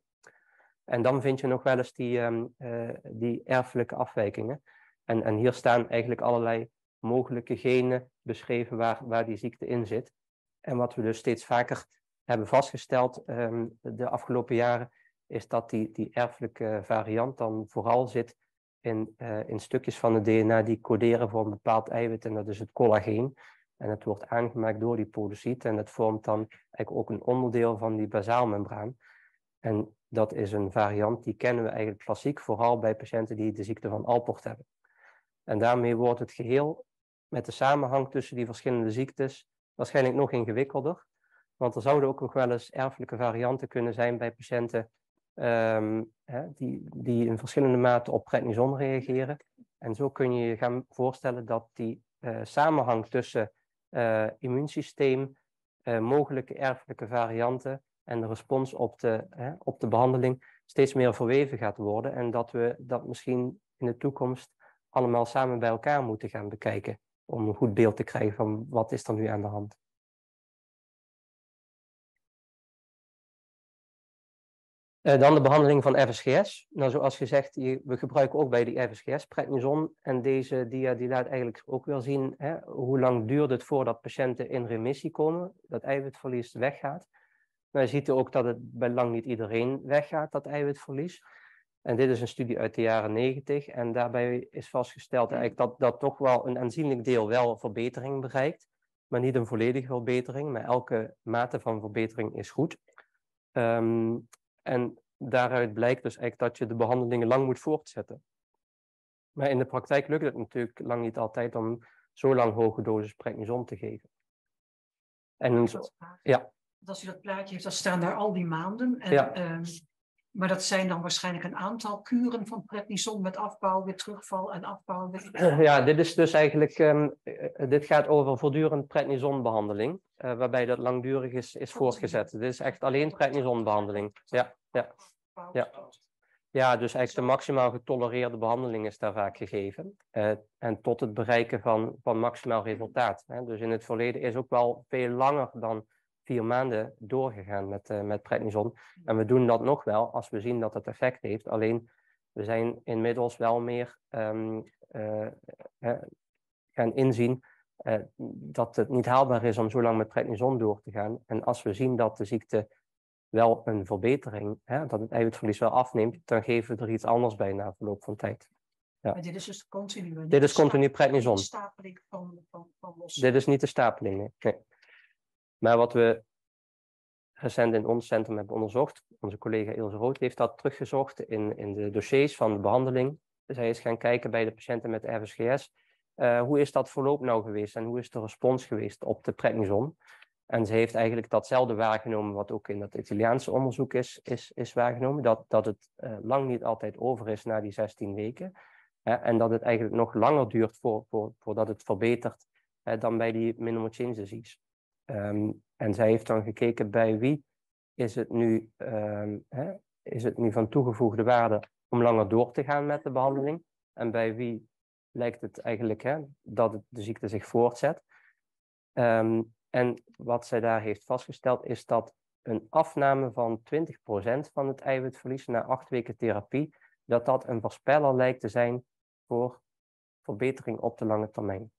S2: En dan vind je nog wel eens die, um, uh, die erfelijke afwijkingen. En, en hier staan eigenlijk allerlei mogelijke genen beschreven waar, waar die ziekte in zit. En wat we dus steeds vaker hebben vastgesteld um, de afgelopen jaren, is dat die, die erfelijke variant dan vooral zit in, uh, in stukjes van het D N A die coderen voor een bepaald eiwit, en dat is het collageen. En het wordt aangemaakt door die podocyt en het vormt dan eigenlijk ook een onderdeel van die basaalmembraan. En dat is een variant die kennen we eigenlijk klassiek, vooral bij patiënten die de ziekte van Alport hebben. En daarmee wordt het geheel met de samenhang tussen die verschillende ziektes waarschijnlijk nog ingewikkelder. Want er zouden ook nog wel eens erfelijke varianten kunnen zijn bij patiënten um, hè, die, die in verschillende mate op prednison reageren. En zo kun je je gaan voorstellen dat die uh, samenhang tussen uh, immuunsysteem, uh, mogelijke erfelijke varianten en de respons op de, hè, op de behandeling steeds meer verweven gaat worden. En dat we dat misschien in de toekomst allemaal samen bij elkaar moeten gaan bekijken. Om een goed beeld te krijgen van wat is er nu aan de hand. Uh, dan de behandeling van F S G S. Nou, zoals gezegd, we gebruiken ook bij die F S G S prednison. En deze dia die laat eigenlijk ook wel zien hè, hoe lang duurt het voordat patiënten in remissie komen. Dat eiwitverlies weggaat. Nou, je ziet ook dat het bij lang niet iedereen weggaat, dat eiwitverlies. En dit is een studie uit de jaren negentig. En daarbij is vastgesteld eigenlijk dat, dat toch wel een aanzienlijk deel wel verbetering bereikt. Maar niet een volledige verbetering. Maar elke mate van verbetering is goed. Um, en daaruit blijkt dus eigenlijk dat je de behandelingen lang moet voortzetten. Maar in de praktijk lukt het natuurlijk lang niet altijd om zo lang hoge dosis prednison te geven. En ja.
S5: Als u dat plaatje heeft, dan staan daar al die maanden. En,
S2: ja.
S5: um, maar dat zijn dan waarschijnlijk een aantal kuren van prednison met afbouw, weer terugval en afbouw. Weer...
S2: Ja, dit is dus eigenlijk, um, dit gaat over voortdurend prednisonbehandeling, uh, waarbij dat langdurig is, is voortgezet. Dit is echt alleen prednisonbehandeling. Ja, ja, ja. Ja, dus eigenlijk de maximaal getolereerde behandeling is daar vaak gegeven. Uh, en tot het bereiken van, van maximaal resultaat. Hè. Dus in het verleden is ook wel veel langer dan vier maanden doorgegaan met, uh, met prednison. En we doen dat nog wel als we zien dat het effect heeft. Alleen we zijn inmiddels wel meer um, uh, uh, gaan inzien uh, dat het niet haalbaar is om zo lang met prednison door te gaan. En als we zien dat de ziekte wel een verbetering, hè, dat het eiwitverlies wel afneemt, dan geven we er iets anders bij na verloop van tijd. Ja.
S5: Maar dit is dus continu.
S2: Dit is continu prednison.
S5: Stapeling van, van, van losse.
S2: Dit is niet de stapeling, nee. nee. Maar wat we recent in ons centrum hebben onderzocht, onze collega Ilse Rood heeft dat teruggezocht in, in de dossiers van de behandeling. Zij is gaan kijken bij de patiënten met F S G S. Uh, hoe is dat verloop nou geweest en hoe is de respons geweest op de prednison? En ze heeft eigenlijk datzelfde waargenomen wat ook in dat Italiaanse onderzoek is, is, is waargenomen. Dat, dat het uh, lang niet altijd over is na die zestien weken. Hè, en dat het eigenlijk nog langer duurt voor, voor, voordat het verbetert hè, dan bij die minimal change disease. Um, en zij heeft dan gekeken bij wie is het nu, um, hè, is het nu van toegevoegde waarde om langer door te gaan met de behandeling? En bij wie lijkt het eigenlijk hè, dat het, de ziekte zich voortzet? Um, en wat zij daar heeft vastgesteld is dat een afname van twintig procent van het eiwitverlies na acht weken therapie, dat dat een voorspeller lijkt te zijn voor verbetering op de lange termijn.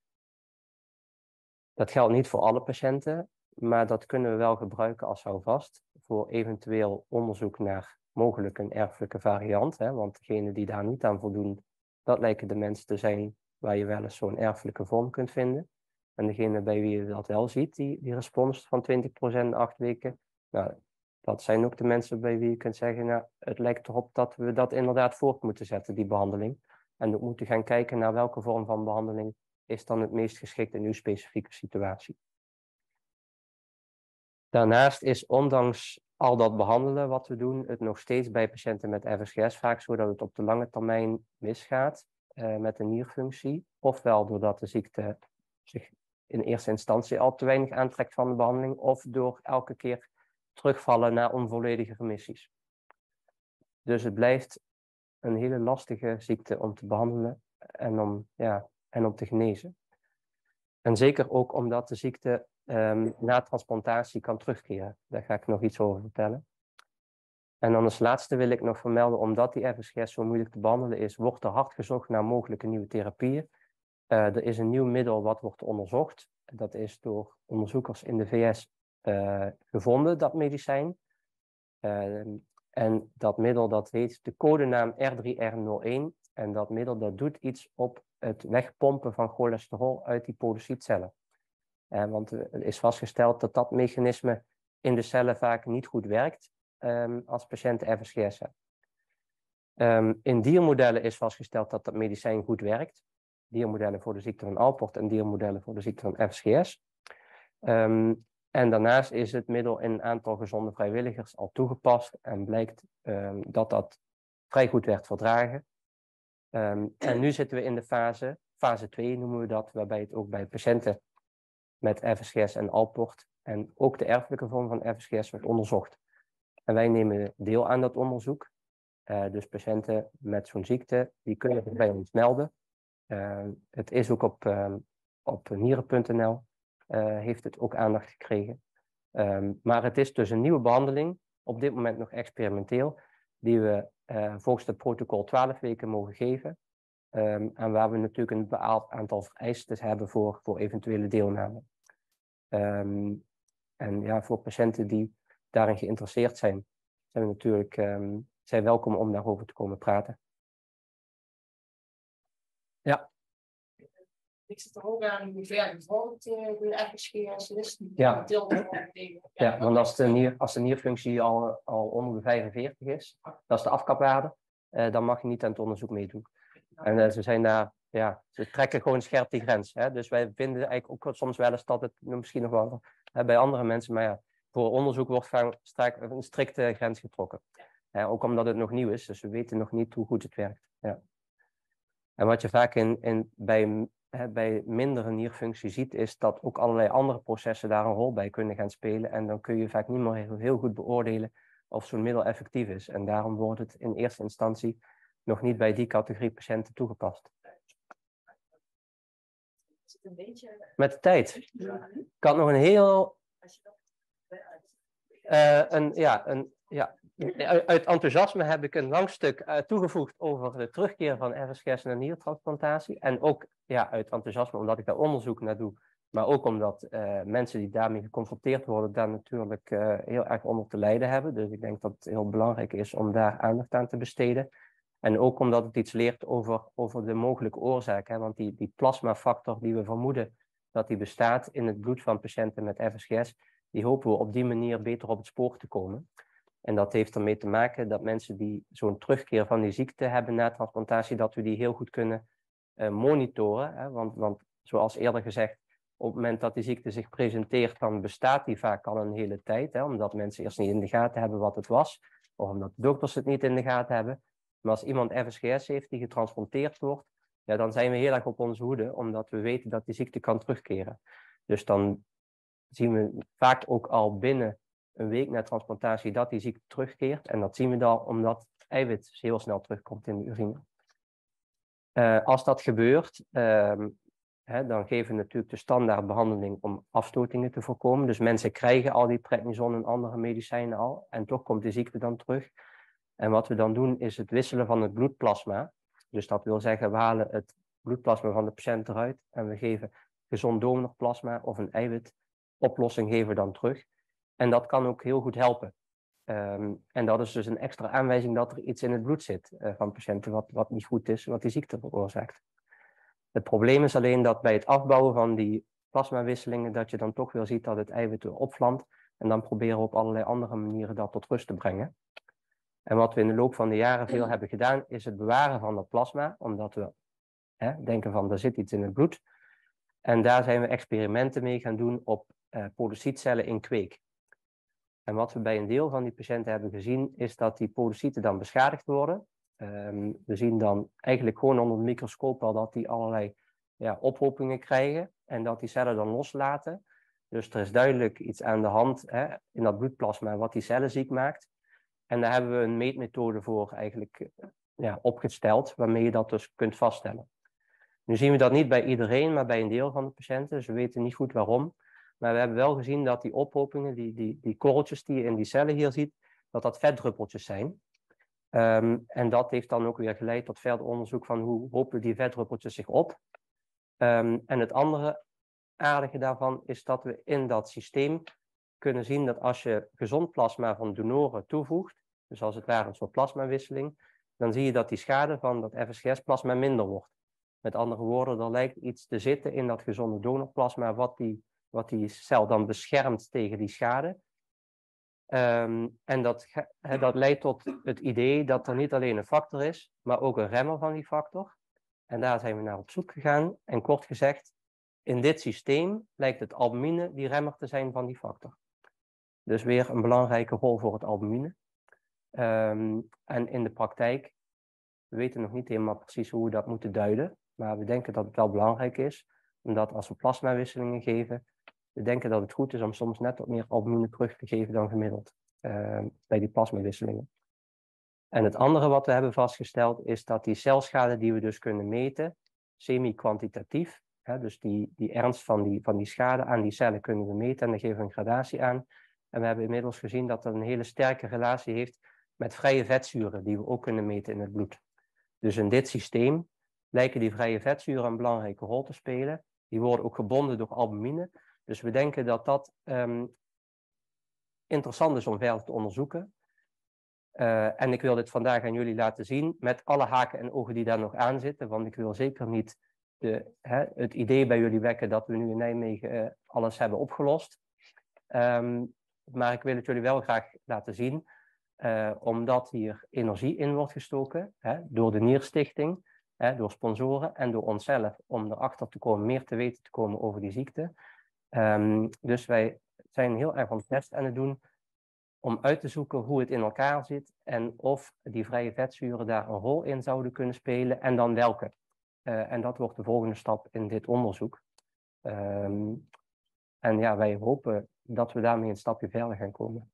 S2: Dat geldt niet voor alle patiënten, maar dat kunnen we wel gebruiken als houvast voor eventueel onderzoek naar mogelijk een erfelijke variant. Hè, want degenen die daar niet aan voldoen, dat lijken de mensen te zijn waar je wel eens zo'n erfelijke vorm kunt vinden. En degene bij wie je dat wel ziet, die, die respons van twintig procent in acht weken, nou, dat zijn ook de mensen bij wie je kunt zeggen, nou, het lijkt erop dat we dat inderdaad voort moeten zetten, die behandeling. En we moeten gaan kijken naar welke vorm van behandeling is dan het meest geschikt in uw specifieke situatie. Daarnaast is ondanks al dat behandelen wat we doen, het nog steeds bij patiënten met F S G S vaak zo dat het op de lange termijn misgaat uh, met de nierfunctie. Ofwel doordat de ziekte zich in eerste instantie al te weinig aantrekt van de behandeling, of door elke keer terugvallen naar onvolledige remissies. Dus het blijft een hele lastige ziekte om te behandelen en om, ja, en om te genezen. En zeker ook omdat de ziekte um, na transplantatie kan terugkeren. Daar ga ik nog iets over vertellen. En dan als laatste wil ik nog vermelden, omdat die F S G S zo moeilijk te behandelen is, wordt er hard gezocht naar mogelijke nieuwe therapieën. Uh, er is een nieuw middel wat wordt onderzocht. Dat is door onderzoekers in de V S uh, gevonden, dat medicijn. Uh, en dat middel dat heet de codenaam R drie R nul een. En dat middel dat doet iets op het wegpompen van cholesterol uit die podocytcellen. Uh, want er is vastgesteld dat dat mechanisme in de cellen vaak niet goed werkt um, als patiënten F S G S hebben. Um, in diermodellen is vastgesteld dat dat medicijn goed werkt. Diermodellen voor de ziekte van Alport en diermodellen voor de ziekte van F S G S. Um, en daarnaast is het middel in een aantal gezonde vrijwilligers al toegepast en blijkt um, dat dat vrij goed werd verdragen. Um, en nu zitten we in de fase, fase twee noemen we dat, waarbij het ook bij patiënten met F S G S en Alport en ook de erfelijke vorm van F S G S wordt onderzocht. En wij nemen deel aan dat onderzoek. Uh, dus patiënten met zo'n ziekte, die kunnen zich bij ons melden. Uh, het is ook op, uh, op nieren punt n l, uh, heeft het ook aandacht gekregen. Um, maar het is dus een nieuwe behandeling, op dit moment nog experimenteel, die we uh, volgens het protocol twaalf weken mogen geven. Um, en waar we natuurlijk een bepaald aantal vereisten hebben voor, voor eventuele deelname. Um, en ja, voor patiënten die daarin geïnteresseerd zijn, zijn we natuurlijk um, zijn welkom om daarover te komen praten. Ja.
S9: Ik zit er ook aan hoe ver bijvoorbeeld de F S G S is.
S2: Ja. Ja, want als de, nier, als de nierfunctie al, al onder de vijfenveertig is, dat is de afkapwaarde, uh, dan mag je niet aan het onderzoek meedoen. En uh, ze zijn daar, ja, ze trekken gewoon scherp die grens. Hè? Dus wij vinden eigenlijk ook soms wel eens dat het misschien nog wel hè, bij andere mensen, maar ja, voor onderzoek wordt vaak een strikte grens getrokken. Uh, ook omdat het nog nieuw is, dus we weten nog niet hoe goed het werkt. Ja. En wat je vaak in, in, bij, hè, bij mindere nierfunctie ziet, is dat ook allerlei andere processen daar een rol bij kunnen gaan spelen. En dan kun je vaak niet meer heel, heel goed beoordelen of zo'n middel effectief is. En daarom wordt het in eerste instantie nog niet bij die categorie patiënten toegepast.
S9: Een beetje...
S2: Met de tijd. Ik had nog een heel... Uh, een, ja, een, ja. Uit enthousiasme heb ik een lang stuk uh, toegevoegd over de terugkeer van F S G S naar niertransplantatie. En ook ja, uit enthousiasme omdat ik daar onderzoek naar doe. Maar ook omdat uh, mensen die daarmee geconfronteerd worden, daar natuurlijk uh, heel erg onder te lijden hebben. Dus ik denk dat het heel belangrijk is om daar aandacht aan te besteden. En ook omdat het iets leert over, over de mogelijke oorzaak. Hè? Want die, die plasmafactor die we vermoeden dat die bestaat in het bloed van patiënten met F S G S, die hopen we op die manier beter op het spoor te komen. En dat heeft ermee te maken dat mensen die zo'n terugkeer van die ziekte hebben na transplantatie, dat we die heel goed kunnen uh, monitoren. Hè? Want, want zoals eerder gezegd, op het moment dat die ziekte zich presenteert, dan bestaat die vaak al een hele tijd. Hè? Omdat mensen eerst niet in de gaten hebben wat het was, of omdat de dokters het niet in de gaten hebben. Maar als iemand F S G S heeft die getransplanteerd wordt, ja, dan zijn we heel erg op onze hoede, omdat we weten dat die ziekte kan terugkeren. Dus dan zien we vaak ook al binnen een week na transplantatie dat die ziekte terugkeert. En dat zien we dan omdat eiwit heel snel terugkomt in de urine. Uh, als dat gebeurt, uh, hè, dan geven we natuurlijk de standaardbehandeling om afstotingen te voorkomen. Dus mensen krijgen al die prednison en andere medicijnen al. En toch komt de ziekte dan terug. En wat we dan doen is het wisselen van het bloedplasma. Dus dat wil zeggen, we halen het bloedplasma van de patiënt eruit. En we geven gezond donorplasma of een eiwitoplossing geven we dan terug. En dat kan ook heel goed helpen. Um, en dat is dus een extra aanwijzing dat er iets in het bloed zit uh, van patiënten wat, wat niet goed is, wat die ziekte veroorzaakt. Het probleem is alleen dat bij het afbouwen van die plasmawisselingen, dat je dan toch weer ziet dat het eiwit weer opvlamt. En dan proberen we op allerlei andere manieren dat tot rust te brengen. En wat we in de loop van de jaren veel hebben gedaan, is het bewaren van dat plasma, omdat we hè, denken van er zit iets in het bloed. En daar zijn we experimenten mee gaan doen op uh, podocytcellen in kweek. En wat we bij een deel van die patiënten hebben gezien, is dat die podocyten dan beschadigd worden. Um, we zien dan eigenlijk gewoon onder de microscoop al dat die allerlei ja, ophopingen krijgen en dat die cellen dan loslaten. Dus er is duidelijk iets aan de hand hè, in dat bloedplasma wat die cellen ziek maakt. En daar hebben we een meetmethode voor eigenlijk ja, opgesteld, waarmee je dat dus kunt vaststellen. Nu zien we dat niet bij iedereen, maar bij een deel van de patiënten. Dus we weten niet goed waarom. Maar we hebben wel gezien dat die ophopingen, die, die, die korreltjes die je in die cellen hier ziet, dat dat vetdruppeltjes zijn. Um, en dat heeft dan ook weer geleid tot verder onderzoek van hoe hopen die vetdruppeltjes zich op. Um, en het andere aardige daarvan is dat we in dat systeem kunnen zien dat als je gezond plasma van donoren toevoegt, dus als het ware een soort plasmawisseling, dan zie je dat die schade van dat F S G S-plasma minder wordt. Met andere woorden, er lijkt iets te zitten in dat gezonde donorplasma wat die, wat die cel dan beschermt tegen die schade. Um, en dat, he, dat leidt tot het idee dat er niet alleen een factor is, maar ook een remmer van die factor. En daar zijn we naar op zoek gegaan. En kort gezegd, in dit systeem lijkt het albumine die remmer te zijn van die factor. Dus weer een belangrijke rol voor het albumine. Um, en in de praktijk, we weten nog niet helemaal precies hoe we dat moeten duiden, maar we denken dat het wel belangrijk is, omdat als we plasmawisselingen geven, we denken dat het goed is om soms net wat meer albumine terug te geven dan gemiddeld uh, bij die plasmawisselingen. En het andere wat we hebben vastgesteld is dat die celschade die we dus kunnen meten, semi-kwantitatief, hè, dus die, die ernst van die, van die schade aan die cellen kunnen we meten en daar geven we een gradatie aan. En we hebben inmiddels gezien dat dat een hele sterke relatie heeft met vrije vetzuren die we ook kunnen meten in het bloed. Dus in dit systeem lijken die vrije vetzuren een belangrijke rol te spelen. Die worden ook gebonden door albumine. Dus we denken dat dat um, interessant is om verder te onderzoeken. Uh, en ik wil dit vandaag aan jullie laten zien met alle haken en ogen die daar nog aan zitten. Want ik wil zeker niet de, hè, het idee bij jullie wekken dat we nu in Nijmegen uh, alles hebben opgelost. Um, maar ik wil het jullie wel graag laten zien. Uh, omdat hier energie in wordt gestoken hè, door de Nierstichting, hè, door sponsoren en door onszelf. Om erachter te komen, meer te weten te komen over die ziekte. Um, dus wij zijn heel erg van test aan het doen om uit te zoeken hoe het in elkaar zit en of die vrije vetzuren daar een rol in zouden kunnen spelen en dan welke. Uh, en dat wordt de volgende stap in dit onderzoek. Um, en ja, wij hopen dat we daarmee een stapje verder gaan komen.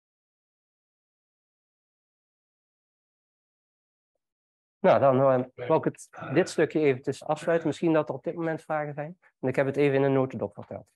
S2: Nou, dan uh, wil ik het, dit stukje eventjes afsluiten. Misschien dat er op dit moment vragen zijn. En ik heb het even in een notendop verteld.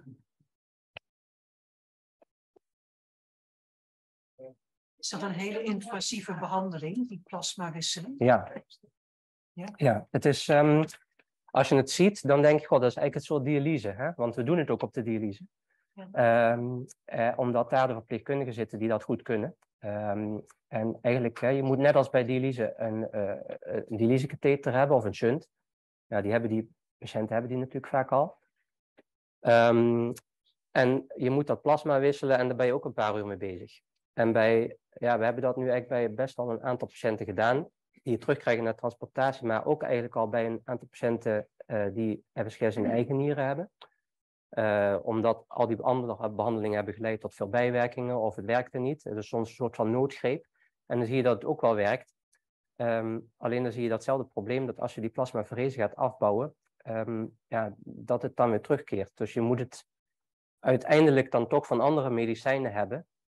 S5: Is dat een hele invasieve behandeling, die plasmawisseling?
S2: Ja.
S5: Ja,
S2: ja het is, um, als je het ziet, dan denk je, god, dat is eigenlijk een soort dialyse. Hè? Want we doen het ook op de dialyse. Ja. Um, eh, omdat daar de verpleegkundigen zitten die dat goed kunnen. Um, en eigenlijk, hè, je moet net als bij dialyse een, uh, een dialysekatheter hebben of een shunt. Ja, die hebben die patiënten hebben die natuurlijk vaak al. Um, en je moet dat plasma wisselen en daar ben je ook een paar uur mee bezig. En bij, ja, we hebben dat nu eigenlijk bij best wel een aantal patiënten gedaan, die het terugkrijgen naar transplantatie, maar ook eigenlijk al bij een aantal patiënten uh, die F S G S in eigen nieren hebben. Uh, omdat al die andere behandelingen hebben geleid tot veel bijwerkingen of het werkte niet. Het is soms een soort van noodgreep. En dan zie je dat het ook wel werkt. Um, alleen dan zie je datzelfde probleem dat als je die plasmaferese gaat afbouwen, um, ja, dat het dan weer terugkeert. Dus je moet het uiteindelijk dan toch van andere medicijnen hebben.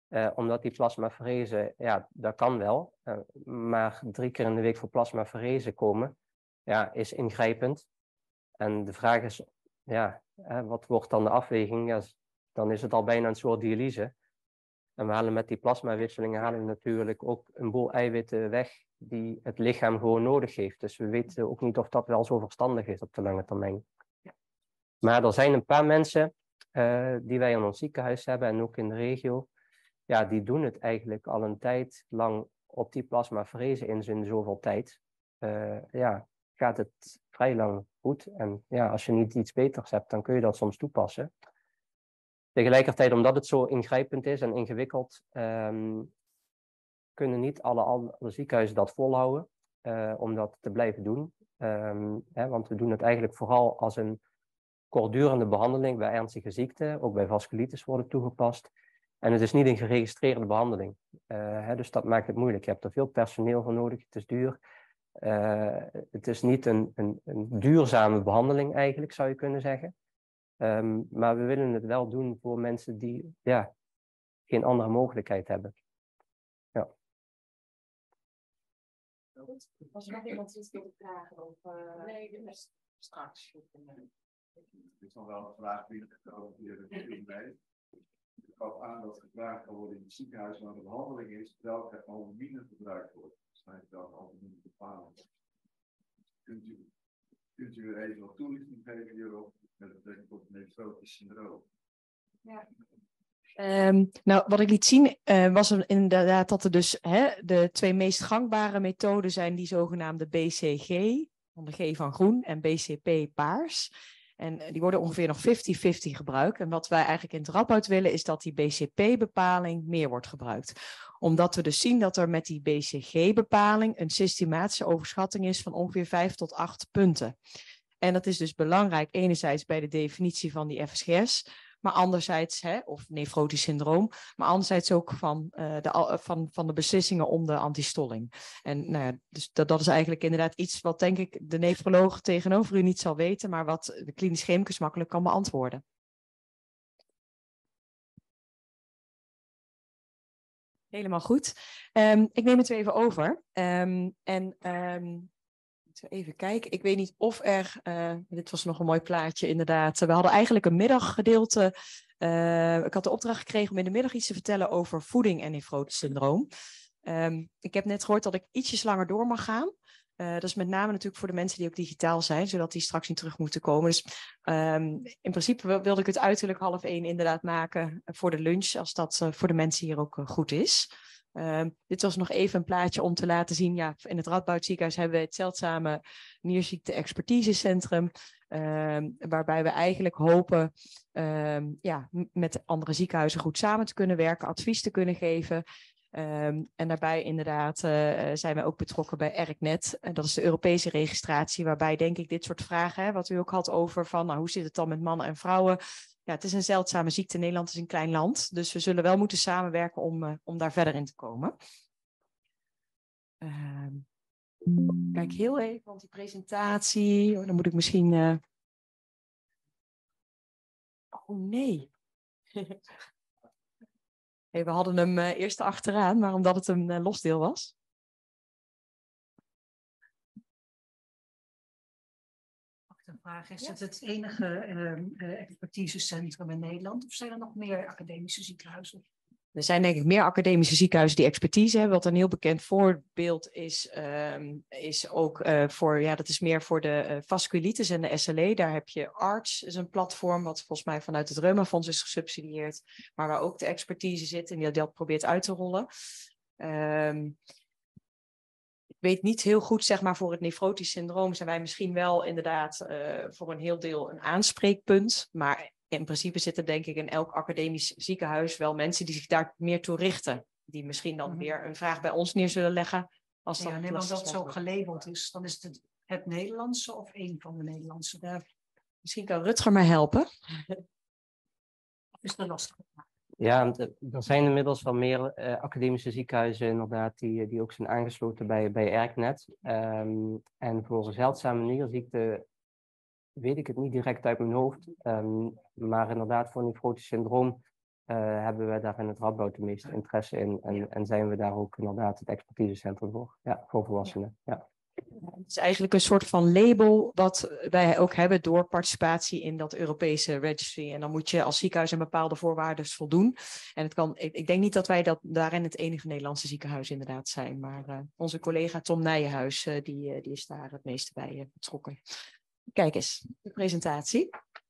S2: Uh, omdat die plasmaferese, ja, dat kan wel. Uh, maar drie keer in de week voor plasmaferese komen, ja, is ingrijpend. En de vraag is, ja, uh, wat wordt dan de afweging? Ja, dan is het al bijna een soort dialyse. En we halen met die plasmawisselingen halen we natuurlijk ook een boel eiwitten weg die het lichaam gewoon nodig heeft. Dus we weten ook niet of dat wel zo verstandig is op de lange termijn. Ja. Maar er zijn een paar mensen uh, die wij in ons ziekenhuis hebben en ook in de regio. Ja, die doen het eigenlijk al een tijd lang op die plasmaferese in zin zoveel tijd. Uh, ja, gaat het vrij lang goed. En ja, als je niet iets beters hebt, dan kun je dat soms toepassen. Tegelijkertijd, omdat het zo ingrijpend is en ingewikkeld, um, kunnen niet alle andere ziekenhuizen dat volhouden uh, om dat te blijven doen. Um, hè, want we doen het eigenlijk vooral als een kortdurende behandeling bij ernstige ziekten, ook bij vasculitis worden toegepast. En het is niet een geregistreerde behandeling. Uh, hè, dus dat maakt het moeilijk. Je hebt er veel personeel voor nodig, het is duur. Uh, het is niet een, een, een duurzame behandeling eigenlijk, zou je kunnen zeggen. Um, maar we willen het wel doen voor mensen die ja, geen andere mogelijkheid hebben. Ja.
S9: Was er nog iemand iets wilde vragen? Of, uh... Nee, dat is straks.
S8: Er is nog wel een vraag binnengekomen via de e-mail. Ik gaf aan dat gevraagd kan worden in het ziekenhuis waar de behandeling is, welke albumine gebruikt wordt. Waarschijnlijk welke albumine bepalen. Kunt u, kunt u er even wat toelichting geven hierop met betrekking tot het nefrotisch syndroom?
S3: Ja. Um, nou, wat ik liet zien uh, was er inderdaad dat er dus hè, de twee meest gangbare methoden zijn die zogenaamde B C G, van de G van groen, en B C P paars. En die worden ongeveer nog vijftig vijftig gebruikt. En wat wij eigenlijk in het Radboud willen is dat die B C P-bepaling meer wordt gebruikt. Omdat we dus zien dat er met die B C G-bepaling een systematische overschatting is van ongeveer vijf tot acht punten. En dat is dus belangrijk enerzijds bij de definitie van die F S G S, maar anderzijds, hè, of nefrotisch syndroom, maar anderzijds ook van, uh, de, van, van de beslissingen om de antistolling. En nou ja, dus dat, dat is eigenlijk inderdaad iets wat denk ik de nefroloog tegenover u niet zal weten, maar wat de klinisch chemicus makkelijk kan beantwoorden. Helemaal goed. Um, ik neem het weer even over. Um, en um, even kijken. Ik weet niet of er... Uh, dit was nog een mooi plaatje, inderdaad. We hadden eigenlijk een middaggedeelte. Uh, ik had de opdracht gekregen om in de middag iets te vertellen over voeding en nefrotisch syndroom. Um, ik heb net gehoord dat ik ietsjes langer door mag gaan. Uh, dat is met name natuurlijk voor de mensen die ook digitaal zijn, zodat die straks niet terug moeten komen. Dus um, in principe wilde ik het uiterlijk half één inderdaad maken voor de lunch, als dat uh, voor de mensen hier ook uh, goed is. Uh, dit was nog even een plaatje om te laten zien. Ja, in het Radboud ziekenhuis hebben we het zeldzame nierziekte expertisecentrum. Uh, waarbij we eigenlijk hopen uh, ja, met andere ziekenhuizen goed samen te kunnen werken, advies te kunnen geven. Um, en daarbij inderdaad uh, zijn we ook betrokken bij E R C net. En dat is de Europese registratie, waarbij denk ik dit soort vragen, hè, wat u ook had over van nou, hoe zit het dan met mannen en vrouwen. Ja, het is een zeldzame ziekte. Nederland is een klein land. Dus we zullen wel moeten samenwerken om, uh, om daar verder in te komen. Uh, kijk heel even, want die presentatie... Oh, dan moet ik misschien... Uh... Oh nee. hey, we hadden hem uh, eerst achteraan, maar omdat het een uh, losdeel was.
S5: De vraag is, ja. Het het enige uh, expertisecentrum in Nederland of zijn er nog meer academische ziekenhuizen?
S3: Er zijn denk ik meer academische ziekenhuizen die expertise hebben. Wat een heel bekend voorbeeld is, um, is ook uh, voor, ja, dat is meer voor de uh, vasculitis en de S L E. Daar heb je ARTS, is een platform wat volgens mij vanuit het Reumafonds is gesubsidieerd, maar waar ook de expertise zit en die dat probeert uit te rollen. Um, Ik weet niet heel goed, zeg maar, voor het nefrotisch syndroom zijn wij misschien wel inderdaad uh, voor een heel deel een aanspreekpunt. Maar in principe zitten denk ik in elk academisch ziekenhuis wel mensen die zich daar meer toe richten. Die misschien dan mm-hmm. weer een vraag bij ons neer zullen leggen. Als
S5: ja,
S3: dat
S5: nee, want dat zo gelabeld is, dan is het het Nederlandse of één van de Nederlandse. Ja,
S3: misschien kan Rutger mij helpen.
S5: Is dat lastig?
S2: Ja, er zijn inmiddels wel meer uh, academische ziekenhuizen inderdaad die, die ook zijn aangesloten bij, bij E R C net. Um, en voor zeldzame nierziekte weet ik het niet direct uit mijn hoofd. Um, maar inderdaad voor nefrotisch syndroom uh, hebben we daar in het Radboud de meeste interesse in. En, ja. en zijn we daar ook inderdaad het expertisecentrum voor. Ja, voor volwassenen. Ja. Ja.
S3: Het is eigenlijk een soort van label wat wij ook hebben door participatie in dat Europese registry. En dan moet je als ziekenhuis aan bepaalde voorwaarden voldoen. En het kan, ik, ik denk niet dat wij dat daarin het enige Nederlandse ziekenhuis inderdaad zijn. Maar uh, onze collega Tom Nijenhuis, uh, die, uh, die is daar het meeste bij uh, betrokken. Kijk eens, de presentatie.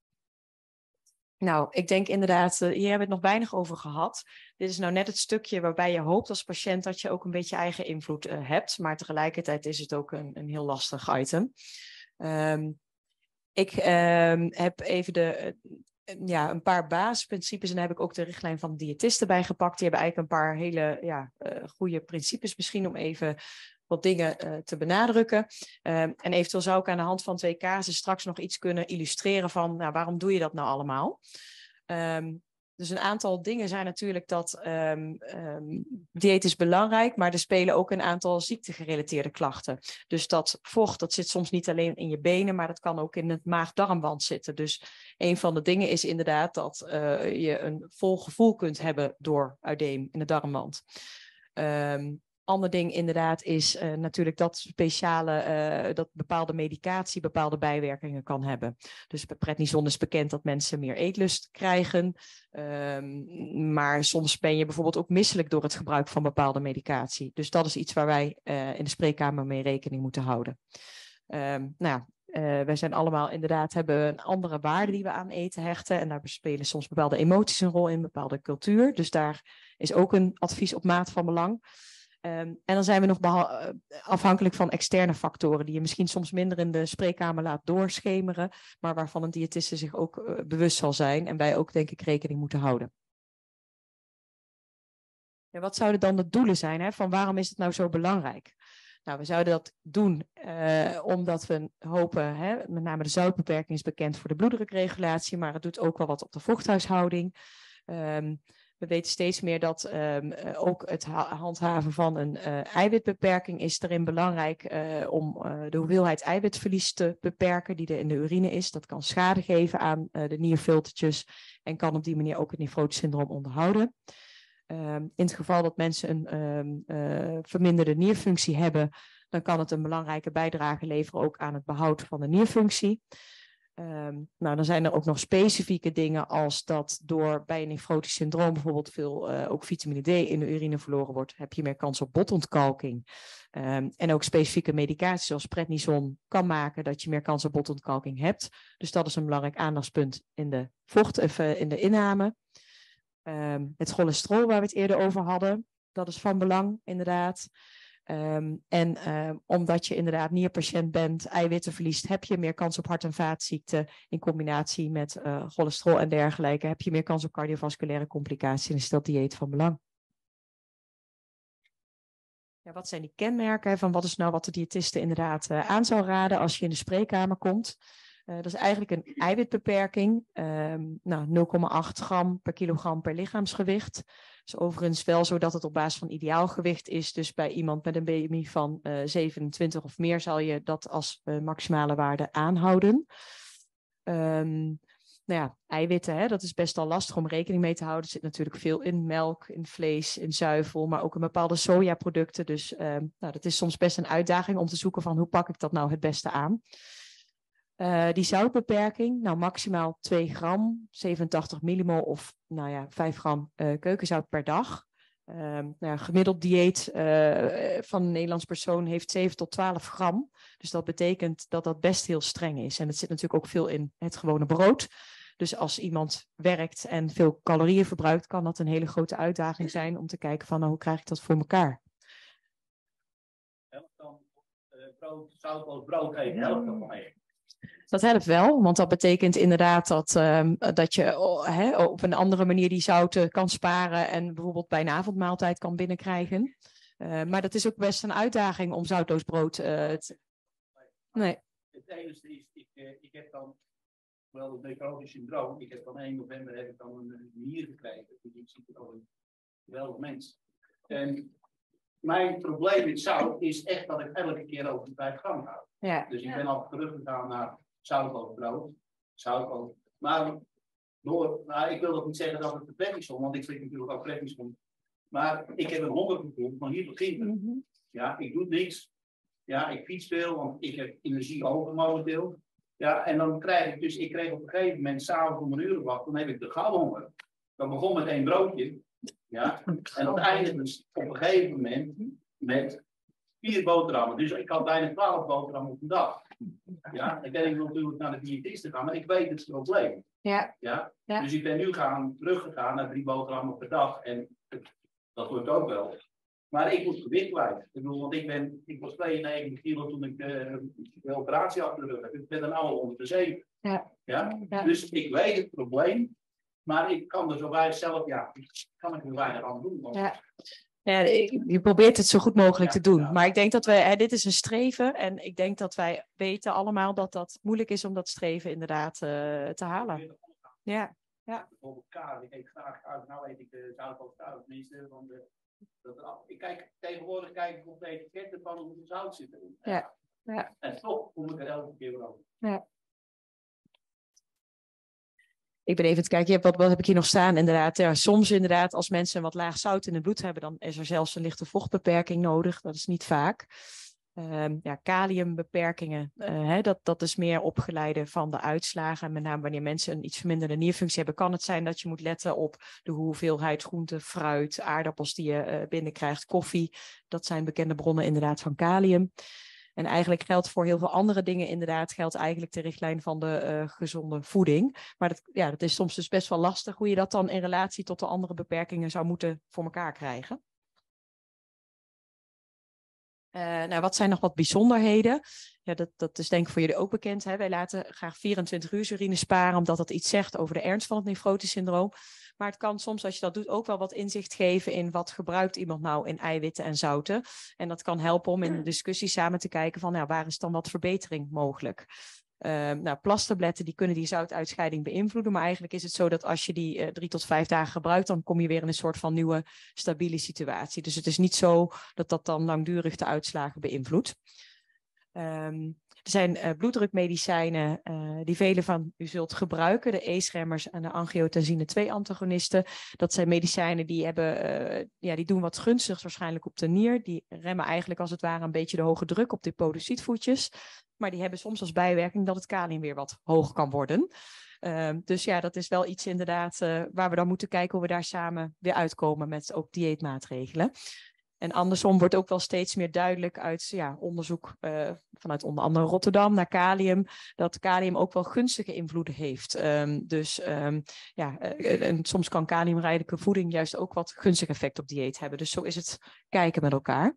S3: Nou, ik denk inderdaad, uh, hier hebben we het nog weinig over gehad. Dit is nou net het stukje waarbij je hoopt als patiënt dat je ook een beetje eigen invloed uh, hebt. Maar tegelijkertijd is het ook een, een heel lastig item. Um, ik um, heb even de, uh, ja, een paar basisprincipes en daar heb ik ook de richtlijn van de diëtisten bij gepakt. Die hebben eigenlijk een paar hele ja, uh, goede principes misschien om even wat dingen uh, te benadrukken. Uh, en eventueel zou ik aan de hand van twee casussen straks nog iets kunnen illustreren van, nou, waarom doe je dat nou allemaal? Um, dus een aantal dingen zijn natuurlijk dat um, um, dieet is belangrijk, maar er spelen ook een aantal ziektegerelateerde klachten. Dus dat vocht, dat zit soms niet alleen in je benen, maar dat kan ook in het maag-darmwand zitten. Dus een van de dingen is inderdaad dat uh, je een vol gevoel kunt hebben door uideem in de darmwand. Um, Ander ding inderdaad is uh, natuurlijk dat speciale, uh, dat bepaalde medicatie bepaalde bijwerkingen kan hebben. Dus bij prednison is bekend dat mensen meer eetlust krijgen. Um, maar soms ben je bijvoorbeeld ook misselijk door het gebruik van bepaalde medicatie. Dus dat is iets waar wij uh, in de spreekkamer mee rekening moeten houden. Um, nou, uh, wij zijn allemaal inderdaad, hebben een andere waarde die we aan eten hechten. En daar spelen soms bepaalde emoties een rol in, bepaalde cultuur. Dus daar is ook een advies op maat van belang. Um, en dan zijn we nog beha- afhankelijk van externe factoren die je misschien soms minder in de spreekkamer laat doorschemeren, maar waarvan een diëtiste zich ook uh, bewust zal zijn en wij ook denk ik rekening moeten houden. Ja, wat zouden dan de doelen zijn? Hè? Van waarom is het nou zo belangrijk? Nou, we zouden dat doen uh, omdat we hopen, hè, met name de zoutbeperking is bekend voor de bloeddrukregulatie, maar het doet ook wel wat op de vochthuishouding. Um, We weten steeds meer dat um, ook het ha- handhaven van een uh, eiwitbeperking is erin belangrijk uh, om uh, de hoeveelheid eiwitverlies te beperken die er in de urine is. Dat kan schade geven aan uh, de nierfiltertjes en kan op die manier ook het nefrotisch syndroom onderhouden. Um, in het geval dat mensen een um, uh, verminderde nierfunctie hebben, dan kan het een belangrijke bijdrage leveren ook aan het behoud van de nierfunctie. Um, nou, dan zijn er ook nog specifieke dingen als dat door bij een nefrotisch syndroom bijvoorbeeld veel uh, ook vitamine D in de urine verloren wordt, heb je meer kans op botontkalking. Um, en ook specifieke medicatie zoals prednison kan maken dat je meer kans op botontkalking hebt. Dus dat is een belangrijk aandachtspunt in de vocht, of, uh, in de inname. Um, het cholesterol waar we het eerder over hadden, dat is van belang inderdaad. Um, en uh, omdat je inderdaad nierpatiënt bent, eiwitten verliest, heb je meer kans op hart- en vaatziekten. In combinatie met uh, cholesterol en dergelijke heb je meer kans op cardiovasculaire complicaties en is dat dieet van belang. Ja, wat zijn die kenmerken van wat is nou wat de diëtiste inderdaad uh, aan zou raden als je in de spreekkamer komt? Uh, dat is eigenlijk een eiwitbeperking, um, nou, nul komma acht gram per kilogram per lichaamsgewicht. Het is overigens wel zo dat het op basis van ideaalgewicht is. Dus bij iemand met een B M I van uh, zevenentwintig of meer zal je dat als uh, maximale waarde aanhouden. Um, nou ja, eiwitten, hè, dat is best al lastig om rekening mee te houden. Er zit natuurlijk veel in melk, in vlees, in zuivel, maar ook in bepaalde sojaproducten. Dus um, nou, dat is soms best een uitdaging om te zoeken van hoe pak ik dat nou het beste aan. Uh, die zoutbeperking, nou maximaal twee gram, zevenentachtig millimol of nou ja, vijf gram uh, keukenzout per dag. Uh, nou ja, gemiddeld dieet uh, van een Nederlands persoon heeft zeven tot twaalf gram. Dus dat betekent dat dat best heel streng is. En het zit natuurlijk ook veel in het gewone brood. Dus als iemand werkt en veel calorieën verbruikt, kan dat een hele grote uitdaging zijn om te kijken van nou, hoe krijg ik dat voor elkaar.
S10: Helpt dan uh, brood, zoutloos brood eten, helpt dat van even?
S3: Dat helpt wel, want dat betekent inderdaad dat, um, dat je oh, he, op een andere manier die zouten kan sparen en bijvoorbeeld bij een avondmaaltijd kan binnenkrijgen. Uh, maar dat is ook best een uitdaging om zoutloos brood uh, te... Nee.
S10: Het enige is, ik, uh, ik heb dan wel het nefrotisch syndroom. Ik heb dan één november heb ik dan een nier gekregen. Dus ik zie het al een geweldig mens. En mijn probleem met zout is echt dat ik elke keer over de vijf gram hou.
S3: Ja.
S10: Dus ik ben al teruggegaan naar zoutloos brood, zoutloos. Maar Door, nou, ik wil ook niet zeggen dat het de plek is, want ik vind natuurlijk ook plek is. Maar ik heb een hongergevoel van hier begint het. Mm-hmm. Ja, ik doe niks. Ja, ik fiets veel, want ik heb energie over momenteel. Ja, en dan krijg ik dus, ik kreeg op een gegeven moment s'avonds om een uur wacht, dan heb ik de gauw honger. Dat begon met één broodje. Ja, en dat eindigde dus op een gegeven moment met vier boterhammen. Dus ik had bijna twaalf boterhammen op een dag. Ja, dan ben ik natuurlijk naar de diëtist gaan, maar ik weet het probleem.
S5: Ja.
S10: Ja?
S5: Ja.
S10: Dus ik ben nu gaan, teruggegaan naar drie boterhammen per dag. En dat lukt ook wel. Maar ik moet gewicht kwijt. Ik bedoel, want ik, ben, ik was tweeënnegentig kilo toen ik uh, de operatie achter de rug heb. Ik ben er nu al onder de zeven.
S5: Ja.
S10: Ja?
S5: Ja.
S10: Dus ik weet het probleem. Maar ik kan er zo bij zelf, ja, kan ik er weinig aan doen. Want...
S3: Ja. Ja, je probeert het zo goed mogelijk
S10: ja,
S3: te doen.
S10: ja.
S3: Maar ik denk dat wij, hè, dit is een streven. En ik denk dat wij weten allemaal dat dat moeilijk is om dat streven inderdaad uh, te halen. Ja. Ja.
S10: Bijvoorbeeld kaas, ik eet graag kaas. Nou eet ik de zoutpoot kaas, tenminste. Van de, dat, ik kijk, tegenwoordig kijk ik op de etiketten van hoeveel zout zit erin.
S3: Ja. Ja.
S10: En toch kom ik er elke keer weer over.
S3: Ja. Ik ben even te kijken, wat, wat heb ik hier nog staan? Inderdaad, ja, soms inderdaad, als mensen wat laag zout in het bloed hebben, dan is er zelfs een lichte vochtbeperking nodig. Dat is niet vaak. Um, ja, kaliumbeperkingen, uh, hè, dat, dat is meer opgeleide van de uitslagen. En met name wanneer mensen een iets verminderde nierfunctie hebben, kan het zijn dat je moet letten op de hoeveelheid groente, fruit, aardappels die je uh, binnenkrijgt, koffie. Dat zijn bekende bronnen inderdaad van kalium. En eigenlijk geldt voor heel veel andere dingen inderdaad, geldt eigenlijk de richtlijn van de uh, gezonde voeding. Maar dat, ja, dat is soms dus best wel lastig hoe je dat dan in relatie tot de andere beperkingen zou moeten voor elkaar krijgen. Uh, nou, wat zijn nog wat bijzonderheden? Ja, dat, dat is denk ik voor jullie ook bekend. Hè? Wij laten graag vierentwintig uur urine sparen, omdat dat iets zegt over de ernst van het nefrotisch syndroom. Maar het kan soms, als je dat doet, ook wel wat inzicht geven in wat gebruikt iemand nou in eiwitten en zouten. En dat kan helpen om in de discussie samen te kijken van, nou, waar is dan wat verbetering mogelijk? Uh, nou, plastabletten die kunnen die zoutuitscheiding beïnvloeden, maar eigenlijk is het zo dat als je die uh, drie tot vijf dagen gebruikt, dan kom je weer in een soort van nieuwe stabiele situatie. Dus het is niet zo dat dat dan langdurig de uitslagen beïnvloedt. Um, er zijn uh, bloeddrukmedicijnen uh, die velen van u zult gebruiken, de E-schermers en de angiotensine twee antagonisten. Dat zijn medicijnen die, hebben, uh, ja, die doen wat gunstigs waarschijnlijk op de nier. Die remmen eigenlijk als het ware een beetje de hoge druk op de podocytvoetjes. Maar die hebben soms als bijwerking dat het kalium weer wat hoog kan worden. Uh, dus ja, dat is wel iets inderdaad uh, waar we dan moeten kijken hoe we daar samen weer uitkomen met ook dieetmaatregelen. En andersom wordt ook wel steeds meer duidelijk uit ja, onderzoek uh, vanuit onder andere Rotterdam naar kalium, dat kalium ook wel gunstige invloeden heeft. Um, dus um, ja, uh, en soms kan kaliumrijke voeding juist ook wat gunstig effect op dieet hebben. Dus zo is het kijken met elkaar.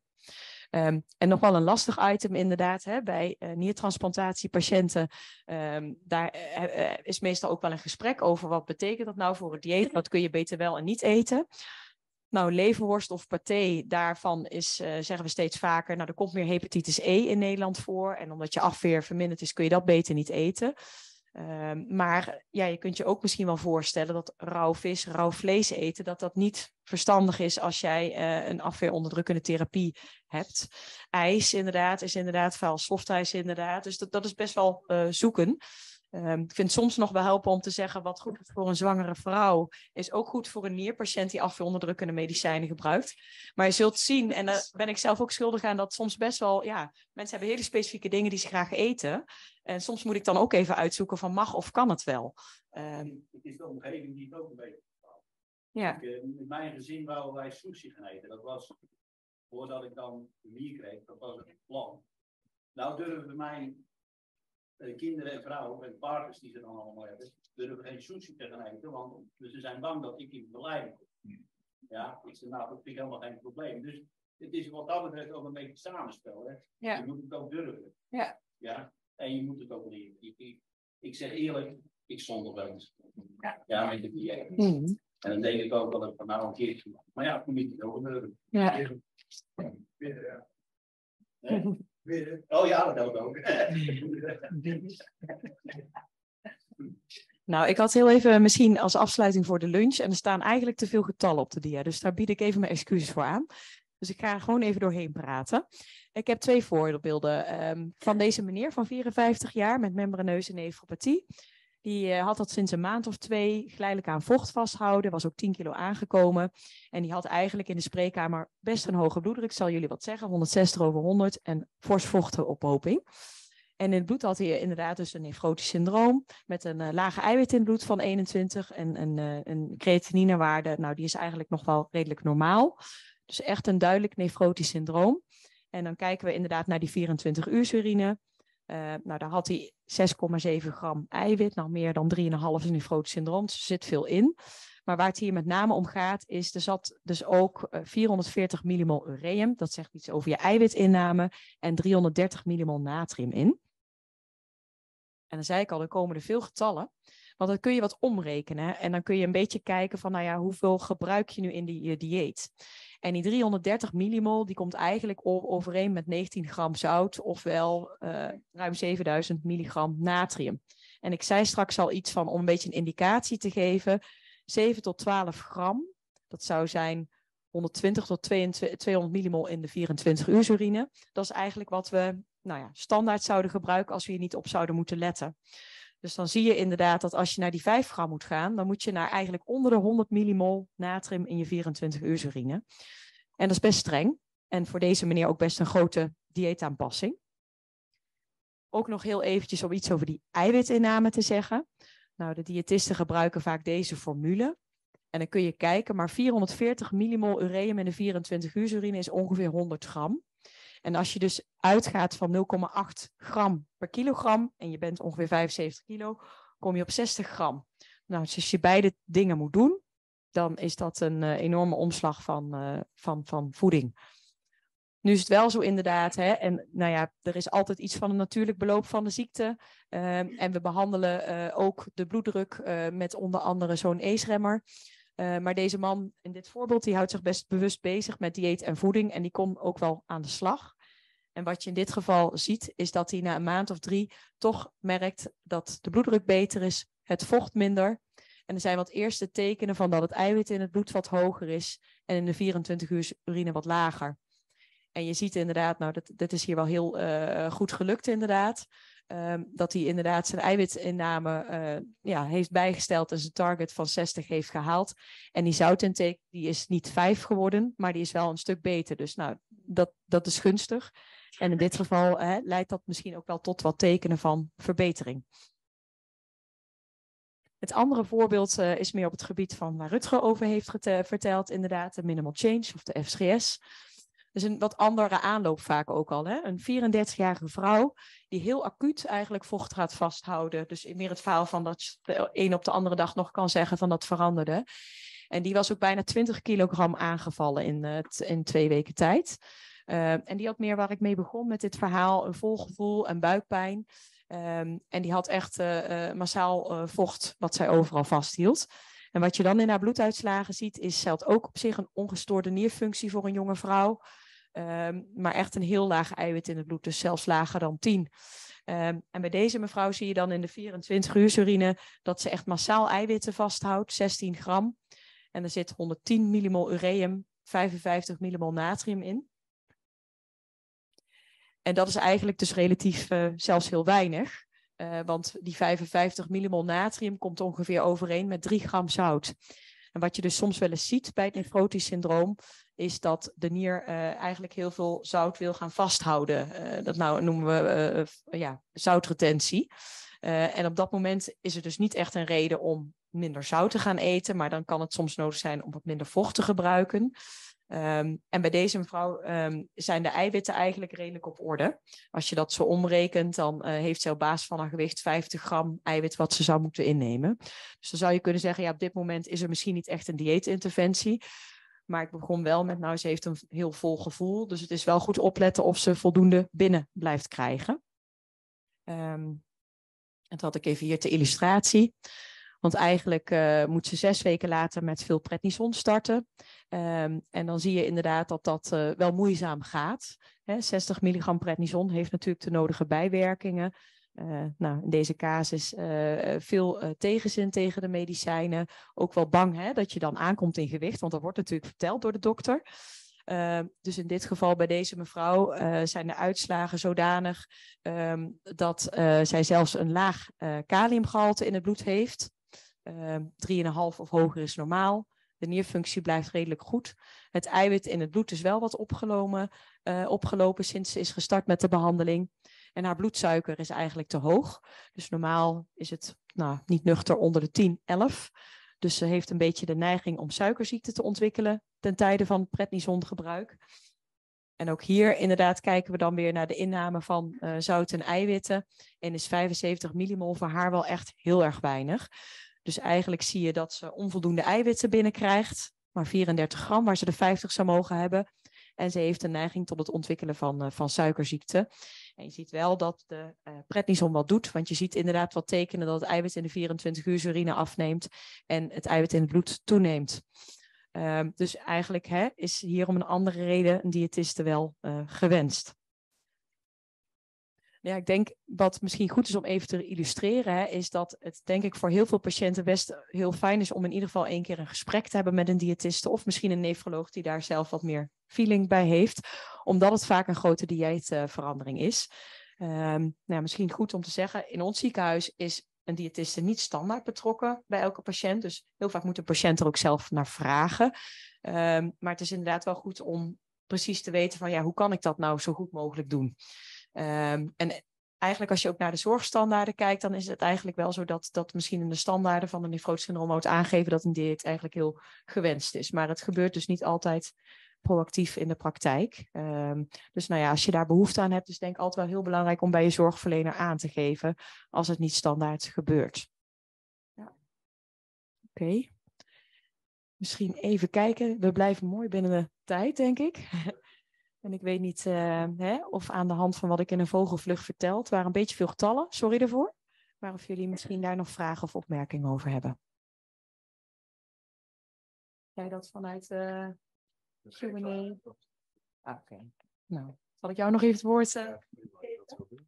S3: Um, en nog wel een lastig item inderdaad, hè, bij uh, niertransplantatiepatiënten, um, daar uh, uh, is meestal ook wel een gesprek over wat betekent dat nou voor het dieet, wat kun je beter wel en niet eten. Nou, leverworst of paté, daarvan is, uh, zeggen we steeds vaker, nou, er komt meer hepatitis E in Nederland voor. En omdat je afweer verminderd is, kun je dat beter niet eten. Uh, maar ja, je kunt je ook misschien wel voorstellen dat rauw vis, rauw vlees eten, dat dat niet verstandig is als jij uh, een afweeronderdrukkende therapie hebt. IJs inderdaad, is inderdaad vuil softijs inderdaad. Dus dat, dat is best wel uh, zoeken. Um, ik vind het soms nog wel helpen om te zeggen wat goed is voor een zwangere vrouw is ook goed voor een nierpatiënt die afweeronderdrukkende medicijnen gebruikt. Maar je zult zien, en daar ben ik zelf ook schuldig aan, dat soms best wel, ja, mensen hebben hele specifieke dingen die ze graag eten. En soms moet ik dan ook even uitzoeken van mag of kan het wel. Um,
S10: het is de omgeving die het ook een beetje bepaalt.
S3: Ja.
S10: Ik, uh, in mijn gezin wouden wij sushi gaan eten. Dat was, voordat ik dan de nier kreeg, dat was het plan. Nou durven mijn uh, kinderen en vrouwen en partners die ze dan allemaal hebben, durven geen sushi te gaan eten, want dus ze zijn bang dat ik in beleiding kom. Ja, ik zeg, nou, dat vind ik helemaal geen probleem. Dus het is wat dat betreft ook een beetje samenspel. Hè?
S3: Ja.
S10: Je moet het ook durven.
S3: Ja.
S10: Ja. En je moet het ook leren. Ik, ik, ik zeg eerlijk, ik zondig wel eens.
S3: Ja,
S10: ja met de dieet.
S3: Mm.
S10: En dan denk ik ook wel dat ik van nou een keertje mag. Maar ja, moet niet ook gebeuren.
S3: Ja.
S10: Ja. Nee? Oh ja, dat helpt ook.
S3: Nou, ik had heel even misschien als afsluiting voor de lunch. En er staan eigenlijk te veel getallen op de dia. Dus daar bied ik even mijn excuses voor aan. Dus ik ga er gewoon even doorheen praten. Ik heb twee voorbeelden um, van deze meneer van vierenvijftig jaar met membraneuze nefropathie. Die uh, had dat sinds een maand of twee geleidelijk aan vocht vasthouden. Was ook tien kilo aangekomen. En die had eigenlijk in de spreekkamer best een hoge bloeddruk. Ik zal jullie wat zeggen, honderdzestig over honderd en fors vochtophoping. En in het bloed had hij inderdaad dus een nefrotisch syndroom met een uh, lage eiwit in het bloed van eenentwintig en een, uh, een creatininewaarde. Nou, die is eigenlijk nog wel redelijk normaal. Dus echt een duidelijk nefrotisch syndroom. En dan kijken we inderdaad naar die vierentwintig uur urine. Uh, nou, daar had hij zes komma zeven gram eiwit, nou meer dan drie komma vijf is een nefrotisch syndroom, dus er zit veel in. Maar waar het hier met name om gaat, is er zat dus ook uh, vierhonderdveertig millimol ureum, dat zegt iets over je eiwitinname, en driehonderddertig millimol natrium in. En dan zei ik al, er komen er veel getallen, want dan kun je wat omrekenen en dan kun je een beetje kijken van, nou ja, hoeveel gebruik je nu in die uh, dieet. En die driehonderddertig millimol, die komt eigenlijk overeen met negentien gram zout, ofwel uh, ruim zevenduizend milligram natrium. En ik zei straks al iets van, om een beetje een indicatie te geven, zeven tot twaalf gram, dat zou zijn honderdtwintig tot tweehonderd millimol in de vierentwintig uur urine. Dat is eigenlijk wat we nou ja, standaard zouden gebruiken als we hier niet op zouden moeten letten. Dus dan zie je inderdaad dat als je naar die vijf gram moet gaan, dan moet je naar eigenlijk onder de honderd millimol natrium in je vierentwintig uur urine. En dat is best streng. En voor deze meneer ook best een grote dieetaanpassing. Ook nog heel eventjes om iets over die eiwitinname te zeggen. Nou, de diëtisten gebruiken vaak deze formule. En dan kun je kijken, maar vierhonderdveertig millimol ureum in de vierentwintig uur urine is ongeveer honderd gram. En als je dus uitgaat van nul komma acht gram per kilogram en je bent ongeveer vijfenzeventig kilo, kom je op zestig gram. Nou, dus als je beide dingen moet doen, dan is dat een uh, enorme omslag van, uh, van, van voeding. Nu is het wel zo inderdaad, hè, en nou ja, er is altijd iets van een natuurlijk beloop van de ziekte. Uh, en we behandelen uh, ook de bloeddruk uh, met onder andere zo'n A C E-remmer. Uh, maar deze man in dit voorbeeld, die houdt zich best bewust bezig met dieet en voeding. En die kon ook wel aan de slag. En wat je in dit geval ziet, is dat hij na een maand of drie toch merkt dat de bloeddruk beter is, het vocht minder. En er zijn wat eerste tekenen van dat het eiwit in het bloed wat hoger is en in de vierentwintig uur urine wat lager. En je ziet inderdaad, nou dat, dat is hier wel heel uh, goed gelukt inderdaad, um, dat hij inderdaad zijn eiwitinname uh, ja, heeft bijgesteld en zijn target van zestig heeft gehaald. En die zoutintake die is niet vijf geworden, maar die is wel een stuk beter. Dus nou, dat, dat is gunstig. En in dit geval hè, leidt dat misschien ook wel tot wat tekenen van verbetering. Het andere voorbeeld uh, is meer op het gebied van waar Rutger over heeft verteld, inderdaad, de minimal change of de F S G S. Dus een wat andere aanloop vaak ook al. Hè? Een vierendertigjarige vrouw die heel acuut eigenlijk vocht gaat vasthouden. Dus meer het verhaal van dat je de een op de andere dag nog kan zeggen van dat veranderde. En die was ook bijna twintig kilogram aangevallen in, uh, in twee weken tijd. Uh, en die had meer waar ik mee begon met dit verhaal, een vol gevoel en buikpijn. Um, en die had echt uh, uh, massaal uh, vocht wat zij overal vasthield. En wat je dan in haar bloeduitslagen ziet, is ze had ook op zich een ongestoorde nierfunctie voor een jonge vrouw. Um, maar echt een heel laag eiwit in het bloed, dus zelfs lager dan tien. Um, en bij deze mevrouw zie je dan in de vierentwintig uur urine dat ze echt massaal eiwitten vasthoudt, zestien gram. En er zit honderdtien millimol ureum, vijfenvijftig millimol natrium in. En dat is eigenlijk dus relatief uh, zelfs heel weinig. Uh, want die vijfenvijftig millimol natrium komt ongeveer overeen met drie gram zout. En wat je dus soms wel eens ziet bij het nefrotisch syndroom, is dat de nier uh, eigenlijk heel veel zout wil gaan vasthouden. Uh, dat nou noemen we uh, ja, zoutretentie. Uh, en op dat moment is er dus niet echt een reden om minder zout te gaan eten, maar dan kan het soms nodig zijn om wat minder vocht te gebruiken. Um, en bij deze mevrouw um, zijn de eiwitten eigenlijk redelijk op orde. Als je dat zo omrekent, dan uh, heeft ze op basis van haar gewicht vijftig gram eiwit wat ze zou moeten innemen. Dus dan zou je kunnen zeggen, ja, op dit moment is er misschien niet echt een dieetinterventie. Maar ik begon wel met, nou, ze heeft een heel vol gevoel. Dus het is wel goed opletten of ze voldoende binnen blijft krijgen. Um, en dat had ik even hier ter illustratie. Want eigenlijk uh, moet ze zes weken later met veel prednison starten. Um, en dan zie je inderdaad dat dat uh, wel moeizaam gaat. Hè, zestig milligram prednison heeft natuurlijk de nodige bijwerkingen. Uh, nou, in deze casus uh, veel uh, tegenzin tegen de medicijnen. Ook wel bang hè, dat je dan aankomt in gewicht. Want dat wordt natuurlijk verteld door de dokter. Uh, dus in dit geval bij deze mevrouw uh, zijn de uitslagen zodanig um, dat uh, zij zelfs een laag uh, kaliumgehalte in het bloed heeft. Uh, drie komma vijf of hoger is normaal. De nierfunctie blijft redelijk goed. Het eiwit in het bloed is wel wat opgelopen, uh, opgelopen sinds ze is gestart met de behandeling. En haar bloedsuiker is eigenlijk te hoog. Dus normaal is het nou, niet nuchter onder de tien, elf. Dus ze heeft een beetje de neiging om suikerziekte te ontwikkelen ten tijde van prednisongebruik. En ook hier inderdaad kijken we dan weer naar de inname van uh, zout en eiwitten. En is vijfenzeventig millimol voor haar wel echt heel erg weinig. Dus eigenlijk zie je dat ze onvoldoende eiwitten binnenkrijgt. Maar vierendertig gram, waar ze de vijftig zou mogen hebben. En ze heeft een neiging tot het ontwikkelen van, uh, van suikerziekte. En je ziet wel dat de uh, prednison wat doet. Want je ziet inderdaad wat tekenen dat het eiwit in de vierentwintig uur urine afneemt. En het eiwit in het bloed toeneemt. Uh, dus eigenlijk hè, is hier om een andere reden een diëtiste wel uh, gewenst. Ja, ik denk wat misschien goed is om even te illustreren, hè, is dat het denk ik voor heel veel patiënten best heel fijn is om in ieder geval één keer een gesprek te hebben met een diëtiste of misschien een nefroloog die daar zelf wat meer feeling bij heeft, omdat het vaak een grote dieetverandering uh, is. Um, nou, misschien goed om te zeggen, in ons ziekenhuis is een diëtiste niet standaard betrokken bij elke patiënt, dus heel vaak moet de patiënt er ook zelf naar vragen. Um, maar het is inderdaad wel goed om precies te weten van ja, hoe kan ik dat nou zo goed mogelijk doen? Um, en eigenlijk als je ook naar de zorgstandaarden kijkt, dan is het eigenlijk wel zo dat, dat misschien in de standaarden van de nefrotisch syndroom moet aangeven dat een dieet eigenlijk heel gewenst is. Maar het gebeurt dus niet altijd proactief in de praktijk. Um, dus nou ja, als je daar behoefte aan hebt, is denk ik altijd wel heel belangrijk om bij je zorgverlener aan te geven als het niet standaard gebeurt. Ja. Oké. Okay. Misschien even kijken. We blijven mooi binnen de tijd, denk ik. En ik weet niet uh, hè, of aan de hand van wat ik in een vogelvlucht vertel, het waren een beetje veel getallen, sorry daarvoor. Maar of jullie misschien daar nog vragen of opmerkingen over hebben. Jij dat vanuit uh, Q en A? Ah, oké. Okay. Nou, zal ik jou nog even het woord uh, geven?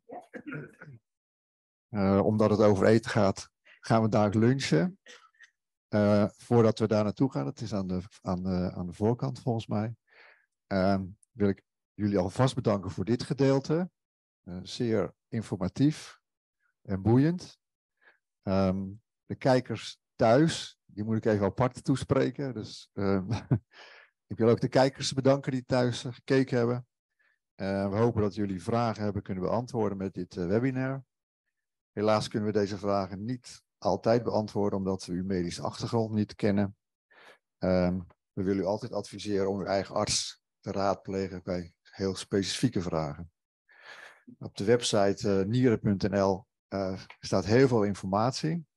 S1: Uh, omdat het over eten gaat, gaan we daar lunchen. Uh, voordat we daar naartoe gaan, het is aan de, aan de, aan de voorkant volgens mij. Uh, wil ik jullie alvast bedanken voor dit gedeelte. Uh, zeer informatief en boeiend. Um, de kijkers thuis, die moet ik even apart toespreken. Dus uh, ik wil ook de kijkers bedanken die thuis uh, gekeken hebben. Uh, we hopen dat jullie vragen hebben kunnen beantwoorden met dit uh, webinar. Helaas kunnen we deze vragen niet altijd beantwoorden, omdat we uw medische achtergrond niet kennen. Um, we willen u altijd adviseren om uw eigen arts te raadplegen bij heel specifieke vragen. Op de website uh, nieren punt n l uh, staat heel veel informatie.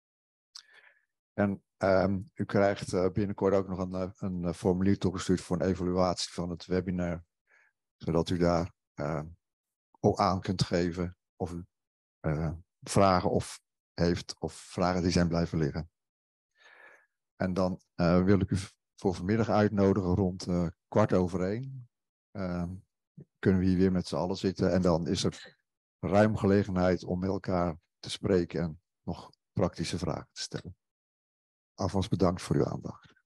S1: En um, u krijgt uh, binnenkort ook nog een, een formulier toegestuurd voor een evaluatie van het webinar, zodat u daar uh, ook aan kunt geven of u uh, vragen of heeft of vragen die zijn blijven liggen. En dan uh, wil ik u voor vanmiddag uitnodigen rond uh, kwart over één. Uh, kunnen we hier weer met z'n allen zitten en dan is er ruim gelegenheid om met elkaar te spreken en nog praktische vragen te stellen. Alvast bedankt voor uw aandacht.